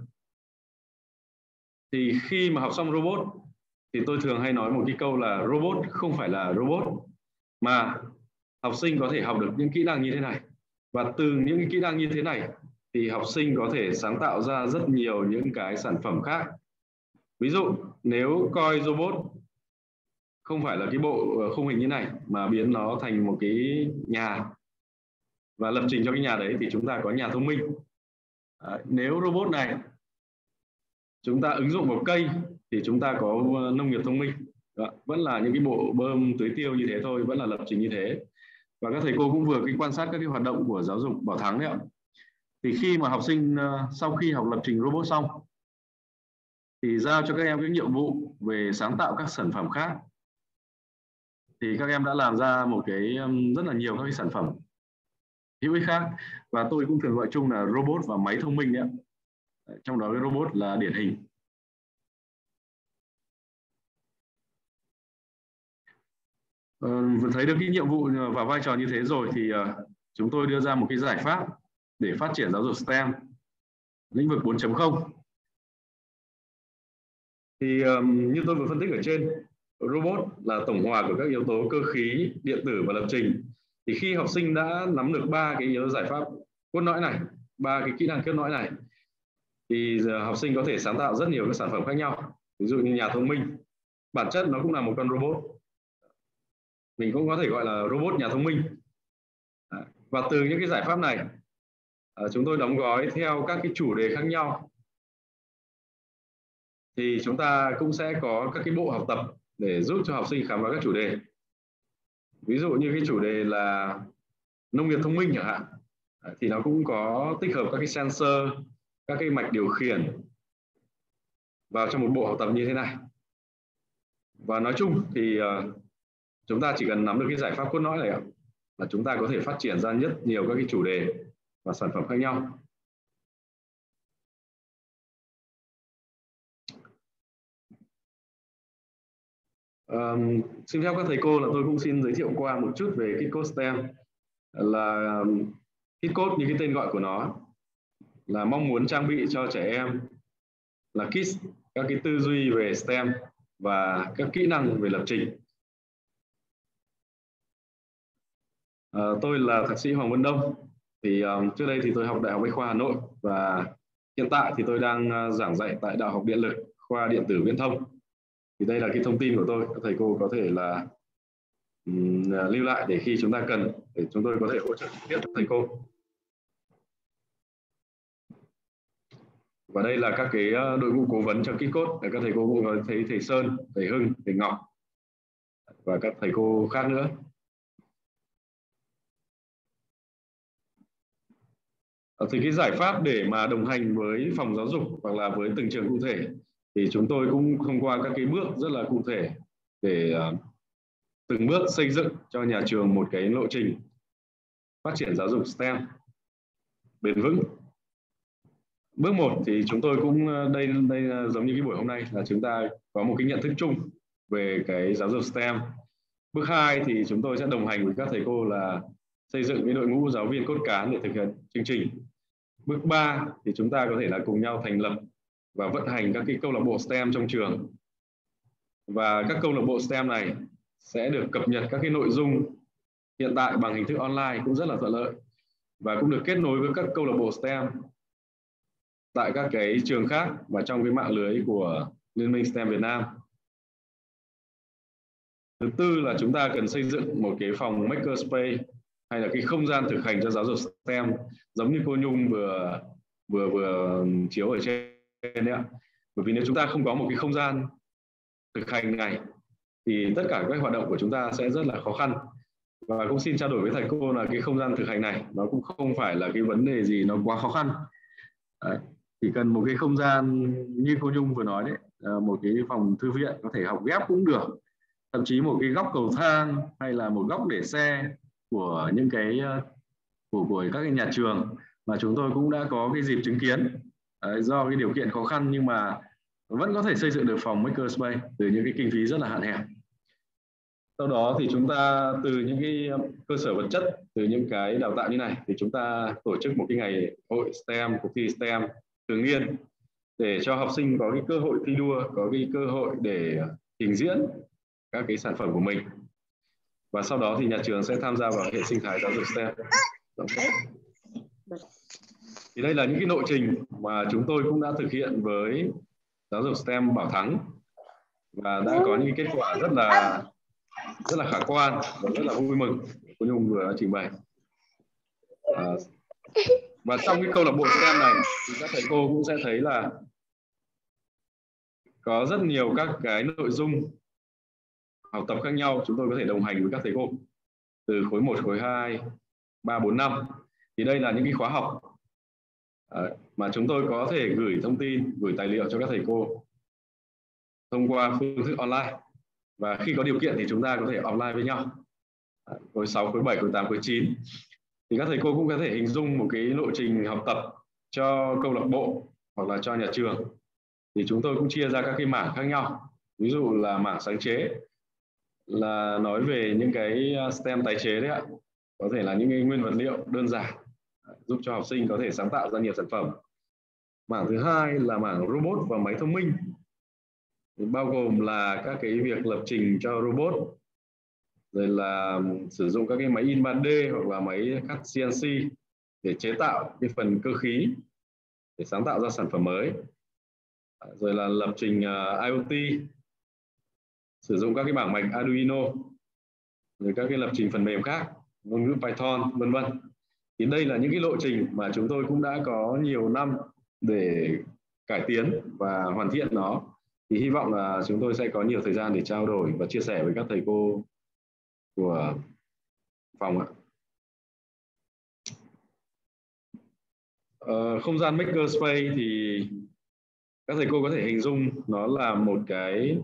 Thì khi mà học xong robot thì tôi thường hay nói một cái câu là robot không phải là robot, mà học sinh có thể học được những kỹ năng như thế này, và từ những cái kỹ năng như thế này thì học sinh có thể sáng tạo ra rất nhiều những cái sản phẩm khác. Ví dụ nếu coi robot không phải là cái bộ khung hình như này mà biến nó thành một cái nhà và lập trình cho cái nhà đấy thì chúng ta có nhà thông minh. À, nếu robot này chúng ta ứng dụng vào cây thì chúng ta có nông nghiệp thông minh. Đó, vẫn là những cái bộ bơm tưới tiêu như thế thôi, vẫn là lập trình như thế. Và các thầy cô cũng vừa cái quan sát các cái hoạt động của giáo dục Bảo Thắng đấy ạ. Thì khi mà học sinh sau khi học lập trình robot xong thì giao cho các em cái nhiệm vụ về sáng tạo các sản phẩm khác. Thì các em đã làm ra một cái rất là nhiều các cái sản phẩm hữu ích khác, và tôi cũng thường gọi chung là robot và máy thông minh đấy ạ. Trong đó cái robot là điển hình. Ờ, thấy được cái nhiệm vụ và vai trò như thế rồi thì uh, chúng tôi đưa ra một cái giải pháp để phát triển giáo dục STEM lĩnh vực bốn chấm không. Thì um, như tôi vừa phân tích ở trên, robot là tổng hòa của các yếu tố cơ khí, điện tử và lập trình. Thì khi học sinh đã nắm được ba cái yếu giải pháp cốt lõi này, ba cái kỹ năng cốt lõi này, thì học sinh có thể sáng tạo rất nhiều các sản phẩm khác nhau. Ví dụ như nhà thông minh, bản chất nó cũng là một con robot, mình cũng có thể gọi là robot nhà thông minh. Và từ những cái giải pháp này chúng tôi đóng gói theo các cái chủ đề khác nhau, thì chúng ta cũng sẽ có các cái bộ học tập để giúp cho học sinh khám phá các chủ đề. Ví dụ như cái chủ đề là nông nghiệp thông minh chẳng hạn, thì nó cũng có tích hợp các cái sensor, các cái mạch điều khiển vào trong một bộ học tập như thế này. Và nói chung thì uh, chúng ta chỉ cần nắm được cái giải pháp cốt lõi này là chúng ta có thể phát triển ra rất nhiều các cái chủ đề và sản phẩm khác nhau. Um, xin phép các thầy cô là tôi cũng xin giới thiệu qua một chút về KidCode STEM. Là um, KidCode như cái tên gọi của nó là mong muốn trang bị cho trẻ em là Kids các cái tư duy về STEM và các kỹ năng về lập trình. À, tôi là thạc sĩ Hoàng Văn Đông. Thì um, trước đây thì tôi học Đại học Bách khoa Hà Nội, và hiện tại thì tôi đang uh, giảng dạy tại Đại học Điện lực, khoa Điện tử Viễn thông. Thì đây là cái thông tin của tôi, các thầy cô có thể là um, lưu lại để khi chúng ta cần, để chúng tôi có thể hỗ trợ trực tiếp thầy cô. Và đây là các cái đội ngũ cố vấn cho KidCode. Các thầy cô cũng có thấy thầy Sơn, thầy Hưng, thầy Ngọc. và các thầy cô khác nữa. Thì cái giải pháp để mà đồng hành với phòng giáo dục hoặc là với từng trường cụ thể thì chúng tôi cũng thông qua các cái bước rất là cụ thể để uh, từng bước xây dựng cho nhà trường một cái lộ trình phát triển giáo dục STEM bền vững. Bước một thì chúng tôi cũng đây đây giống như cái buổi hôm nay là chúng ta có một cái nhận thức chung về cái giáo dục STEM. Bước hai thì chúng tôi sẽ đồng hành với các thầy cô là xây dựng cái đội ngũ giáo viên cốt cán để thực hiện chương trình. Bước ba thì chúng ta có thể là cùng nhau thành lập và vận hành các cái câu lạc bộ STEM trong trường. Và các câu lạc bộ STEM này sẽ được cập nhật các cái nội dung hiện tại bằng hình thức online cũng rất là thuận lợi và cũng được kết nối với các câu lạc bộ STEM tại các cái trường khác và trong cái mạng lưới của Liên minh STEM Việt Nam. Thứ tư là chúng ta cần xây dựng một cái phòng makerspace hay là cái không gian thực hành cho giáo dục STEM giống như cô Nhung vừa vừa vừa chiếu ở trên đấy ạ. Bởi vì nếu chúng ta không có một cái không gian thực hành này thì tất cả các hoạt động của chúng ta sẽ rất là khó khăn. Và cũng xin trao đổi với thầy cô là cái không gian thực hành này nó cũng không phải là cái vấn đề gì nó quá khó khăn. Đấy. Chỉ cần một cái không gian như cô Nhung vừa nói đấy, một cái phòng thư viện có thể học ghép cũng được, thậm chí một cái góc cầu thang hay là một góc để xe của những cái của, của các cái nhà trường mà chúng tôi cũng đã có cái dịp chứng kiến. Đấy, do cái điều kiện khó khăn nhưng mà vẫn có thể xây dựng được phòng makerspace từ những cái kinh phí rất là hạn hẹp. Sau đó thì chúng ta từ những cái cơ sở vật chất, từ những cái đào tạo như này thì chúng ta tổ chức một cái ngày hội STEM, cuộc thi STEM thường niên để cho học sinh có cái cơ hội thi đua, có cái cơ hội để trình diễn các cái sản phẩm của mình. Và sau đó thì nhà trường sẽ tham gia vào hệ sinh thái giáo dục STEM. Thì đây là những cái lộ trình mà chúng tôi cũng đã thực hiện với giáo dục STEM Bảo Thắng và đã có những kết quả rất là rất là khả quan và rất là vui mừng cô Nhung vừa trình bày. À, và trong cái câu lạc bộ STEM này thì các thầy cô cũng sẽ thấy là có rất nhiều các cái nội dung học tập khác nhau, chúng tôi có thể đồng hành với các thầy cô từ khối một, khối hai, ba, bốn, năm. Thì đây là những cái khóa học à, mà chúng tôi có thể gửi thông tin, gửi tài liệu cho các thầy cô thông qua phương thức online. Và khi có điều kiện thì chúng ta có thể offline với nhau. À, khối sáu, khối bảy, khối tám, khối chín. Thì các thầy cô cũng có thể hình dung một cái lộ trình học tập cho câu lạc bộ hoặc là cho nhà trường. Thì chúng tôi cũng chia ra các cái mảng khác nhau. Ví dụ là mảng sáng chế là nói về những cái STEM tái chế đấy ạ. Có thể là những cái nguyên vật liệu đơn giản giúp cho học sinh có thể sáng tạo ra nhiều sản phẩm. Mảng thứ hai là mảng robot và máy thông minh, bao gồm là các cái việc lập trình cho robot, rồi là sử dụng các cái máy in ba D hoặc là máy cắt C N C để chế tạo cái phần cơ khí để sáng tạo ra sản phẩm mới, rồi là lập trình I O T, sử dụng các cái bảng mạch Arduino, rồi các cái lập trình phần mềm khác, ngôn ngữ Python, vân vân. Thì đây là những cái lộ trình mà chúng tôi cũng đã có nhiều năm để cải tiến và hoàn thiện nó. Thì hy vọng là chúng tôi sẽ có nhiều thời gian để trao đổi và chia sẻ với các thầy cô của phòng ạ. Ờ, không gian Makerspace thì các thầy cô có thể hình dung nó là một cái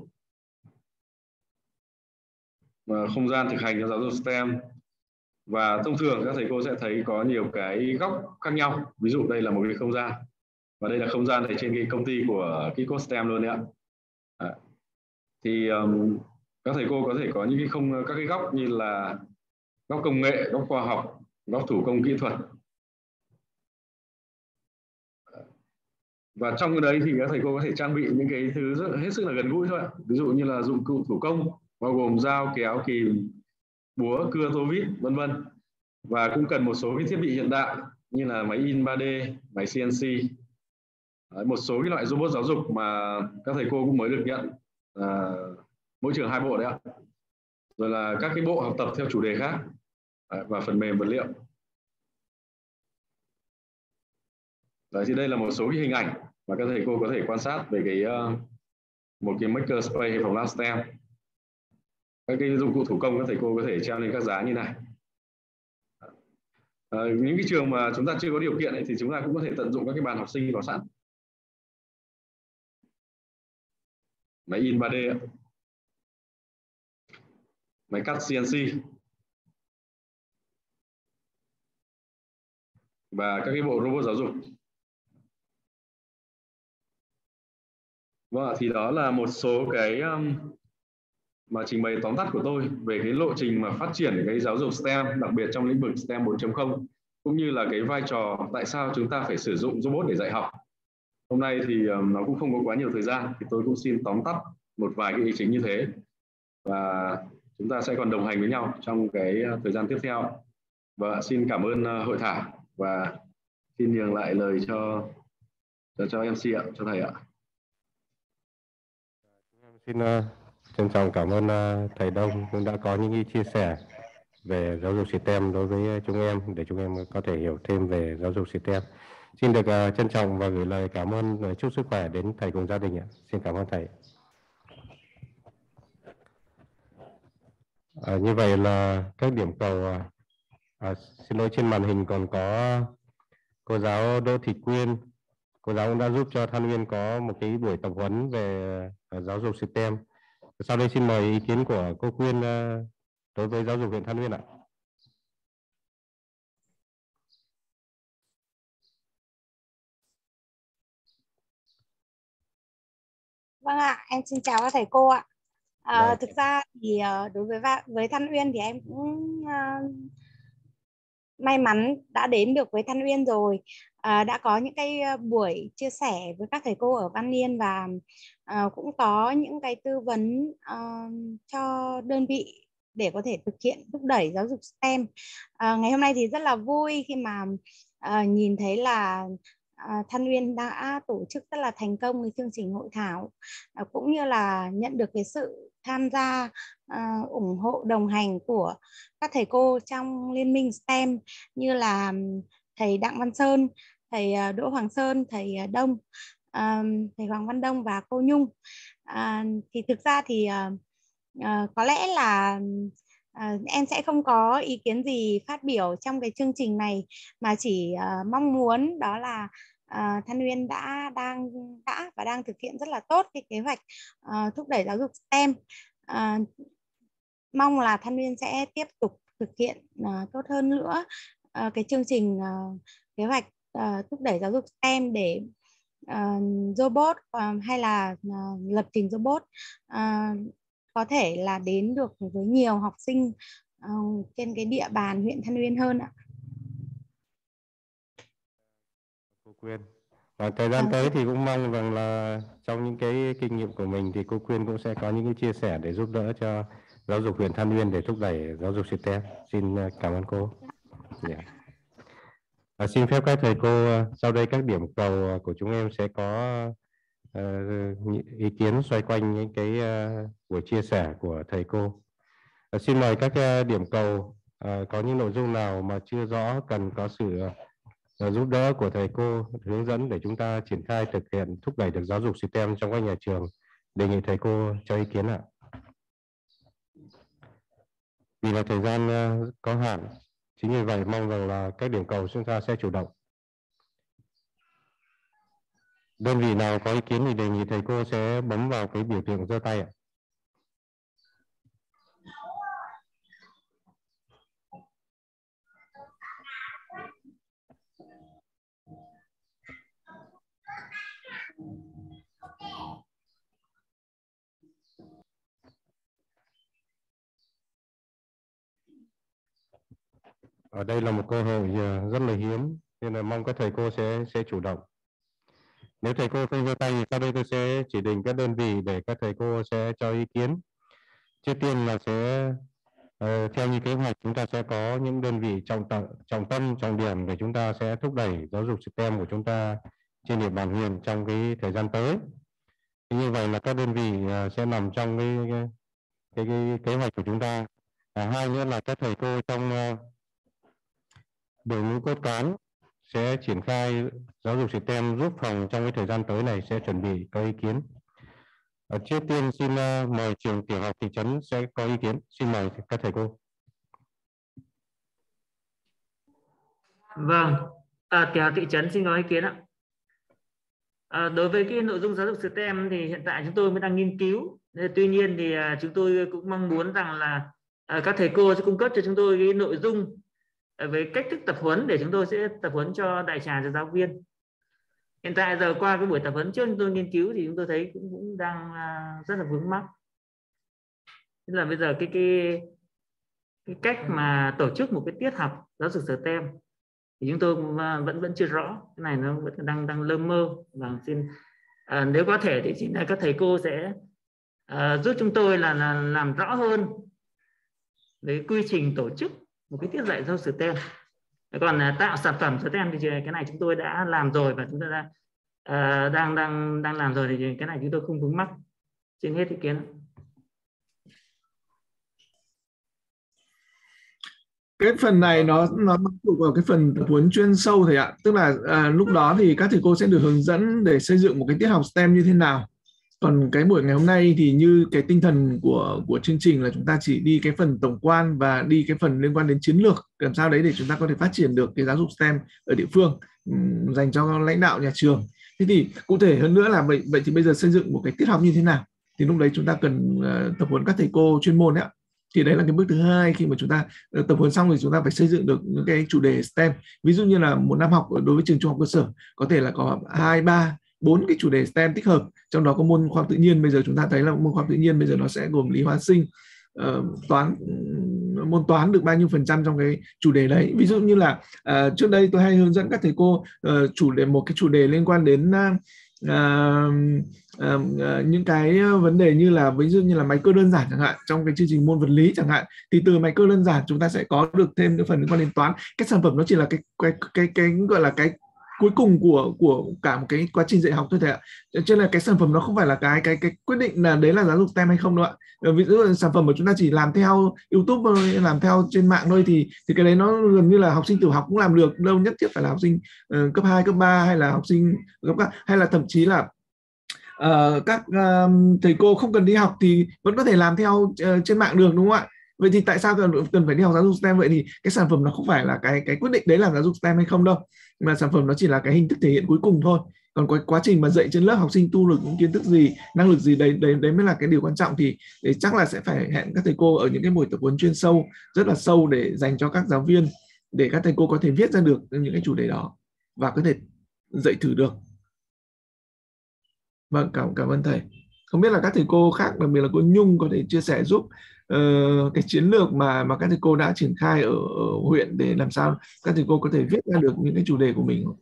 không gian thực hành cho giáo dục STEM. Và thông thường các thầy cô sẽ thấy có nhiều cái góc khác nhau. Ví dụ đây là một cái không gian. Và đây là không gian ở trên cái công ty của Kiko STEM luôn đấy ạ. À, thì um, các thầy cô có thể có những cái không các cái góc như là góc công nghệ, góc khoa học, góc thủ công kỹ thuật. Và trong cái đấy thì các thầy cô có thể trang bị những cái thứ rất, hết sức là gần gũi thôi ạ. Ví dụ như là dụng cụ thủ công bao gồm dao, kéo, kìm, búa, cưa, tô vít, vân vân. Và cũng cần một số cái thiết bị hiện đại như là máy in ba D, máy C N C. Đấy, một số cái loại robot giáo dục mà các thầy cô cũng mới được nhận, à, mỗi trường hai bộ đấy ạ. Rồi là các cái bộ học tập theo chủ đề khác, đấy, và phần mềm vật liệu. Đấy, thì đây là một số cái hình ảnh mà các thầy cô có thể quan sát về cái uh, một cái makerspace hay phòng lab STEM. các cái dụng cụ thủ công các thầy cô có thể treo lên các giá như này. À, những cái trường mà chúng ta chưa có điều kiện ấy, thì chúng ta cũng có thể tận dụng các cái bàn học sinh vào sẵn. Máy in ba D, máy cắt xê en xê và các cái bộ robot giáo dục. Vâng, thì đó là một số cái um, mà trình bày tóm tắt của tôi về cái lộ trình mà phát triển cái giáo dục STEM, đặc biệt trong lĩnh vực STEM bốn chấm không, cũng như là cái vai trò tại sao chúng ta phải sử dụng robot để dạy học. Hôm nay thì um, nó cũng không có quá nhiều thời gian, thì tôi cũng xin tóm tắt một vài cái ý chính như thế, và chúng ta sẽ còn đồng hành với nhau trong cái thời gian tiếp theo. Và xin cảm ơn uh, hội thảo, và xin nhường lại lời cho cho, cho em xê ạ, cho thầy ạ. Xin uh, trân trọng cảm ơn uh, thầy Đông cũng đã có những chia sẻ về giáo dục STEM đối với chúng em, để chúng em có thể hiểu thêm về giáo dục STEM. Xin được uh, trân trọng và gửi lời cảm ơn, uh, chúc sức khỏe đến thầy cùng gia đình ạ. Xin cảm ơn thầy. À, như vậy là các điểm cầu. Uh, à, xin lỗi, trên màn hình còn có cô giáo Đỗ Thị Quyên. Cô giáo cũng đã giúp cho Than Uyên có một cái buổi tập huấn về uh, giáo dục STEM. Sau đây xin mời ý kiến của cô Quyên uh, đối với giáo dục huyện Than Uyên ạ. Vâng ạ, em xin chào các thầy cô ạ. À, Vâng. thực ra thì uh, đối với với Than Uyên thì em cũng uh, may mắn đã đến được với Than Uyên rồi. À, đã có những cái buổi chia sẻ với các thầy cô ở Văn Yên, và uh, cũng có những cái tư vấn uh, cho đơn vị để có thể thực hiện thúc đẩy giáo dục STEM. Uh, ngày hôm nay thì rất là vui khi mà uh, nhìn thấy là uh, Than Uyên đã tổ chức rất là thành công cái chương trình hội thảo, uh, cũng như là nhận được cái sự tham gia uh, ủng hộ đồng hành của các thầy cô trong Liên minh STEM, như là thầy Đặng Văn Sơn, thầy Đỗ Hoàng Sơn, thầy Đông, uh, thầy Hoàng Văn Đông và cô Nhung. Uh, thì thực ra thì uh, uh, có lẽ là uh, em sẽ không có ý kiến gì phát biểu trong cái chương trình này, mà chỉ uh, mong muốn đó là uh, Than Uyên đã đang đã và đang thực hiện rất là tốt cái kế hoạch uh, thúc đẩy giáo dục STEM. Uh, mong là Than Uyên sẽ tiếp tục thực hiện uh, tốt hơn nữa uh, cái chương trình uh, kế hoạch uh, thúc đẩy giáo dục STEM, để uh, robot uh, hay là uh, lập trình robot uh, có thể là đến được với nhiều học sinh uh, trên cái địa bàn huyện Than Uyên hơn ạ. Cô Quyên. Và thời gian À, tới thì cũng mong rằng là trong những cái kinh nghiệm của mình thì cô Quyên cũng sẽ có những cái chia sẻ để giúp đỡ cho giáo dục huyện Than Uyên để thúc đẩy giáo dục STEM. Xin cảm ơn cô. Yeah. À, xin phép các thầy cô, sau đây các điểm cầu của chúng em sẽ có uh, ý kiến xoay quanh những cái uh, buổi chia sẻ của thầy cô. À, xin mời các uh, điểm cầu uh, có những nội dung nào mà chưa rõ, cần có sự uh, giúp đỡ của thầy cô hướng dẫn để chúng ta triển khai thực hiện thúc đẩy được giáo dục STEM trong các nhà trường. Đề nghị thầy cô cho ý kiến ạ. Vì là thời gian uh, có hạn, chính vì vậy mong rằng là các điểm cầu chúng ta sẽ chủ động. Đơn vị nào có ý kiến thì đề nghị thầy cô sẽ bấm vào cái biểu tượng giơ tay ạ. Ở đây là một cơ hội rất là hiếm, nên là mong các thầy cô sẽ sẽ chủ động. Nếu thầy cô không giơ tay thì sau đây tôi sẽ chỉ định các đơn vị để các thầy cô sẽ cho ý kiến. Trước tiên là sẽ uh, theo như kế hoạch chúng ta sẽ có những đơn vị trọng tâm, trọng tâm, trọng điểm để chúng ta sẽ thúc đẩy giáo dục STEM của chúng ta trên địa bàn huyện trong cái thời gian tới. Thì như vậy là các đơn vị uh, sẽ nằm trong cái cái, cái, cái kế hoạch của chúng ta. À, hai nữa là các thầy cô trong uh, đội ngũ cốt cán sẽ triển khai giáo dục STEM giúp phòng trong cái thời gian tới này sẽ chuẩn bị có ý kiến. À, trước tiên xin uh, mời trường tiểu học Thị Trấn sẽ có ý kiến. Xin mời các thầy cô. Vâng, à, tiểu học Thị Trấn xin có ý kiến ạ. À, đối với cái nội dung giáo dục STEM thì hiện tại chúng tôi mới đang nghiên cứu. Tuy nhiên thì à, chúng tôi cũng mong muốn rằng là à, các thầy cô sẽ cung cấp cho chúng tôi cái nội dung à, về cách thức tập huấn để chúng tôi sẽ tập huấn cho đại trà cho giáo viên. Hiện tại giờ qua cái buổi tập huấn trước chúng tôi nghiên cứu thì chúng tôi thấy cũng cũng đang à, rất là vướng mắc. Tức là bây giờ cái cái cái cách mà tổ chức một cái tiết học giáo dục STEM thì chúng tôi vẫn vẫn chưa rõ, cái này nó vẫn đang đang lơ mơ. Và xin à, nếu có thể thì xin các thầy cô sẽ à, giúp chúng tôi là, là làm rõ hơn về quy trình tổ chức một cái tiết dạy giáo dục STEM. Còn à, tạo sản phẩm STEM thì cái này chúng tôi đã làm rồi và chúng tôi đã à, đang đang đang làm rồi, thì cái này chúng tôi không vướng mắc. Xin hết ý kiến. Cái phần này nó nó thuộc vào cái phần tập huấn chuyên sâu thầy ạ, tức là à, lúc đó thì các thầy cô sẽ được hướng dẫn để xây dựng một cái tiết học STEM như thế nào. Còn cái buổi ngày hôm nay thì như cái tinh thần của của chương trình là chúng ta chỉ đi cái phần tổng quan và đi cái phần liên quan đến chiến lược, làm sao đấy để chúng ta có thể phát triển được cái giáo dục STEM ở địa phương um, dành cho lãnh đạo nhà trường. Thế thì cụ thể hơn nữa là vậy, vậy thì bây giờ xây dựng một cái tiết học như thế nào, thì lúc đấy chúng ta cần uh, tập huấn các thầy cô chuyên môn đấy ạ. Thì đấy là cái bước thứ hai, khi mà chúng ta tập huấn xong thì chúng ta phải xây dựng được những cái chủ đề STEM. Ví dụ như là một năm học đối với trường trung học cơ sở có thể là có hai ba bốn cái chủ đề STEM tích hợp, trong đó có môn khoa học tự nhiên. Bây giờ chúng ta thấy là môn khoa học tự nhiên bây giờ nó sẽ gồm lý hóa sinh, uh, toán, môn toán được bao nhiêu phần trăm trong cái chủ đề đấy. Ví dụ như là uh, trước đây tôi hay hướng dẫn các thầy cô uh, chủ đề một cái chủ đề liên quan đến uh, uh, uh, uh, những cái vấn đề như là ví dụ như là máy cơ đơn giản chẳng hạn, trong cái chương trình môn vật lý chẳng hạn, thì từ máy cơ đơn giản chúng ta sẽ có được thêm cái phần liên quan đến toán. Cái sản phẩm nó chỉ là cái cái cái cái gọi là cái cuối cùng của của cả một cái quá trình dạy học thôi thầy ạ. Cho nên là cái sản phẩm nó không phải là cái cái cái quyết định là đấy là giáo dục STEM hay không đâu ạ. Ví dụ là sản phẩm mà chúng ta chỉ làm theo YouTube thôi, làm theo trên mạng thôi, thì thì cái đấy nó gần như là học sinh tiểu học cũng làm được, đâu nhất thiết phải là học sinh uh, cấp hai, cấp ba hay là học sinh cấp ba, hay là thậm chí là uh, các uh, thầy cô không cần đi học thì vẫn có thể làm theo uh, trên mạng được, đúng không ạ? Vậy thì tại sao cần cần phải đi học giáo dục STEM? Vậy thì cái sản phẩm nó không phải là cái cái quyết định đấy là giáo dục STEM hay không đâu, mà sản phẩm nó chỉ là cái hình thức thể hiện cuối cùng thôi. Còn cái quá trình mà dạy trên lớp học sinh tu được những kiến thức gì, năng lực gì, đấy đấy đấy mới là cái điều quan trọng. Thì để chắc là sẽ phải hẹn các thầy cô ở những cái buổi tập huấn chuyên sâu, rất là sâu, để dành cho các giáo viên, để các thầy cô có thể viết ra được những cái chủ đề đó và có thể dạy thử được. Vâng, cảm cảm ơn thầy. Không biết là các thầy cô khác, đặc biệt là cô Nhung, có thể chia sẻ giúp uh, cái chiến lược mà mà các thầy cô đã triển khai ở, ở huyện, để làm sao các thầy cô có thể viết ra được những cái chủ đề của mình.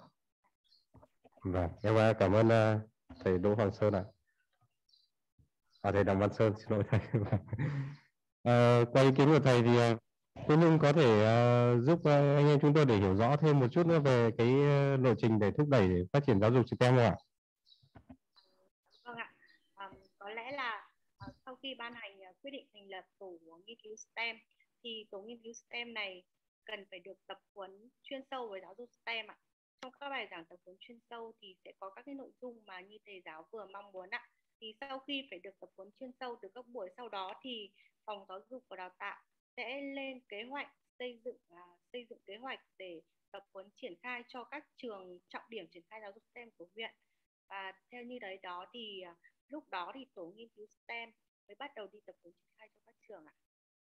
Vâng, em cảm ơn uh, thầy Đỗ Hoàng Sơn ạ. À, thầy Đặng Văn Sơn, xin lỗi thầy. uh, qua ý kiến của thầy thì uh, cô Nhung có thể uh, giúp uh, anh em chúng tôi để hiểu rõ thêm một chút nữa về cái uh, lộ trình để thúc đẩy phát triển giáo dục STEM không ạ? Vâng ạ. À, có lẽ là uh, sau khi ban hành uh, quyết định thành lập tổ nghiên cứu STEM, thì tổ nghiên cứu STEM này cần phải được tập huấn chuyên sâu với giáo dục STEM ạ. Trong các bài giảng tập huấn chuyên sâu thì sẽ có các cái nội dung mà như thầy giáo vừa mong muốn ạ. Thì sau khi phải được tập huấn chuyên sâu từ các buổi sau đó, thì phòng giáo dục và đào tạo sẽ lên kế hoạch xây dựng uh, xây dựng kế hoạch để tập huấn triển khai cho các trường trọng điểm triển khai giáo dục STEM của huyện. Và theo như đấy đó thì uh, lúc đó thì tổ nghiên cứu STEM mới bắt đầu đi tập huấn triển khai cho các trường ạ.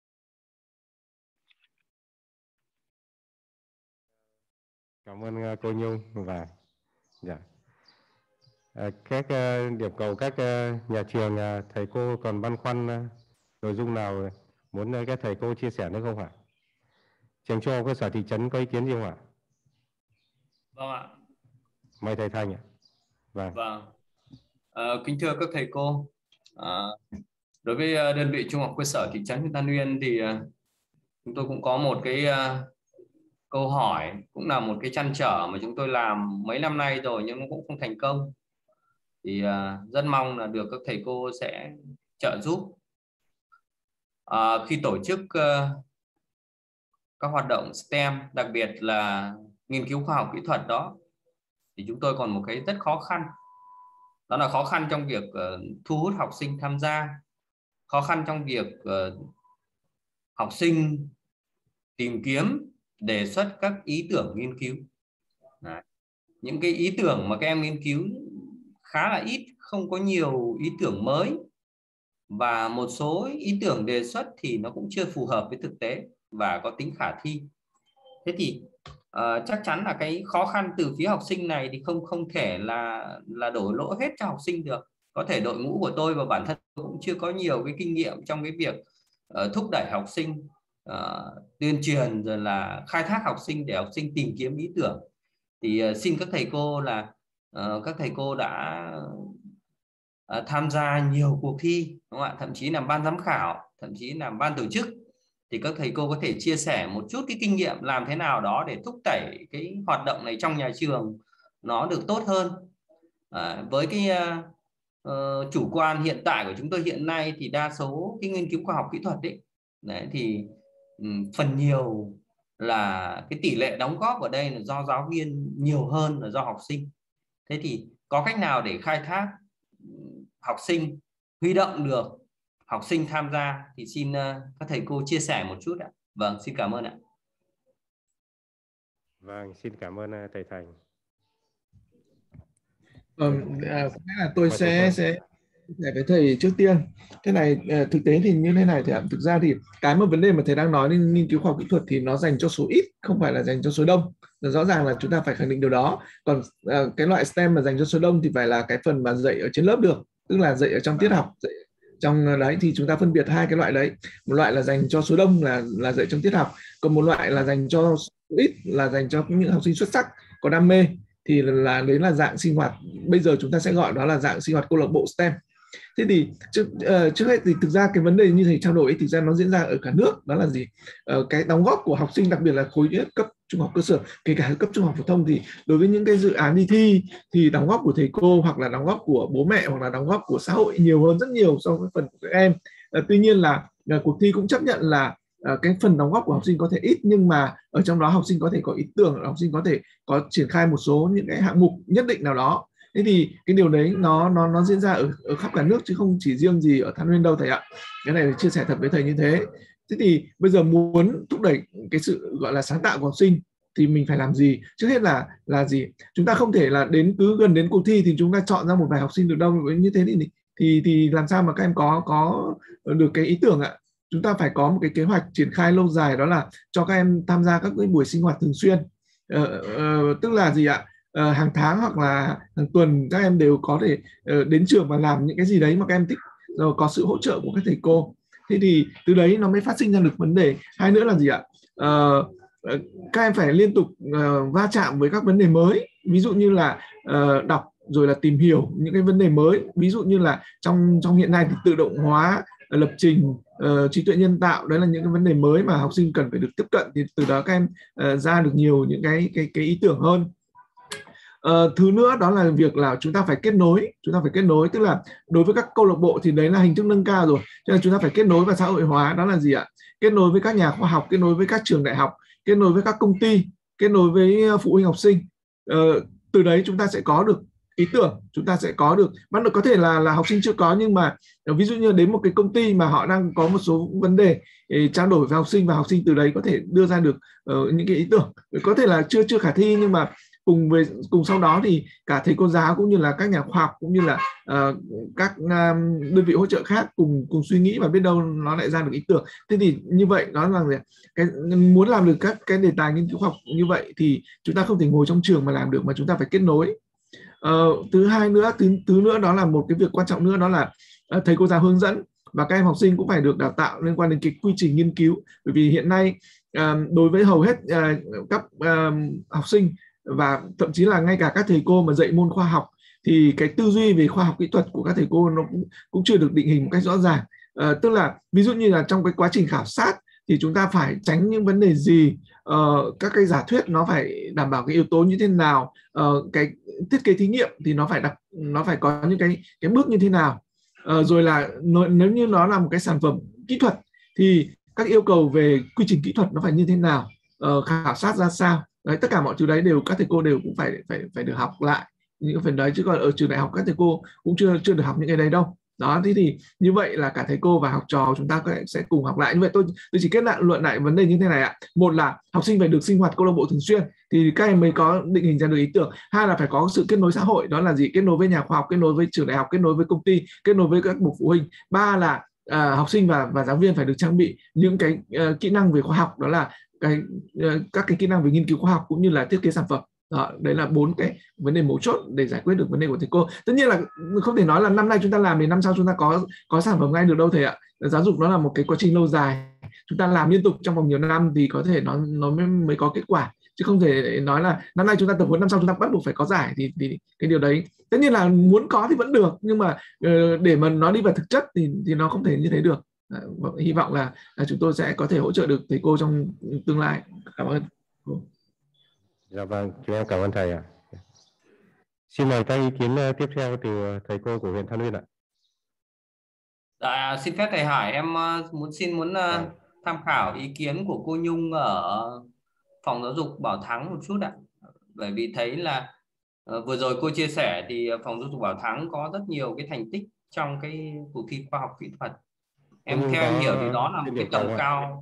Cảm ơn cô Nhung. Và dạ. À, các uh, điểm cầu các uh, nhà trường, uh, thầy cô còn băn khoăn uh, nội dung nào muốn uh, các thầy cô chia sẻ nữa không ạ? Trường trung học cơ sở Thị Trấn có ý kiến gì không ạ? Vâng ạ. Mời thầy Thành ạ. Vâng. Vâng. À, kính thưa các thầy cô, à, đối với đơn vị trung học cơ sở Thị Trấn Than Uyên thì uh, chúng tôi cũng có một cái uh, câu hỏi, cũng là một cái trăn trở mà chúng tôi làm mấy năm nay rồi nhưng nó cũng không thành công. Thì uh, rất mong là được các thầy cô sẽ trợ giúp. Uh, khi tổ chức uh, các hoạt động STEM, đặc biệt là nghiên cứu khoa học kỹ thuật đó, thì chúng tôi còn một cái rất khó khăn. Đó là khó khăn trong việc uh, thu hút học sinh tham gia, khó khăn trong việc uh, học sinh tìm kiếm, đề xuất các ý tưởng nghiên cứu. Đấy. Những cái ý tưởng mà các em nghiên cứu khá là ít, không có nhiều ý tưởng mới, và một số ý tưởng đề xuất thì nó cũng chưa phù hợp với thực tế và có tính khả thi. Thế thì uh, chắc chắn là cái khó khăn từ phía học sinh này thì không không thể là là đổ lỗi hết cho học sinh được. Có thể đội ngũ của tôi và bản thân cũng chưa có nhiều cái kinh nghiệm trong cái việc uh, thúc đẩy học sinh, uh, tuyên truyền rồi là khai thác học sinh để học sinh tìm kiếm ý tưởng. Thì uh, xin các thầy cô là uh, các thầy cô đã uh, tham gia nhiều cuộc thi, đúng không ạ? Thậm chí làm ban giám khảo, thậm chí làm ban tổ chức. Thì các thầy cô có thể chia sẻ một chút cái kinh nghiệm làm thế nào đó để thúc đẩy cái hoạt động này trong nhà trường nó được tốt hơn. À, với cái uh, uh, chủ quan hiện tại của chúng tôi hiện nay thì đa số cái nghiên cứu khoa học kỹ thuật ấy, đấy, thì um, phần nhiều là cái tỷ lệ đóng góp ở đây là do giáo viên nhiều hơn là do học sinh. Thế thì có cách nào để khai thác học sinh, huy động được học sinh tham gia thì xin uh, các thầy cô chia sẻ một chút ạ. Vâng, xin cảm ơn ạ. Vâng, xin cảm ơn thầy Thành. Ờ, à, là tôi sẽ sẽ để với thầy trước tiên. Thế này, thực tế thì như thế này thì thực ra thì cái một vấn đề mà thầy đang nói đến nghiên cứu khoa học kỹ thuật thì nó dành cho số ít, không phải là dành cho số đông. Rõ ràng là chúng ta phải khẳng định điều đó. Còn à, cái loại STEM mà dành cho số đông thì phải là cái phần mà dạy ở trên lớp được, tức là dạy ở trong tiết học, dạy trong đấy. Thì chúng ta phân biệt hai cái loại đấy. Một loại là dành cho số đông là là dạy trong tiết học, còn một loại là dành cho số ít là dành cho những học sinh xuất sắc có đam mê, thì là đấy là dạng sinh hoạt, bây giờ chúng ta sẽ gọi đó là dạng sinh hoạt câu lạc bộ STEM. Thế thì trước, uh, trước hết thì thực ra cái vấn đề như thầy trao đổi ấy, thực ra nó diễn ra ở cả nước, đó là gì? Uh, cái đóng góp của học sinh, đặc biệt là khối cấp trung học cơ sở, kể cả cấp trung học phổ thông, thì đối với những cái dự án đi thi thì đóng góp của thầy cô hoặc là đóng góp của bố mẹ hoặc là đóng góp của xã hội nhiều hơn rất nhiều so với phần của các em. Uh, tuy nhiên là uh, cuộc thi cũng chấp nhận là uh, cái phần đóng góp của học sinh có thể ít, nhưng mà ở trong đó học sinh có thể có ý tưởng, học sinh có thể có triển khai một số những cái hạng mục nhất định nào đó. Thế thì cái điều đấy nó nó nó diễn ra ở, ở khắp cả nước chứ không chỉ riêng gì ở Than Uyên đâu thầy ạ. Cái này chia sẻ thật với thầy như thế. Thế thì bây giờ muốn thúc đẩy cái sự gọi là sáng tạo của học sinh thì mình phải làm gì? Trước hết là là gì? Chúng ta không thể là đến cứ gần đến cuộc thi thì chúng ta chọn ra một vài học sinh được đâu. Như thế thì thì thì làm sao mà các em có có được cái ý tưởng ạ? Chúng ta phải có một cái kế hoạch triển khai lâu dài, đó là cho các em tham gia các cái buổi sinh hoạt thường xuyên. Ờ, ờ, tức là gì ạ? Uh, hàng tháng hoặc là hàng tuần các em đều có thể uh, đến trường và làm những cái gì đấy mà các em thích, rồi có sự hỗ trợ của các thầy cô. Thế thì từ đấy nó mới phát sinh ra được vấn đề. Hai nữa là gì ạ? Uh, uh, các em phải liên tục uh, va chạm với các vấn đề mới, ví dụ như là uh, đọc rồi là tìm hiểu những cái vấn đề mới, ví dụ như là trong trong hiện nay thì tự động hóa, uh, lập trình, uh, trí tuệ nhân tạo, đấy là những cái vấn đề mới mà học sinh cần phải được tiếp cận, thì từ đó các em uh, ra được nhiều những cái cái cái ý tưởng hơn. Uh, thứ nữa đó là việc là chúng ta phải kết nối, chúng ta phải kết nối, tức là đối với các câu lạc bộ thì đấy là hình thức nâng cao rồi, cho nên chúng ta phải kết nối và xã hội hóa. Đó là gì ạ? Kết nối với các nhà khoa học, kết nối với các trường đại học, kết nối với các công ty, kết nối với phụ huynh học sinh. Uh, từ đấy chúng ta sẽ có được ý tưởng, chúng ta sẽ có được, bắt đầu có thể là là học sinh chưa có, nhưng mà ví dụ như đến một cái công ty mà họ đang có một số vấn đề để trao đổi với học sinh, và học sinh từ đấy có thể đưa ra được uh, những cái ý tưởng, có thể là chưa chưa khả thi, nhưng mà cùng với cùng sau đó thì cả thầy cô giáo cũng như là các nhà khoa học cũng như là uh, các um, đơn vị hỗ trợ khác cùng cùng suy nghĩ, và biết đâu nó lại ra được ý tưởng. Thế thì như vậy đó là cái muốn làm được các cái đề tài nghiên cứu khoa học như vậy thì chúng ta không thể ngồi trong trường mà làm được, mà chúng ta phải kết nối. Uh, thứ hai nữa thứ, thứ nữa đó là một cái việc quan trọng nữa, đó là uh, thầy cô giáo hướng dẫn, và các em học sinh cũng phải được đào tạo liên quan đến cái quy trình nghiên cứu, bởi vì hiện nay uh, đối với hầu hết uh, các uh, học sinh và thậm chí là ngay cả các thầy cô mà dạy môn khoa học thì cái tư duy về khoa học kỹ thuật của các thầy cô nó cũng, cũng chưa được định hình một cách rõ ràng. À, tức là ví dụ như là trong cái quá trình khảo sát thì chúng ta phải tránh những vấn đề gì, uh, các cái giả thuyết nó phải đảm bảo cái yếu tố như thế nào, uh, cái thiết kế thí nghiệm thì nó phải đặt nó phải có những cái cái bước như thế nào, uh, rồi là nếu như nó là một cái sản phẩm kỹ thuật thì các yêu cầu về quy trình kỹ thuật nó phải như thế nào, uh, khảo sát ra sao. Đấy, tất cả mọi thứ đấy đều các thầy cô đều cũng phải phải phải được học lại những cái phần đấy, chứ còn ở trường đại học các thầy cô cũng chưa chưa được học những cái đấy đâu. Đó, thế thì như vậy là cả thầy cô và học trò chúng ta sẽ cùng học lại. Như vậy tôi tôi chỉ kết luận lại vấn đề như thế này ạ. Một là học sinh phải được sinh hoạt câu lạc bộ thường xuyên thì các em mới có định hình ra được ý tưởng. Hai là phải có sự kết nối xã hội, đó là gì? Kết nối với nhà khoa học, kết nối với trường đại học, kết nối với công ty, kết nối với các bậc phụ huynh. Ba là à, học sinh và và giáo viên phải được trang bị những cái uh, kỹ năng về khoa học, đó là cái uh, các cái kỹ năng về nghiên cứu khoa học cũng như là thiết kế sản phẩm. Đó, đấy là bốn cái vấn đề mấu chốt để giải quyết được vấn đề của thầy cô. Tất nhiên là không thể nói là năm nay chúng ta làm thì năm sau chúng ta có có sản phẩm ngay được đâu thầy ạ. Giáo dục nó là một cái quá trình lâu dài, chúng ta làm liên tục trong vòng nhiều năm thì có thể nó nó mới, mới có kết quả, chứ không thể nói là năm nay chúng ta tập huấn năm sau chúng ta bắt buộc phải có giải thì, thì cái điều đấy tất nhiên là muốn có thì vẫn được, nhưng mà để mà nó đi vào thực chất thì thì nó không thể như thế được. Hy vọng là, là chúng tôi sẽ có thể hỗ trợ được thầy cô trong tương lai. Cảm ơn. Dạ vâng, chúng em cảm ơn thầy ạ. Xin mời các ý kiến tiếp theo từ thầy cô của huyện Than Uyên ạ. Dạ, xin phép thầy Hải, em muốn xin muốn uh, tham khảo ý kiến của cô Nhung ở phòng giáo dục Bảo Thắng một chút ạ. Bởi vì thấy là uh, vừa rồi cô chia sẻ thì phòng giáo dục Bảo Thắng có rất nhiều cái thành tích trong cái cuộc thi khoa học kỹ thuật. Em theo em hiểu thì đó là một cái tầm cao.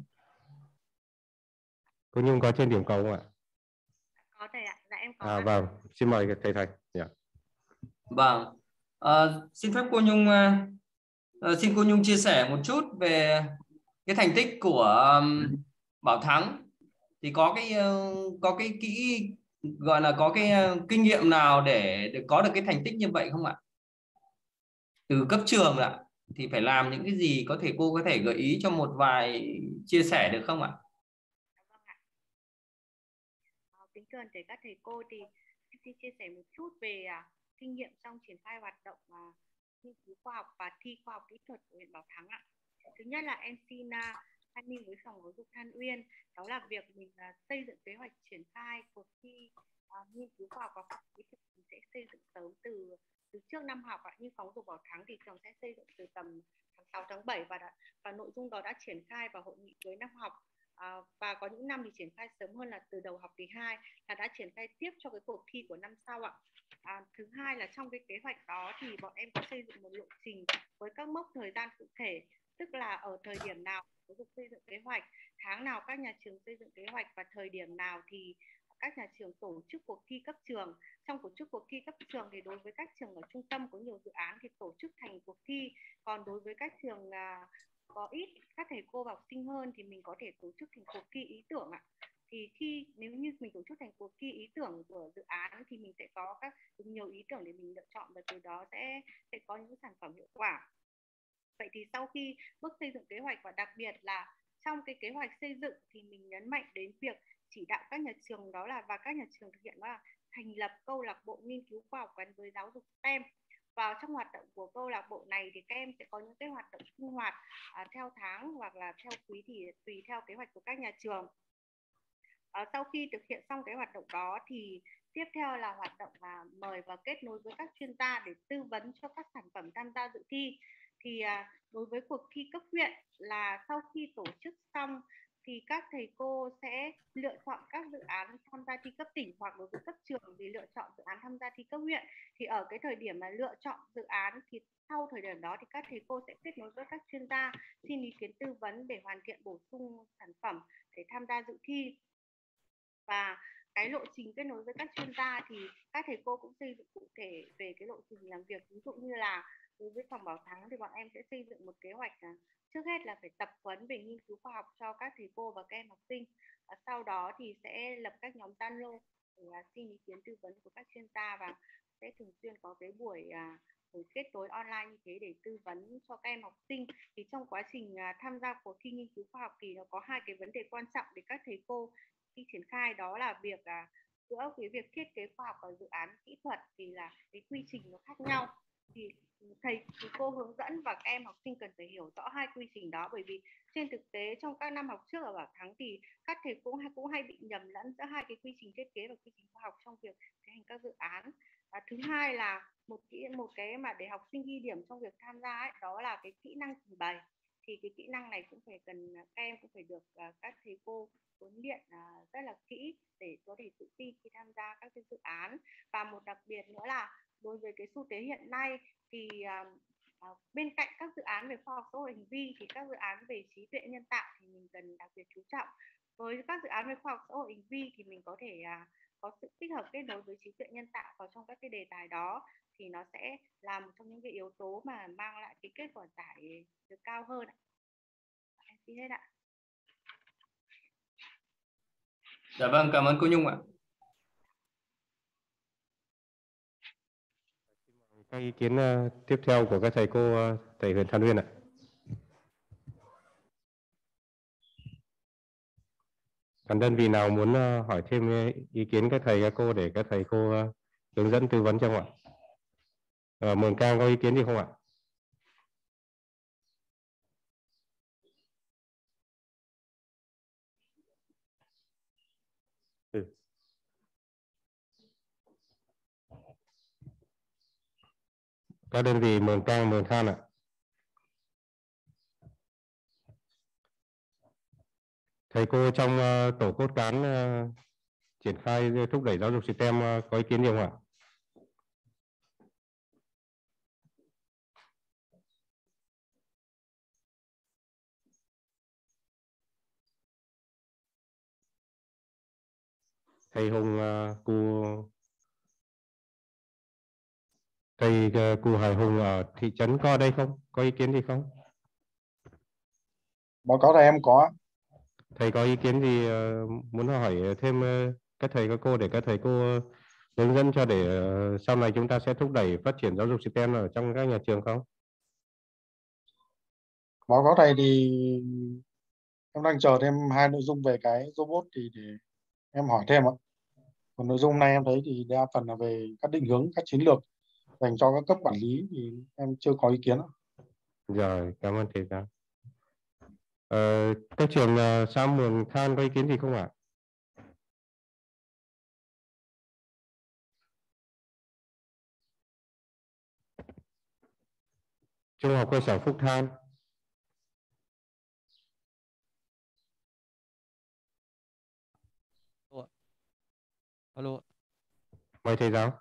Cô Nhung có trên điểm cầu không ạ? Có thầy ạ, dạ em có. À vâng, xin mời thầy thầy. Yeah. Vâng, uh, xin phép cô Nhung, uh, xin cô Nhung chia sẻ một chút về cái thành tích của um, Bảo Thắng. Thì có cái uh, có cái kỹ gọi là có cái uh, kinh nghiệm nào để, để có được cái thành tích như vậy không ạ? Từ cấp trường ạ, thì phải làm những cái gì, có thể cô có thể gợi ý cho một vài chia sẻ được không ạ? Kính thưa thầy các thầy cô, thì em xin chia sẻ một chút về uh, kinh nghiệm trong triển khai hoạt động uh, nghiên cứu khoa học và thi khoa học kỹ thuật của huyện Bảo Thắng ạ. Thứ nhất là em xin uh, tham mưu với phòng giáo dục Than Uyên, đó là việc mình uh, xây dựng kế hoạch triển khai cuộc thi uh, nghiên cứu khoa học và khoa học kỹ thuật mình sẽ xây dựng sớm từ từ trước năm học ạ. Như phòng giáo dục Bảo Thắng thì trường sẽ xây dựng từ tầm tháng sáu tháng bảy và đã, và nội dung đó đã triển khai vào hội nghị cuối năm học. À, và có những năm thì triển khai sớm hơn là từ đầu học kỳ hai là đã triển khai tiếp cho cái cuộc thi của năm sau ạ. À, thứ hai là trong cái kế hoạch đó thì bọn em có xây dựng một lộ trình với các mốc thời gian cụ thể, tức là ở thời điểm nào giáo dục xây dựng kế hoạch, tháng nào các nhà trường xây dựng kế hoạch và thời điểm nào thì các nhà trường tổ chức cuộc thi cấp trường. Trong tổ chức cuộc thi cấp trường thì đối với các trường ở trung tâm có nhiều dự án thì tổ chức thành cuộc thi, còn đối với các trường à, có ít các thầy cô và học sinh hơn thì mình có thể tổ chức thành cuộc thi ý tưởng ạ. Thì khi nếu như mình tổ chức thành cuộc thi ý tưởng của dự án thì mình sẽ có các nhiều ý tưởng để mình lựa chọn và từ đó sẽ sẽ có những sản phẩm hiệu quả. Vậy thì sau khi bước xây dựng kế hoạch và đặc biệt là trong cái kế hoạch xây dựng thì mình nhấn mạnh đến việc chỉ đạo các nhà trường, đó là và các nhà trường thực hiện đó là thành lập câu lạc bộ nghiên cứu khoa học gắn với giáo dục STEM. Vào trong hoạt động của câu lạc bộ này thì các em sẽ có những cái hoạt động sinh hoạt à, theo tháng hoặc là theo quý thì tùy theo kế hoạch của các nhà trường. À, sau khi thực hiện xong cái hoạt động đó thì tiếp theo là hoạt động à, mời và kết nối với các chuyên gia để tư vấn cho các sản phẩm tham gia dự thi. Thì à, đối với cuộc thi cấp huyện là sau khi tổ chức xong thì các thầy cô sẽ lựa chọn các dự án tham gia thi cấp tỉnh, hoặc đối với cấp trường thì lựa chọn dự án tham gia thi cấp huyện. Thì ở cái thời điểm mà lựa chọn dự án thì sau thời điểm đó thì các thầy cô sẽ kết nối với các chuyên gia xin ý kiến tư vấn để hoàn thiện bổ sung sản phẩm để tham gia dự thi. Và cái lộ trình kết nối với các chuyên gia thì các thầy cô cũng xây dựng cụ thể về cái lộ trình làm việc. Ví dụ như là đối với phòng Bảo Thắng thì bọn em sẽ xây dựng một kế hoạch là trước hết là phải tập huấn về nghiên cứu khoa học cho các thầy cô và các em học sinh. À, sau đó thì sẽ lập các nhóm Zalo để uh, xin ý kiến tư vấn của các chuyên gia và sẽ thường xuyên có cái buổi, uh, buổi kết nối online như thế để tư vấn cho các em học sinh. Thì trong quá trình uh, tham gia cuộc thi nghiên cứu khoa học thì nó có hai cái vấn đề quan trọng để các thầy cô khi triển khai, đó là việc uh, giữa cái việc thiết kế khoa học và dự án kỹ thuật thì là cái quy trình nó khác nhau. Thì thầy, thầy cô hướng dẫn và các em học sinh cần phải hiểu rõ hai quy trình đó, bởi vì trên thực tế trong các năm học trước ở Bảo Thắng thì các thầy cũng hay cũng hay bị nhầm lẫn giữa hai cái quy trình thiết kế và quy trình khoa học trong việc tiến hành các dự án. À, thứ hai là một kỹ một cái mà để học sinh ghi điểm trong việc tham gia ấy, đó là cái kỹ năng trình bày. thì cái kỹ năng này cũng phải cần các em cũng phải được uh, các thầy cô huấn luyện uh, rất là kỹ để có thể tự tin khi tham gia các cái dự án. Và một đặc biệt nữa là đối với cái xu thế hiện nay thì uh, uh, bên cạnh các dự án về khoa học xã hội hành vi thì các dự án về trí tuệ nhân tạo thì mình cần đặc biệt chú trọng. Với các dự án về khoa học xã hội hành vi thì mình có thể uh, có sự tích hợp kết nối với trí tuệ nhân tạo vào trong các cái đề tài đó, thì nó sẽ là một trong những cái yếu tố mà mang lại cái kết quả giải được cao hơn. Em xin hết ạ. Dạ vâng, cảm ơn cô Nhung ạ. Các ý kiến uh, tiếp theo của các thầy cô, uh, thầy Huyền Than Uyên ạ. Còn đơn vị nào muốn uh, hỏi thêm ý kiến các thầy các cô để các thầy cô uh, hướng dẫn tư vấn cho không ạ? Uh, Mường Cang có ý kiến gì không ạ? Ừ. Các đơn vị Mường Cang, Mường Than ạ. Thầy cô trong uh, tổ cốt cán uh, triển khai thúc đẩy giáo dục STEM uh, có ý kiến gì không ạ? Thầy Hùng, uh, cô thầy uh, cô Hải Hùng ở thị trấn có ở đây không? Có ý kiến gì không? Báo cáo thầy em có. Thầy có ý kiến gì uh, muốn hỏi thêm uh, các thầy các cô để các thầy cô uh, hướng dẫn cho để uh, sau này chúng ta sẽ thúc đẩy phát triển giáo dục STEM ở trong các nhà trường không? Báo cáo thầy thì em đang chờ thêm hai nội dung về cái robot thì để em hỏi thêm ạ. Còn nội dung này em thấy thì đa phần là về các định hướng, các chiến lược dành cho các cấp quản lý thì em chưa có ý kiến ạ. Rồi, cảm ơn thầy giáo. Ờ, các trường uh, xã Mường Than có ý kiến gì không ạ? Trung học cơ sở Phúc Than. Alo. Mời thầy giáo.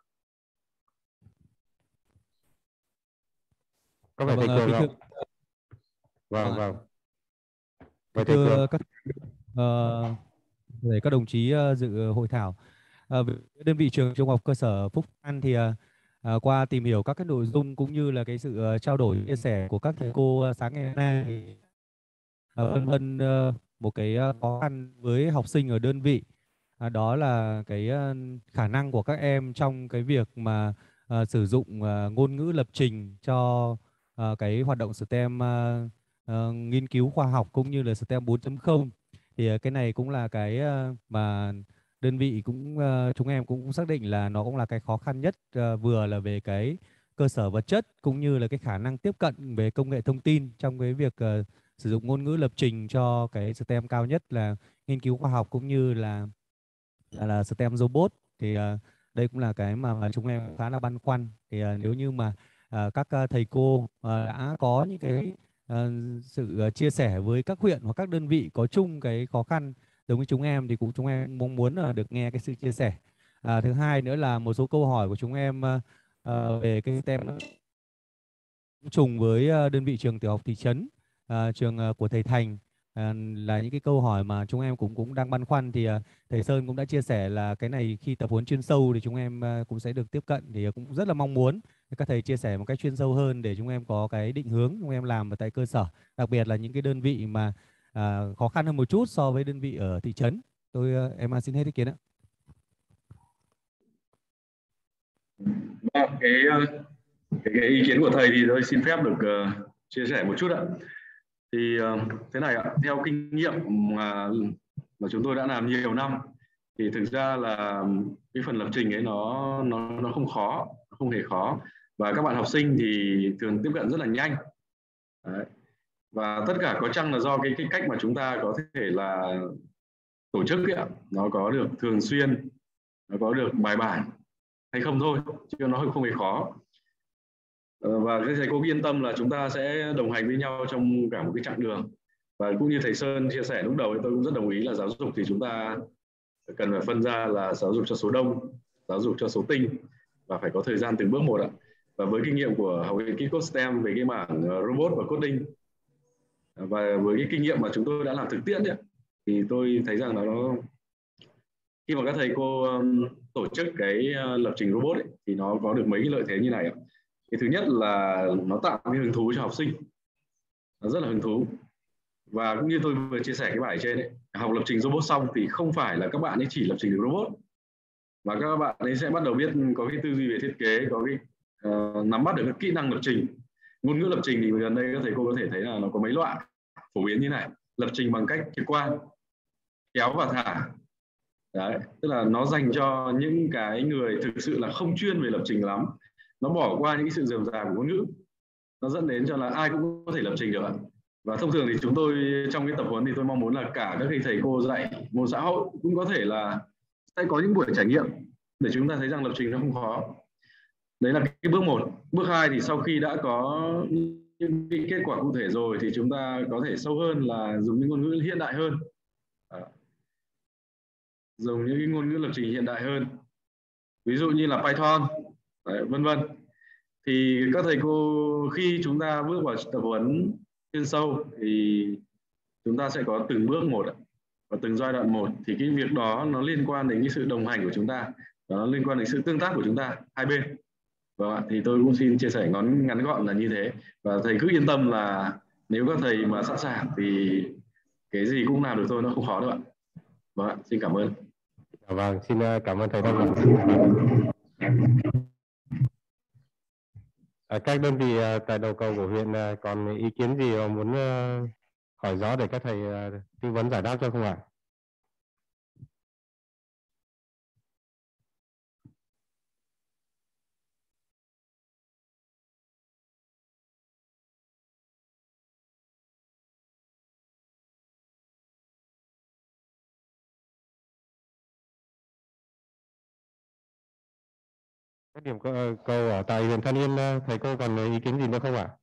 Có phải Vâng, thầy Cường kính không? thưa- Vâng, Vâng. vâng. Kính Mời thầy thưa Cường. các ờ, để các đồng chí ờ, dự hội thảo. Ờ, về đơn vị trường Trung học cơ sở Phúc Than thì ờ, ờ, qua tìm hiểu các cái nội dung cũng như là cái sự ờ, trao đổi chia sẻ của các thầy cô ờ, sáng ngày hôm nay thì ờ, vân vân ờ, một cái ờ, khó khăn với học sinh ở đơn vị. À, đó là cái ờ, khả năng của các em trong cái việc mà ờ, sử dụng ờ, ngôn ngữ lập trình cho ờ, cái hoạt động STEM, ờ, ờ, nghiên cứu khoa học cũng như là STEM bốn chấm không. Thì ờ, cái này cũng là cái ờ, mà đơn vị cũng ờ, chúng em cũng xác định là nó cũng là cái khó khăn nhất, ờ, vừa là về cái cơ sở vật chất cũng như là cái khả năng tiếp cận về công nghệ thông tin trong cái việc ờ, sử dụng ngôn ngữ lập trình cho cái STEM cao nhất là nghiên cứu khoa học cũng như là là, là STEM robot. Thì uh, đây cũng là cái mà, mà chúng em khá là băn khoăn. Thì uh, nếu như mà uh, các uh, thầy cô uh, đã có những cái uh, sự uh, chia sẻ với các huyện hoặc các đơn vị có chung cái khó khăn giống như chúng em thì cũng chúng em mong muốn uh, được nghe cái sự chia sẻ. Uh, thứ hai nữa là một số câu hỏi của chúng em uh, uh, về cái STEM trùng với uh, đơn vị trường tiểu học thị trấn, uh, trường uh, của thầy Thành. À, là những cái câu hỏi mà chúng em cũng cũng đang băn khoăn. Thì uh, thầy Sơn cũng đã chia sẻ là cái này khi tập huấn chuyên sâu thì chúng em uh, cũng sẽ được tiếp cận. Thì uh, cũng rất là mong muốn các thầy chia sẻ một cách chuyên sâu hơn để chúng em có cái định hướng chúng em làm ở tại cơ sở, đặc biệt là những cái đơn vị mà uh, khó khăn hơn một chút so với đơn vị ở thị trấn. Tôi uh, em xin hết ý kiến ạ. Vâng, cái, cái, cái ý kiến của thầy thì tôi xin phép được uh, chia sẻ một chút ạ. Thì uh, thế này ạ, theo kinh nghiệm mà mà chúng tôi đã làm nhiều năm thì thực ra là cái phần lập trình ấy nó nó nó không khó, không hề khó, và các bạn học sinh thì thường tiếp cận rất là nhanh. Đấy. Và tất cả có chăng là do cái cái cách mà chúng ta có thể là tổ chức ấy ạ, nó có được thường xuyên, nó có được bài bản hay không thôi, chứ nó không hề khó. Và các thầy cô yên tâm là chúng ta sẽ đồng hành với nhau trong cả một cái chặng đường. Và cũng như thầy Sơn chia sẻ lúc đầu, tôi cũng rất đồng ý là giáo dục thì chúng ta cần phải phân ra là giáo dục cho số đông, giáo dục cho số tinh, và phải có thời gian từng bước một ạ. Và với kinh nghiệm của học viện Kỹ Code ét tê e em về cái mảng robot và coding, và với cái kinh nghiệm mà chúng tôi đã làm thực tiễn ấy, thì tôi thấy rằng là nó khi mà các thầy cô um, tổ chức cái uh, lập trình robot ấy, thì nó có được mấy cái lợi thế như này ạ. Cái thứ nhất là nó tạo cái hứng thú cho học sinh, nó rất là hứng thú. Và cũng như tôi vừa chia sẻ cái bài trên ấy, học lập trình robot xong thì không phải là các bạn ấy chỉ lập trình được robot, mà các bạn ấy sẽ bắt đầu biết có cái tư duy về thiết kế, có cái uh, nắm bắt được các kỹ năng lập trình. Ngôn ngữ lập trình thì gần đây các thầy cô có thể thấy là nó có mấy loại phổ biến như này: lập trình bằng cách trực quan, kéo và thả. Đấy, tức là nó dành cho những cái người thực sự là không chuyên về lập trình lắm, nó bỏ qua những cái sự rườm rà của ngôn ngữ, nó dẫn đến cho là ai cũng có thể lập trình được. Và thông thường thì chúng tôi trong cái tập huấn thì tôi mong muốn là cả các thầy cô dạy môn xã hội cũng có thể là sẽ có những buổi trải nghiệm để chúng ta thấy rằng lập trình nó không khó. Đấy là cái bước một. Bước hai thì sau khi đã có những cái kết quả cụ thể rồi thì chúng ta có thể sâu hơn là dùng những ngôn ngữ hiện đại hơn, à, dùng những cái ngôn ngữ lập trình hiện đại hơn, ví dụ như là Python, đấy, vân vân. Thì các thầy cô khi chúng ta bước vào tập huấn chuyên sâu thì chúng ta sẽ có từng bước một và từng giai đoạn một, thì cái việc đó nó liên quan đến cái sự đồng hành của chúng ta, nó liên quan đến sự tương tác của chúng ta hai bên. Vâng, thì tôi cũng xin chia sẻ ngắn ngắn gọn là như thế. Và thầy cứ yên tâm là nếu các thầy mà sẵn sàng thì cái gì cũng làm được thôi, nó không khó đâu ạ. Vâng, xin cảm ơn. Vâng, xin cảm ơn thầy Đông. Các đơn vị tại đầu cầu của huyện còn ý kiến gì mà muốn hỏi rõ để các thầy tư vấn giải đáp cho không ạ? Các điểm cầu ở tại huyện Than Uyên, thầy cô còn ý kiến gì nữa không ạ?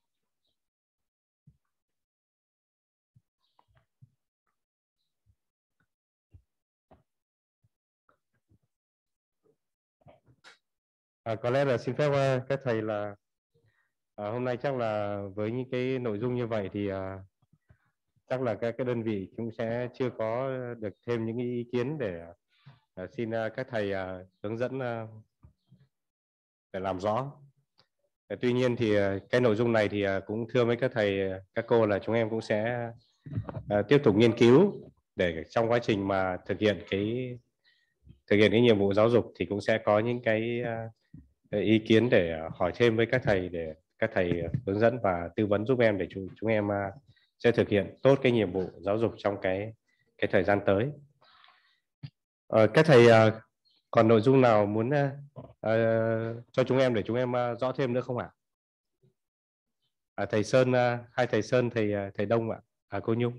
À, có lẽ là xin phép các thầy là à, hôm nay chắc là với những cái nội dung như vậy thì à, chắc là các cái đơn vị cũng sẽ chưa có được thêm những ý kiến để à, xin à, các thầy à, hướng dẫn à, để làm rõ. Tuy nhiên thì cái nội dung này thì cũng thưa với các thầy các cô là chúng em cũng sẽ uh, tiếp tục nghiên cứu để trong quá trình mà thực hiện cái thực hiện cái nhiệm vụ giáo dục thì cũng sẽ có những cái uh, ý kiến để hỏi thêm với các thầy để các thầy hướng dẫn và tư vấn giúp em để chúng chúng em uh, sẽ thực hiện tốt cái nhiệm vụ giáo dục trong cái cái thời gian tới. Uh, các thầy uh, còn nội dung nào muốn uh, uh, cho chúng em để chúng em uh, rõ thêm nữa không ạ? À, thầy Sơn, uh, hai thầy Sơn, thầy uh, thầy Đông ạ, à, cô Nhung.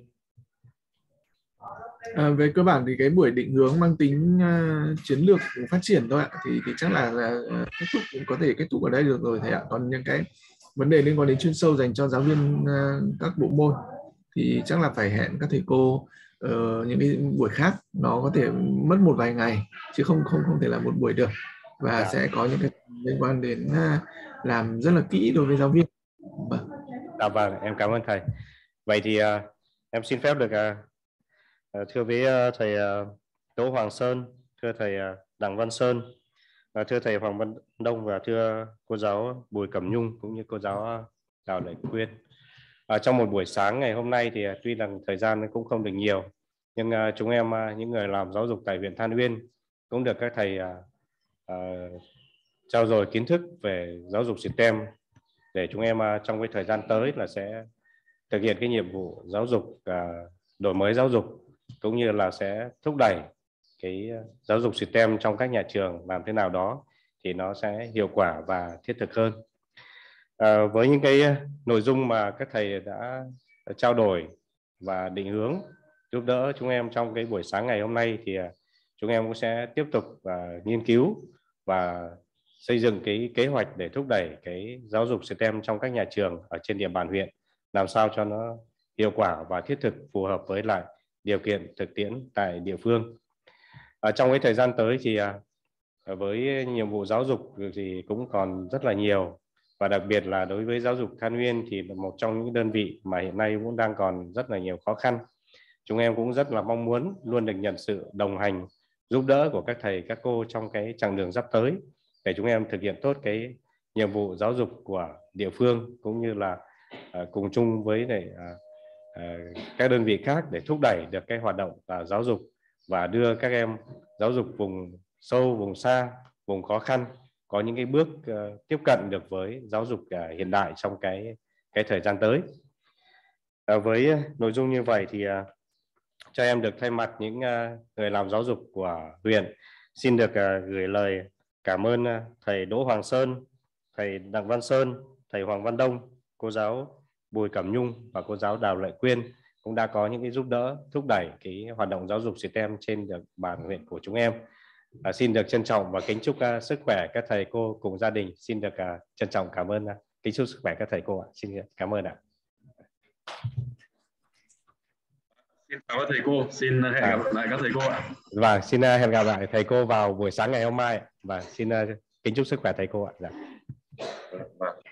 À, về cơ bản thì cái buổi định hướng mang tính uh, chiến lược phát triển thôi ạ, thì thì chắc là, là uh, kết thúc cũng có thể kết thúc ở đây được rồi thầy ạ. Còn những cái vấn đề liên quan đến chuyên sâu dành cho giáo viên uh, các bộ môn thì chắc là phải hẹn các thầy cô Uh, những cái buổi khác, nó có thể mất một vài ngày chứ không không không thể là một buổi được, và dạ. sẽ có những cái liên quan đến uh, làm rất là kỹ đối với giáo viên. Vâng. Dạ vâng, em cảm ơn thầy. Vậy thì uh, em xin phép được uh, thưa với uh, thầy uh, Đỗ Hoàng Sơn, thưa thầy uh, Đặng Văn Sơn, uh, thưa thầy Hoàng Văn Đông và thưa cô giáo Bùi Cẩm Nhung cũng như cô giáo uh, Đào Lệ Quyên. À, trong một buổi sáng ngày hôm nay thì tuy rằng thời gian cũng không được nhiều, nhưng uh, chúng em uh, những người làm giáo dục tại huyện Than Uyên cũng được các thầy uh, uh, trao dồi kiến thức về giáo dục ét tê e em để chúng em uh, trong cái thời gian tới là sẽ thực hiện cái nhiệm vụ giáo dục, uh, đổi mới giáo dục cũng như là sẽ thúc đẩy cái giáo dục ét tê e em trong các nhà trường làm thế nào đó thì nó sẽ hiệu quả và thiết thực hơn. À, với những cái nội dung mà các thầy đã trao đổi và định hướng giúp đỡ chúng em trong cái buổi sáng ngày hôm nay thì chúng em cũng sẽ tiếp tục uh, nghiên cứu và xây dựng cái kế hoạch để thúc đẩy cái giáo dục STEM trong các nhà trường ở trên địa bàn huyện, làm sao cho nó hiệu quả và thiết thực, phù hợp với lại điều kiện thực tiễn tại địa phương. Ở trong cái thời gian tới thì với nhiệm vụ giáo dục thì cũng còn rất là nhiều, và đặc biệt là đối với giáo dục Than Uyên thì là một trong những đơn vị mà hiện nay cũng đang còn rất là nhiều khó khăn. Chúng em cũng rất là mong muốn luôn được nhận sự đồng hành, giúp đỡ của các thầy, các cô trong cái chặng đường sắp tới để chúng em thực hiện tốt cái nhiệm vụ giáo dục của địa phương, cũng như là uh, cùng chung với lại, uh, uh, các đơn vị khác để thúc đẩy được cái hoạt động uh, giáo dục và đưa các em giáo dục vùng sâu, vùng xa, vùng khó khăn có những cái bước uh, tiếp cận được với giáo dục uh, hiện đại trong cái cái thời gian tới. Uh, với nội dung như vậy thì uh, cho em được thay mặt những uh, người làm giáo dục của huyện xin được uh, gửi lời cảm ơn uh, thầy Đỗ Hoàng Sơn, thầy Đặng Văn Sơn, thầy Hoàng Văn Đông, cô giáo Bùi Cẩm Nhung và cô giáo Đào Lệ Quyên cũng đã có những cái giúp đỡ thúc đẩy cái hoạt động giáo dục STEM trên địa bàn huyện của chúng em. À, xin được trân trọng và kính chúc uh, sức khỏe các thầy cô cùng gia đình. Xin được uh, trân trọng cảm ơn, uh, kính chúc sức khỏe các thầy cô ạ. Xin cảm ơn ạ. Xin chào các thầy cô, xin hẹn gặp lại các thầy cô ạ. Vâng, xin uh, hẹn gặp lại thầy cô vào buổi sáng ngày hôm mai. Và xin uh, kính chúc sức khỏe thầy cô ạ. Dạ. Vâng.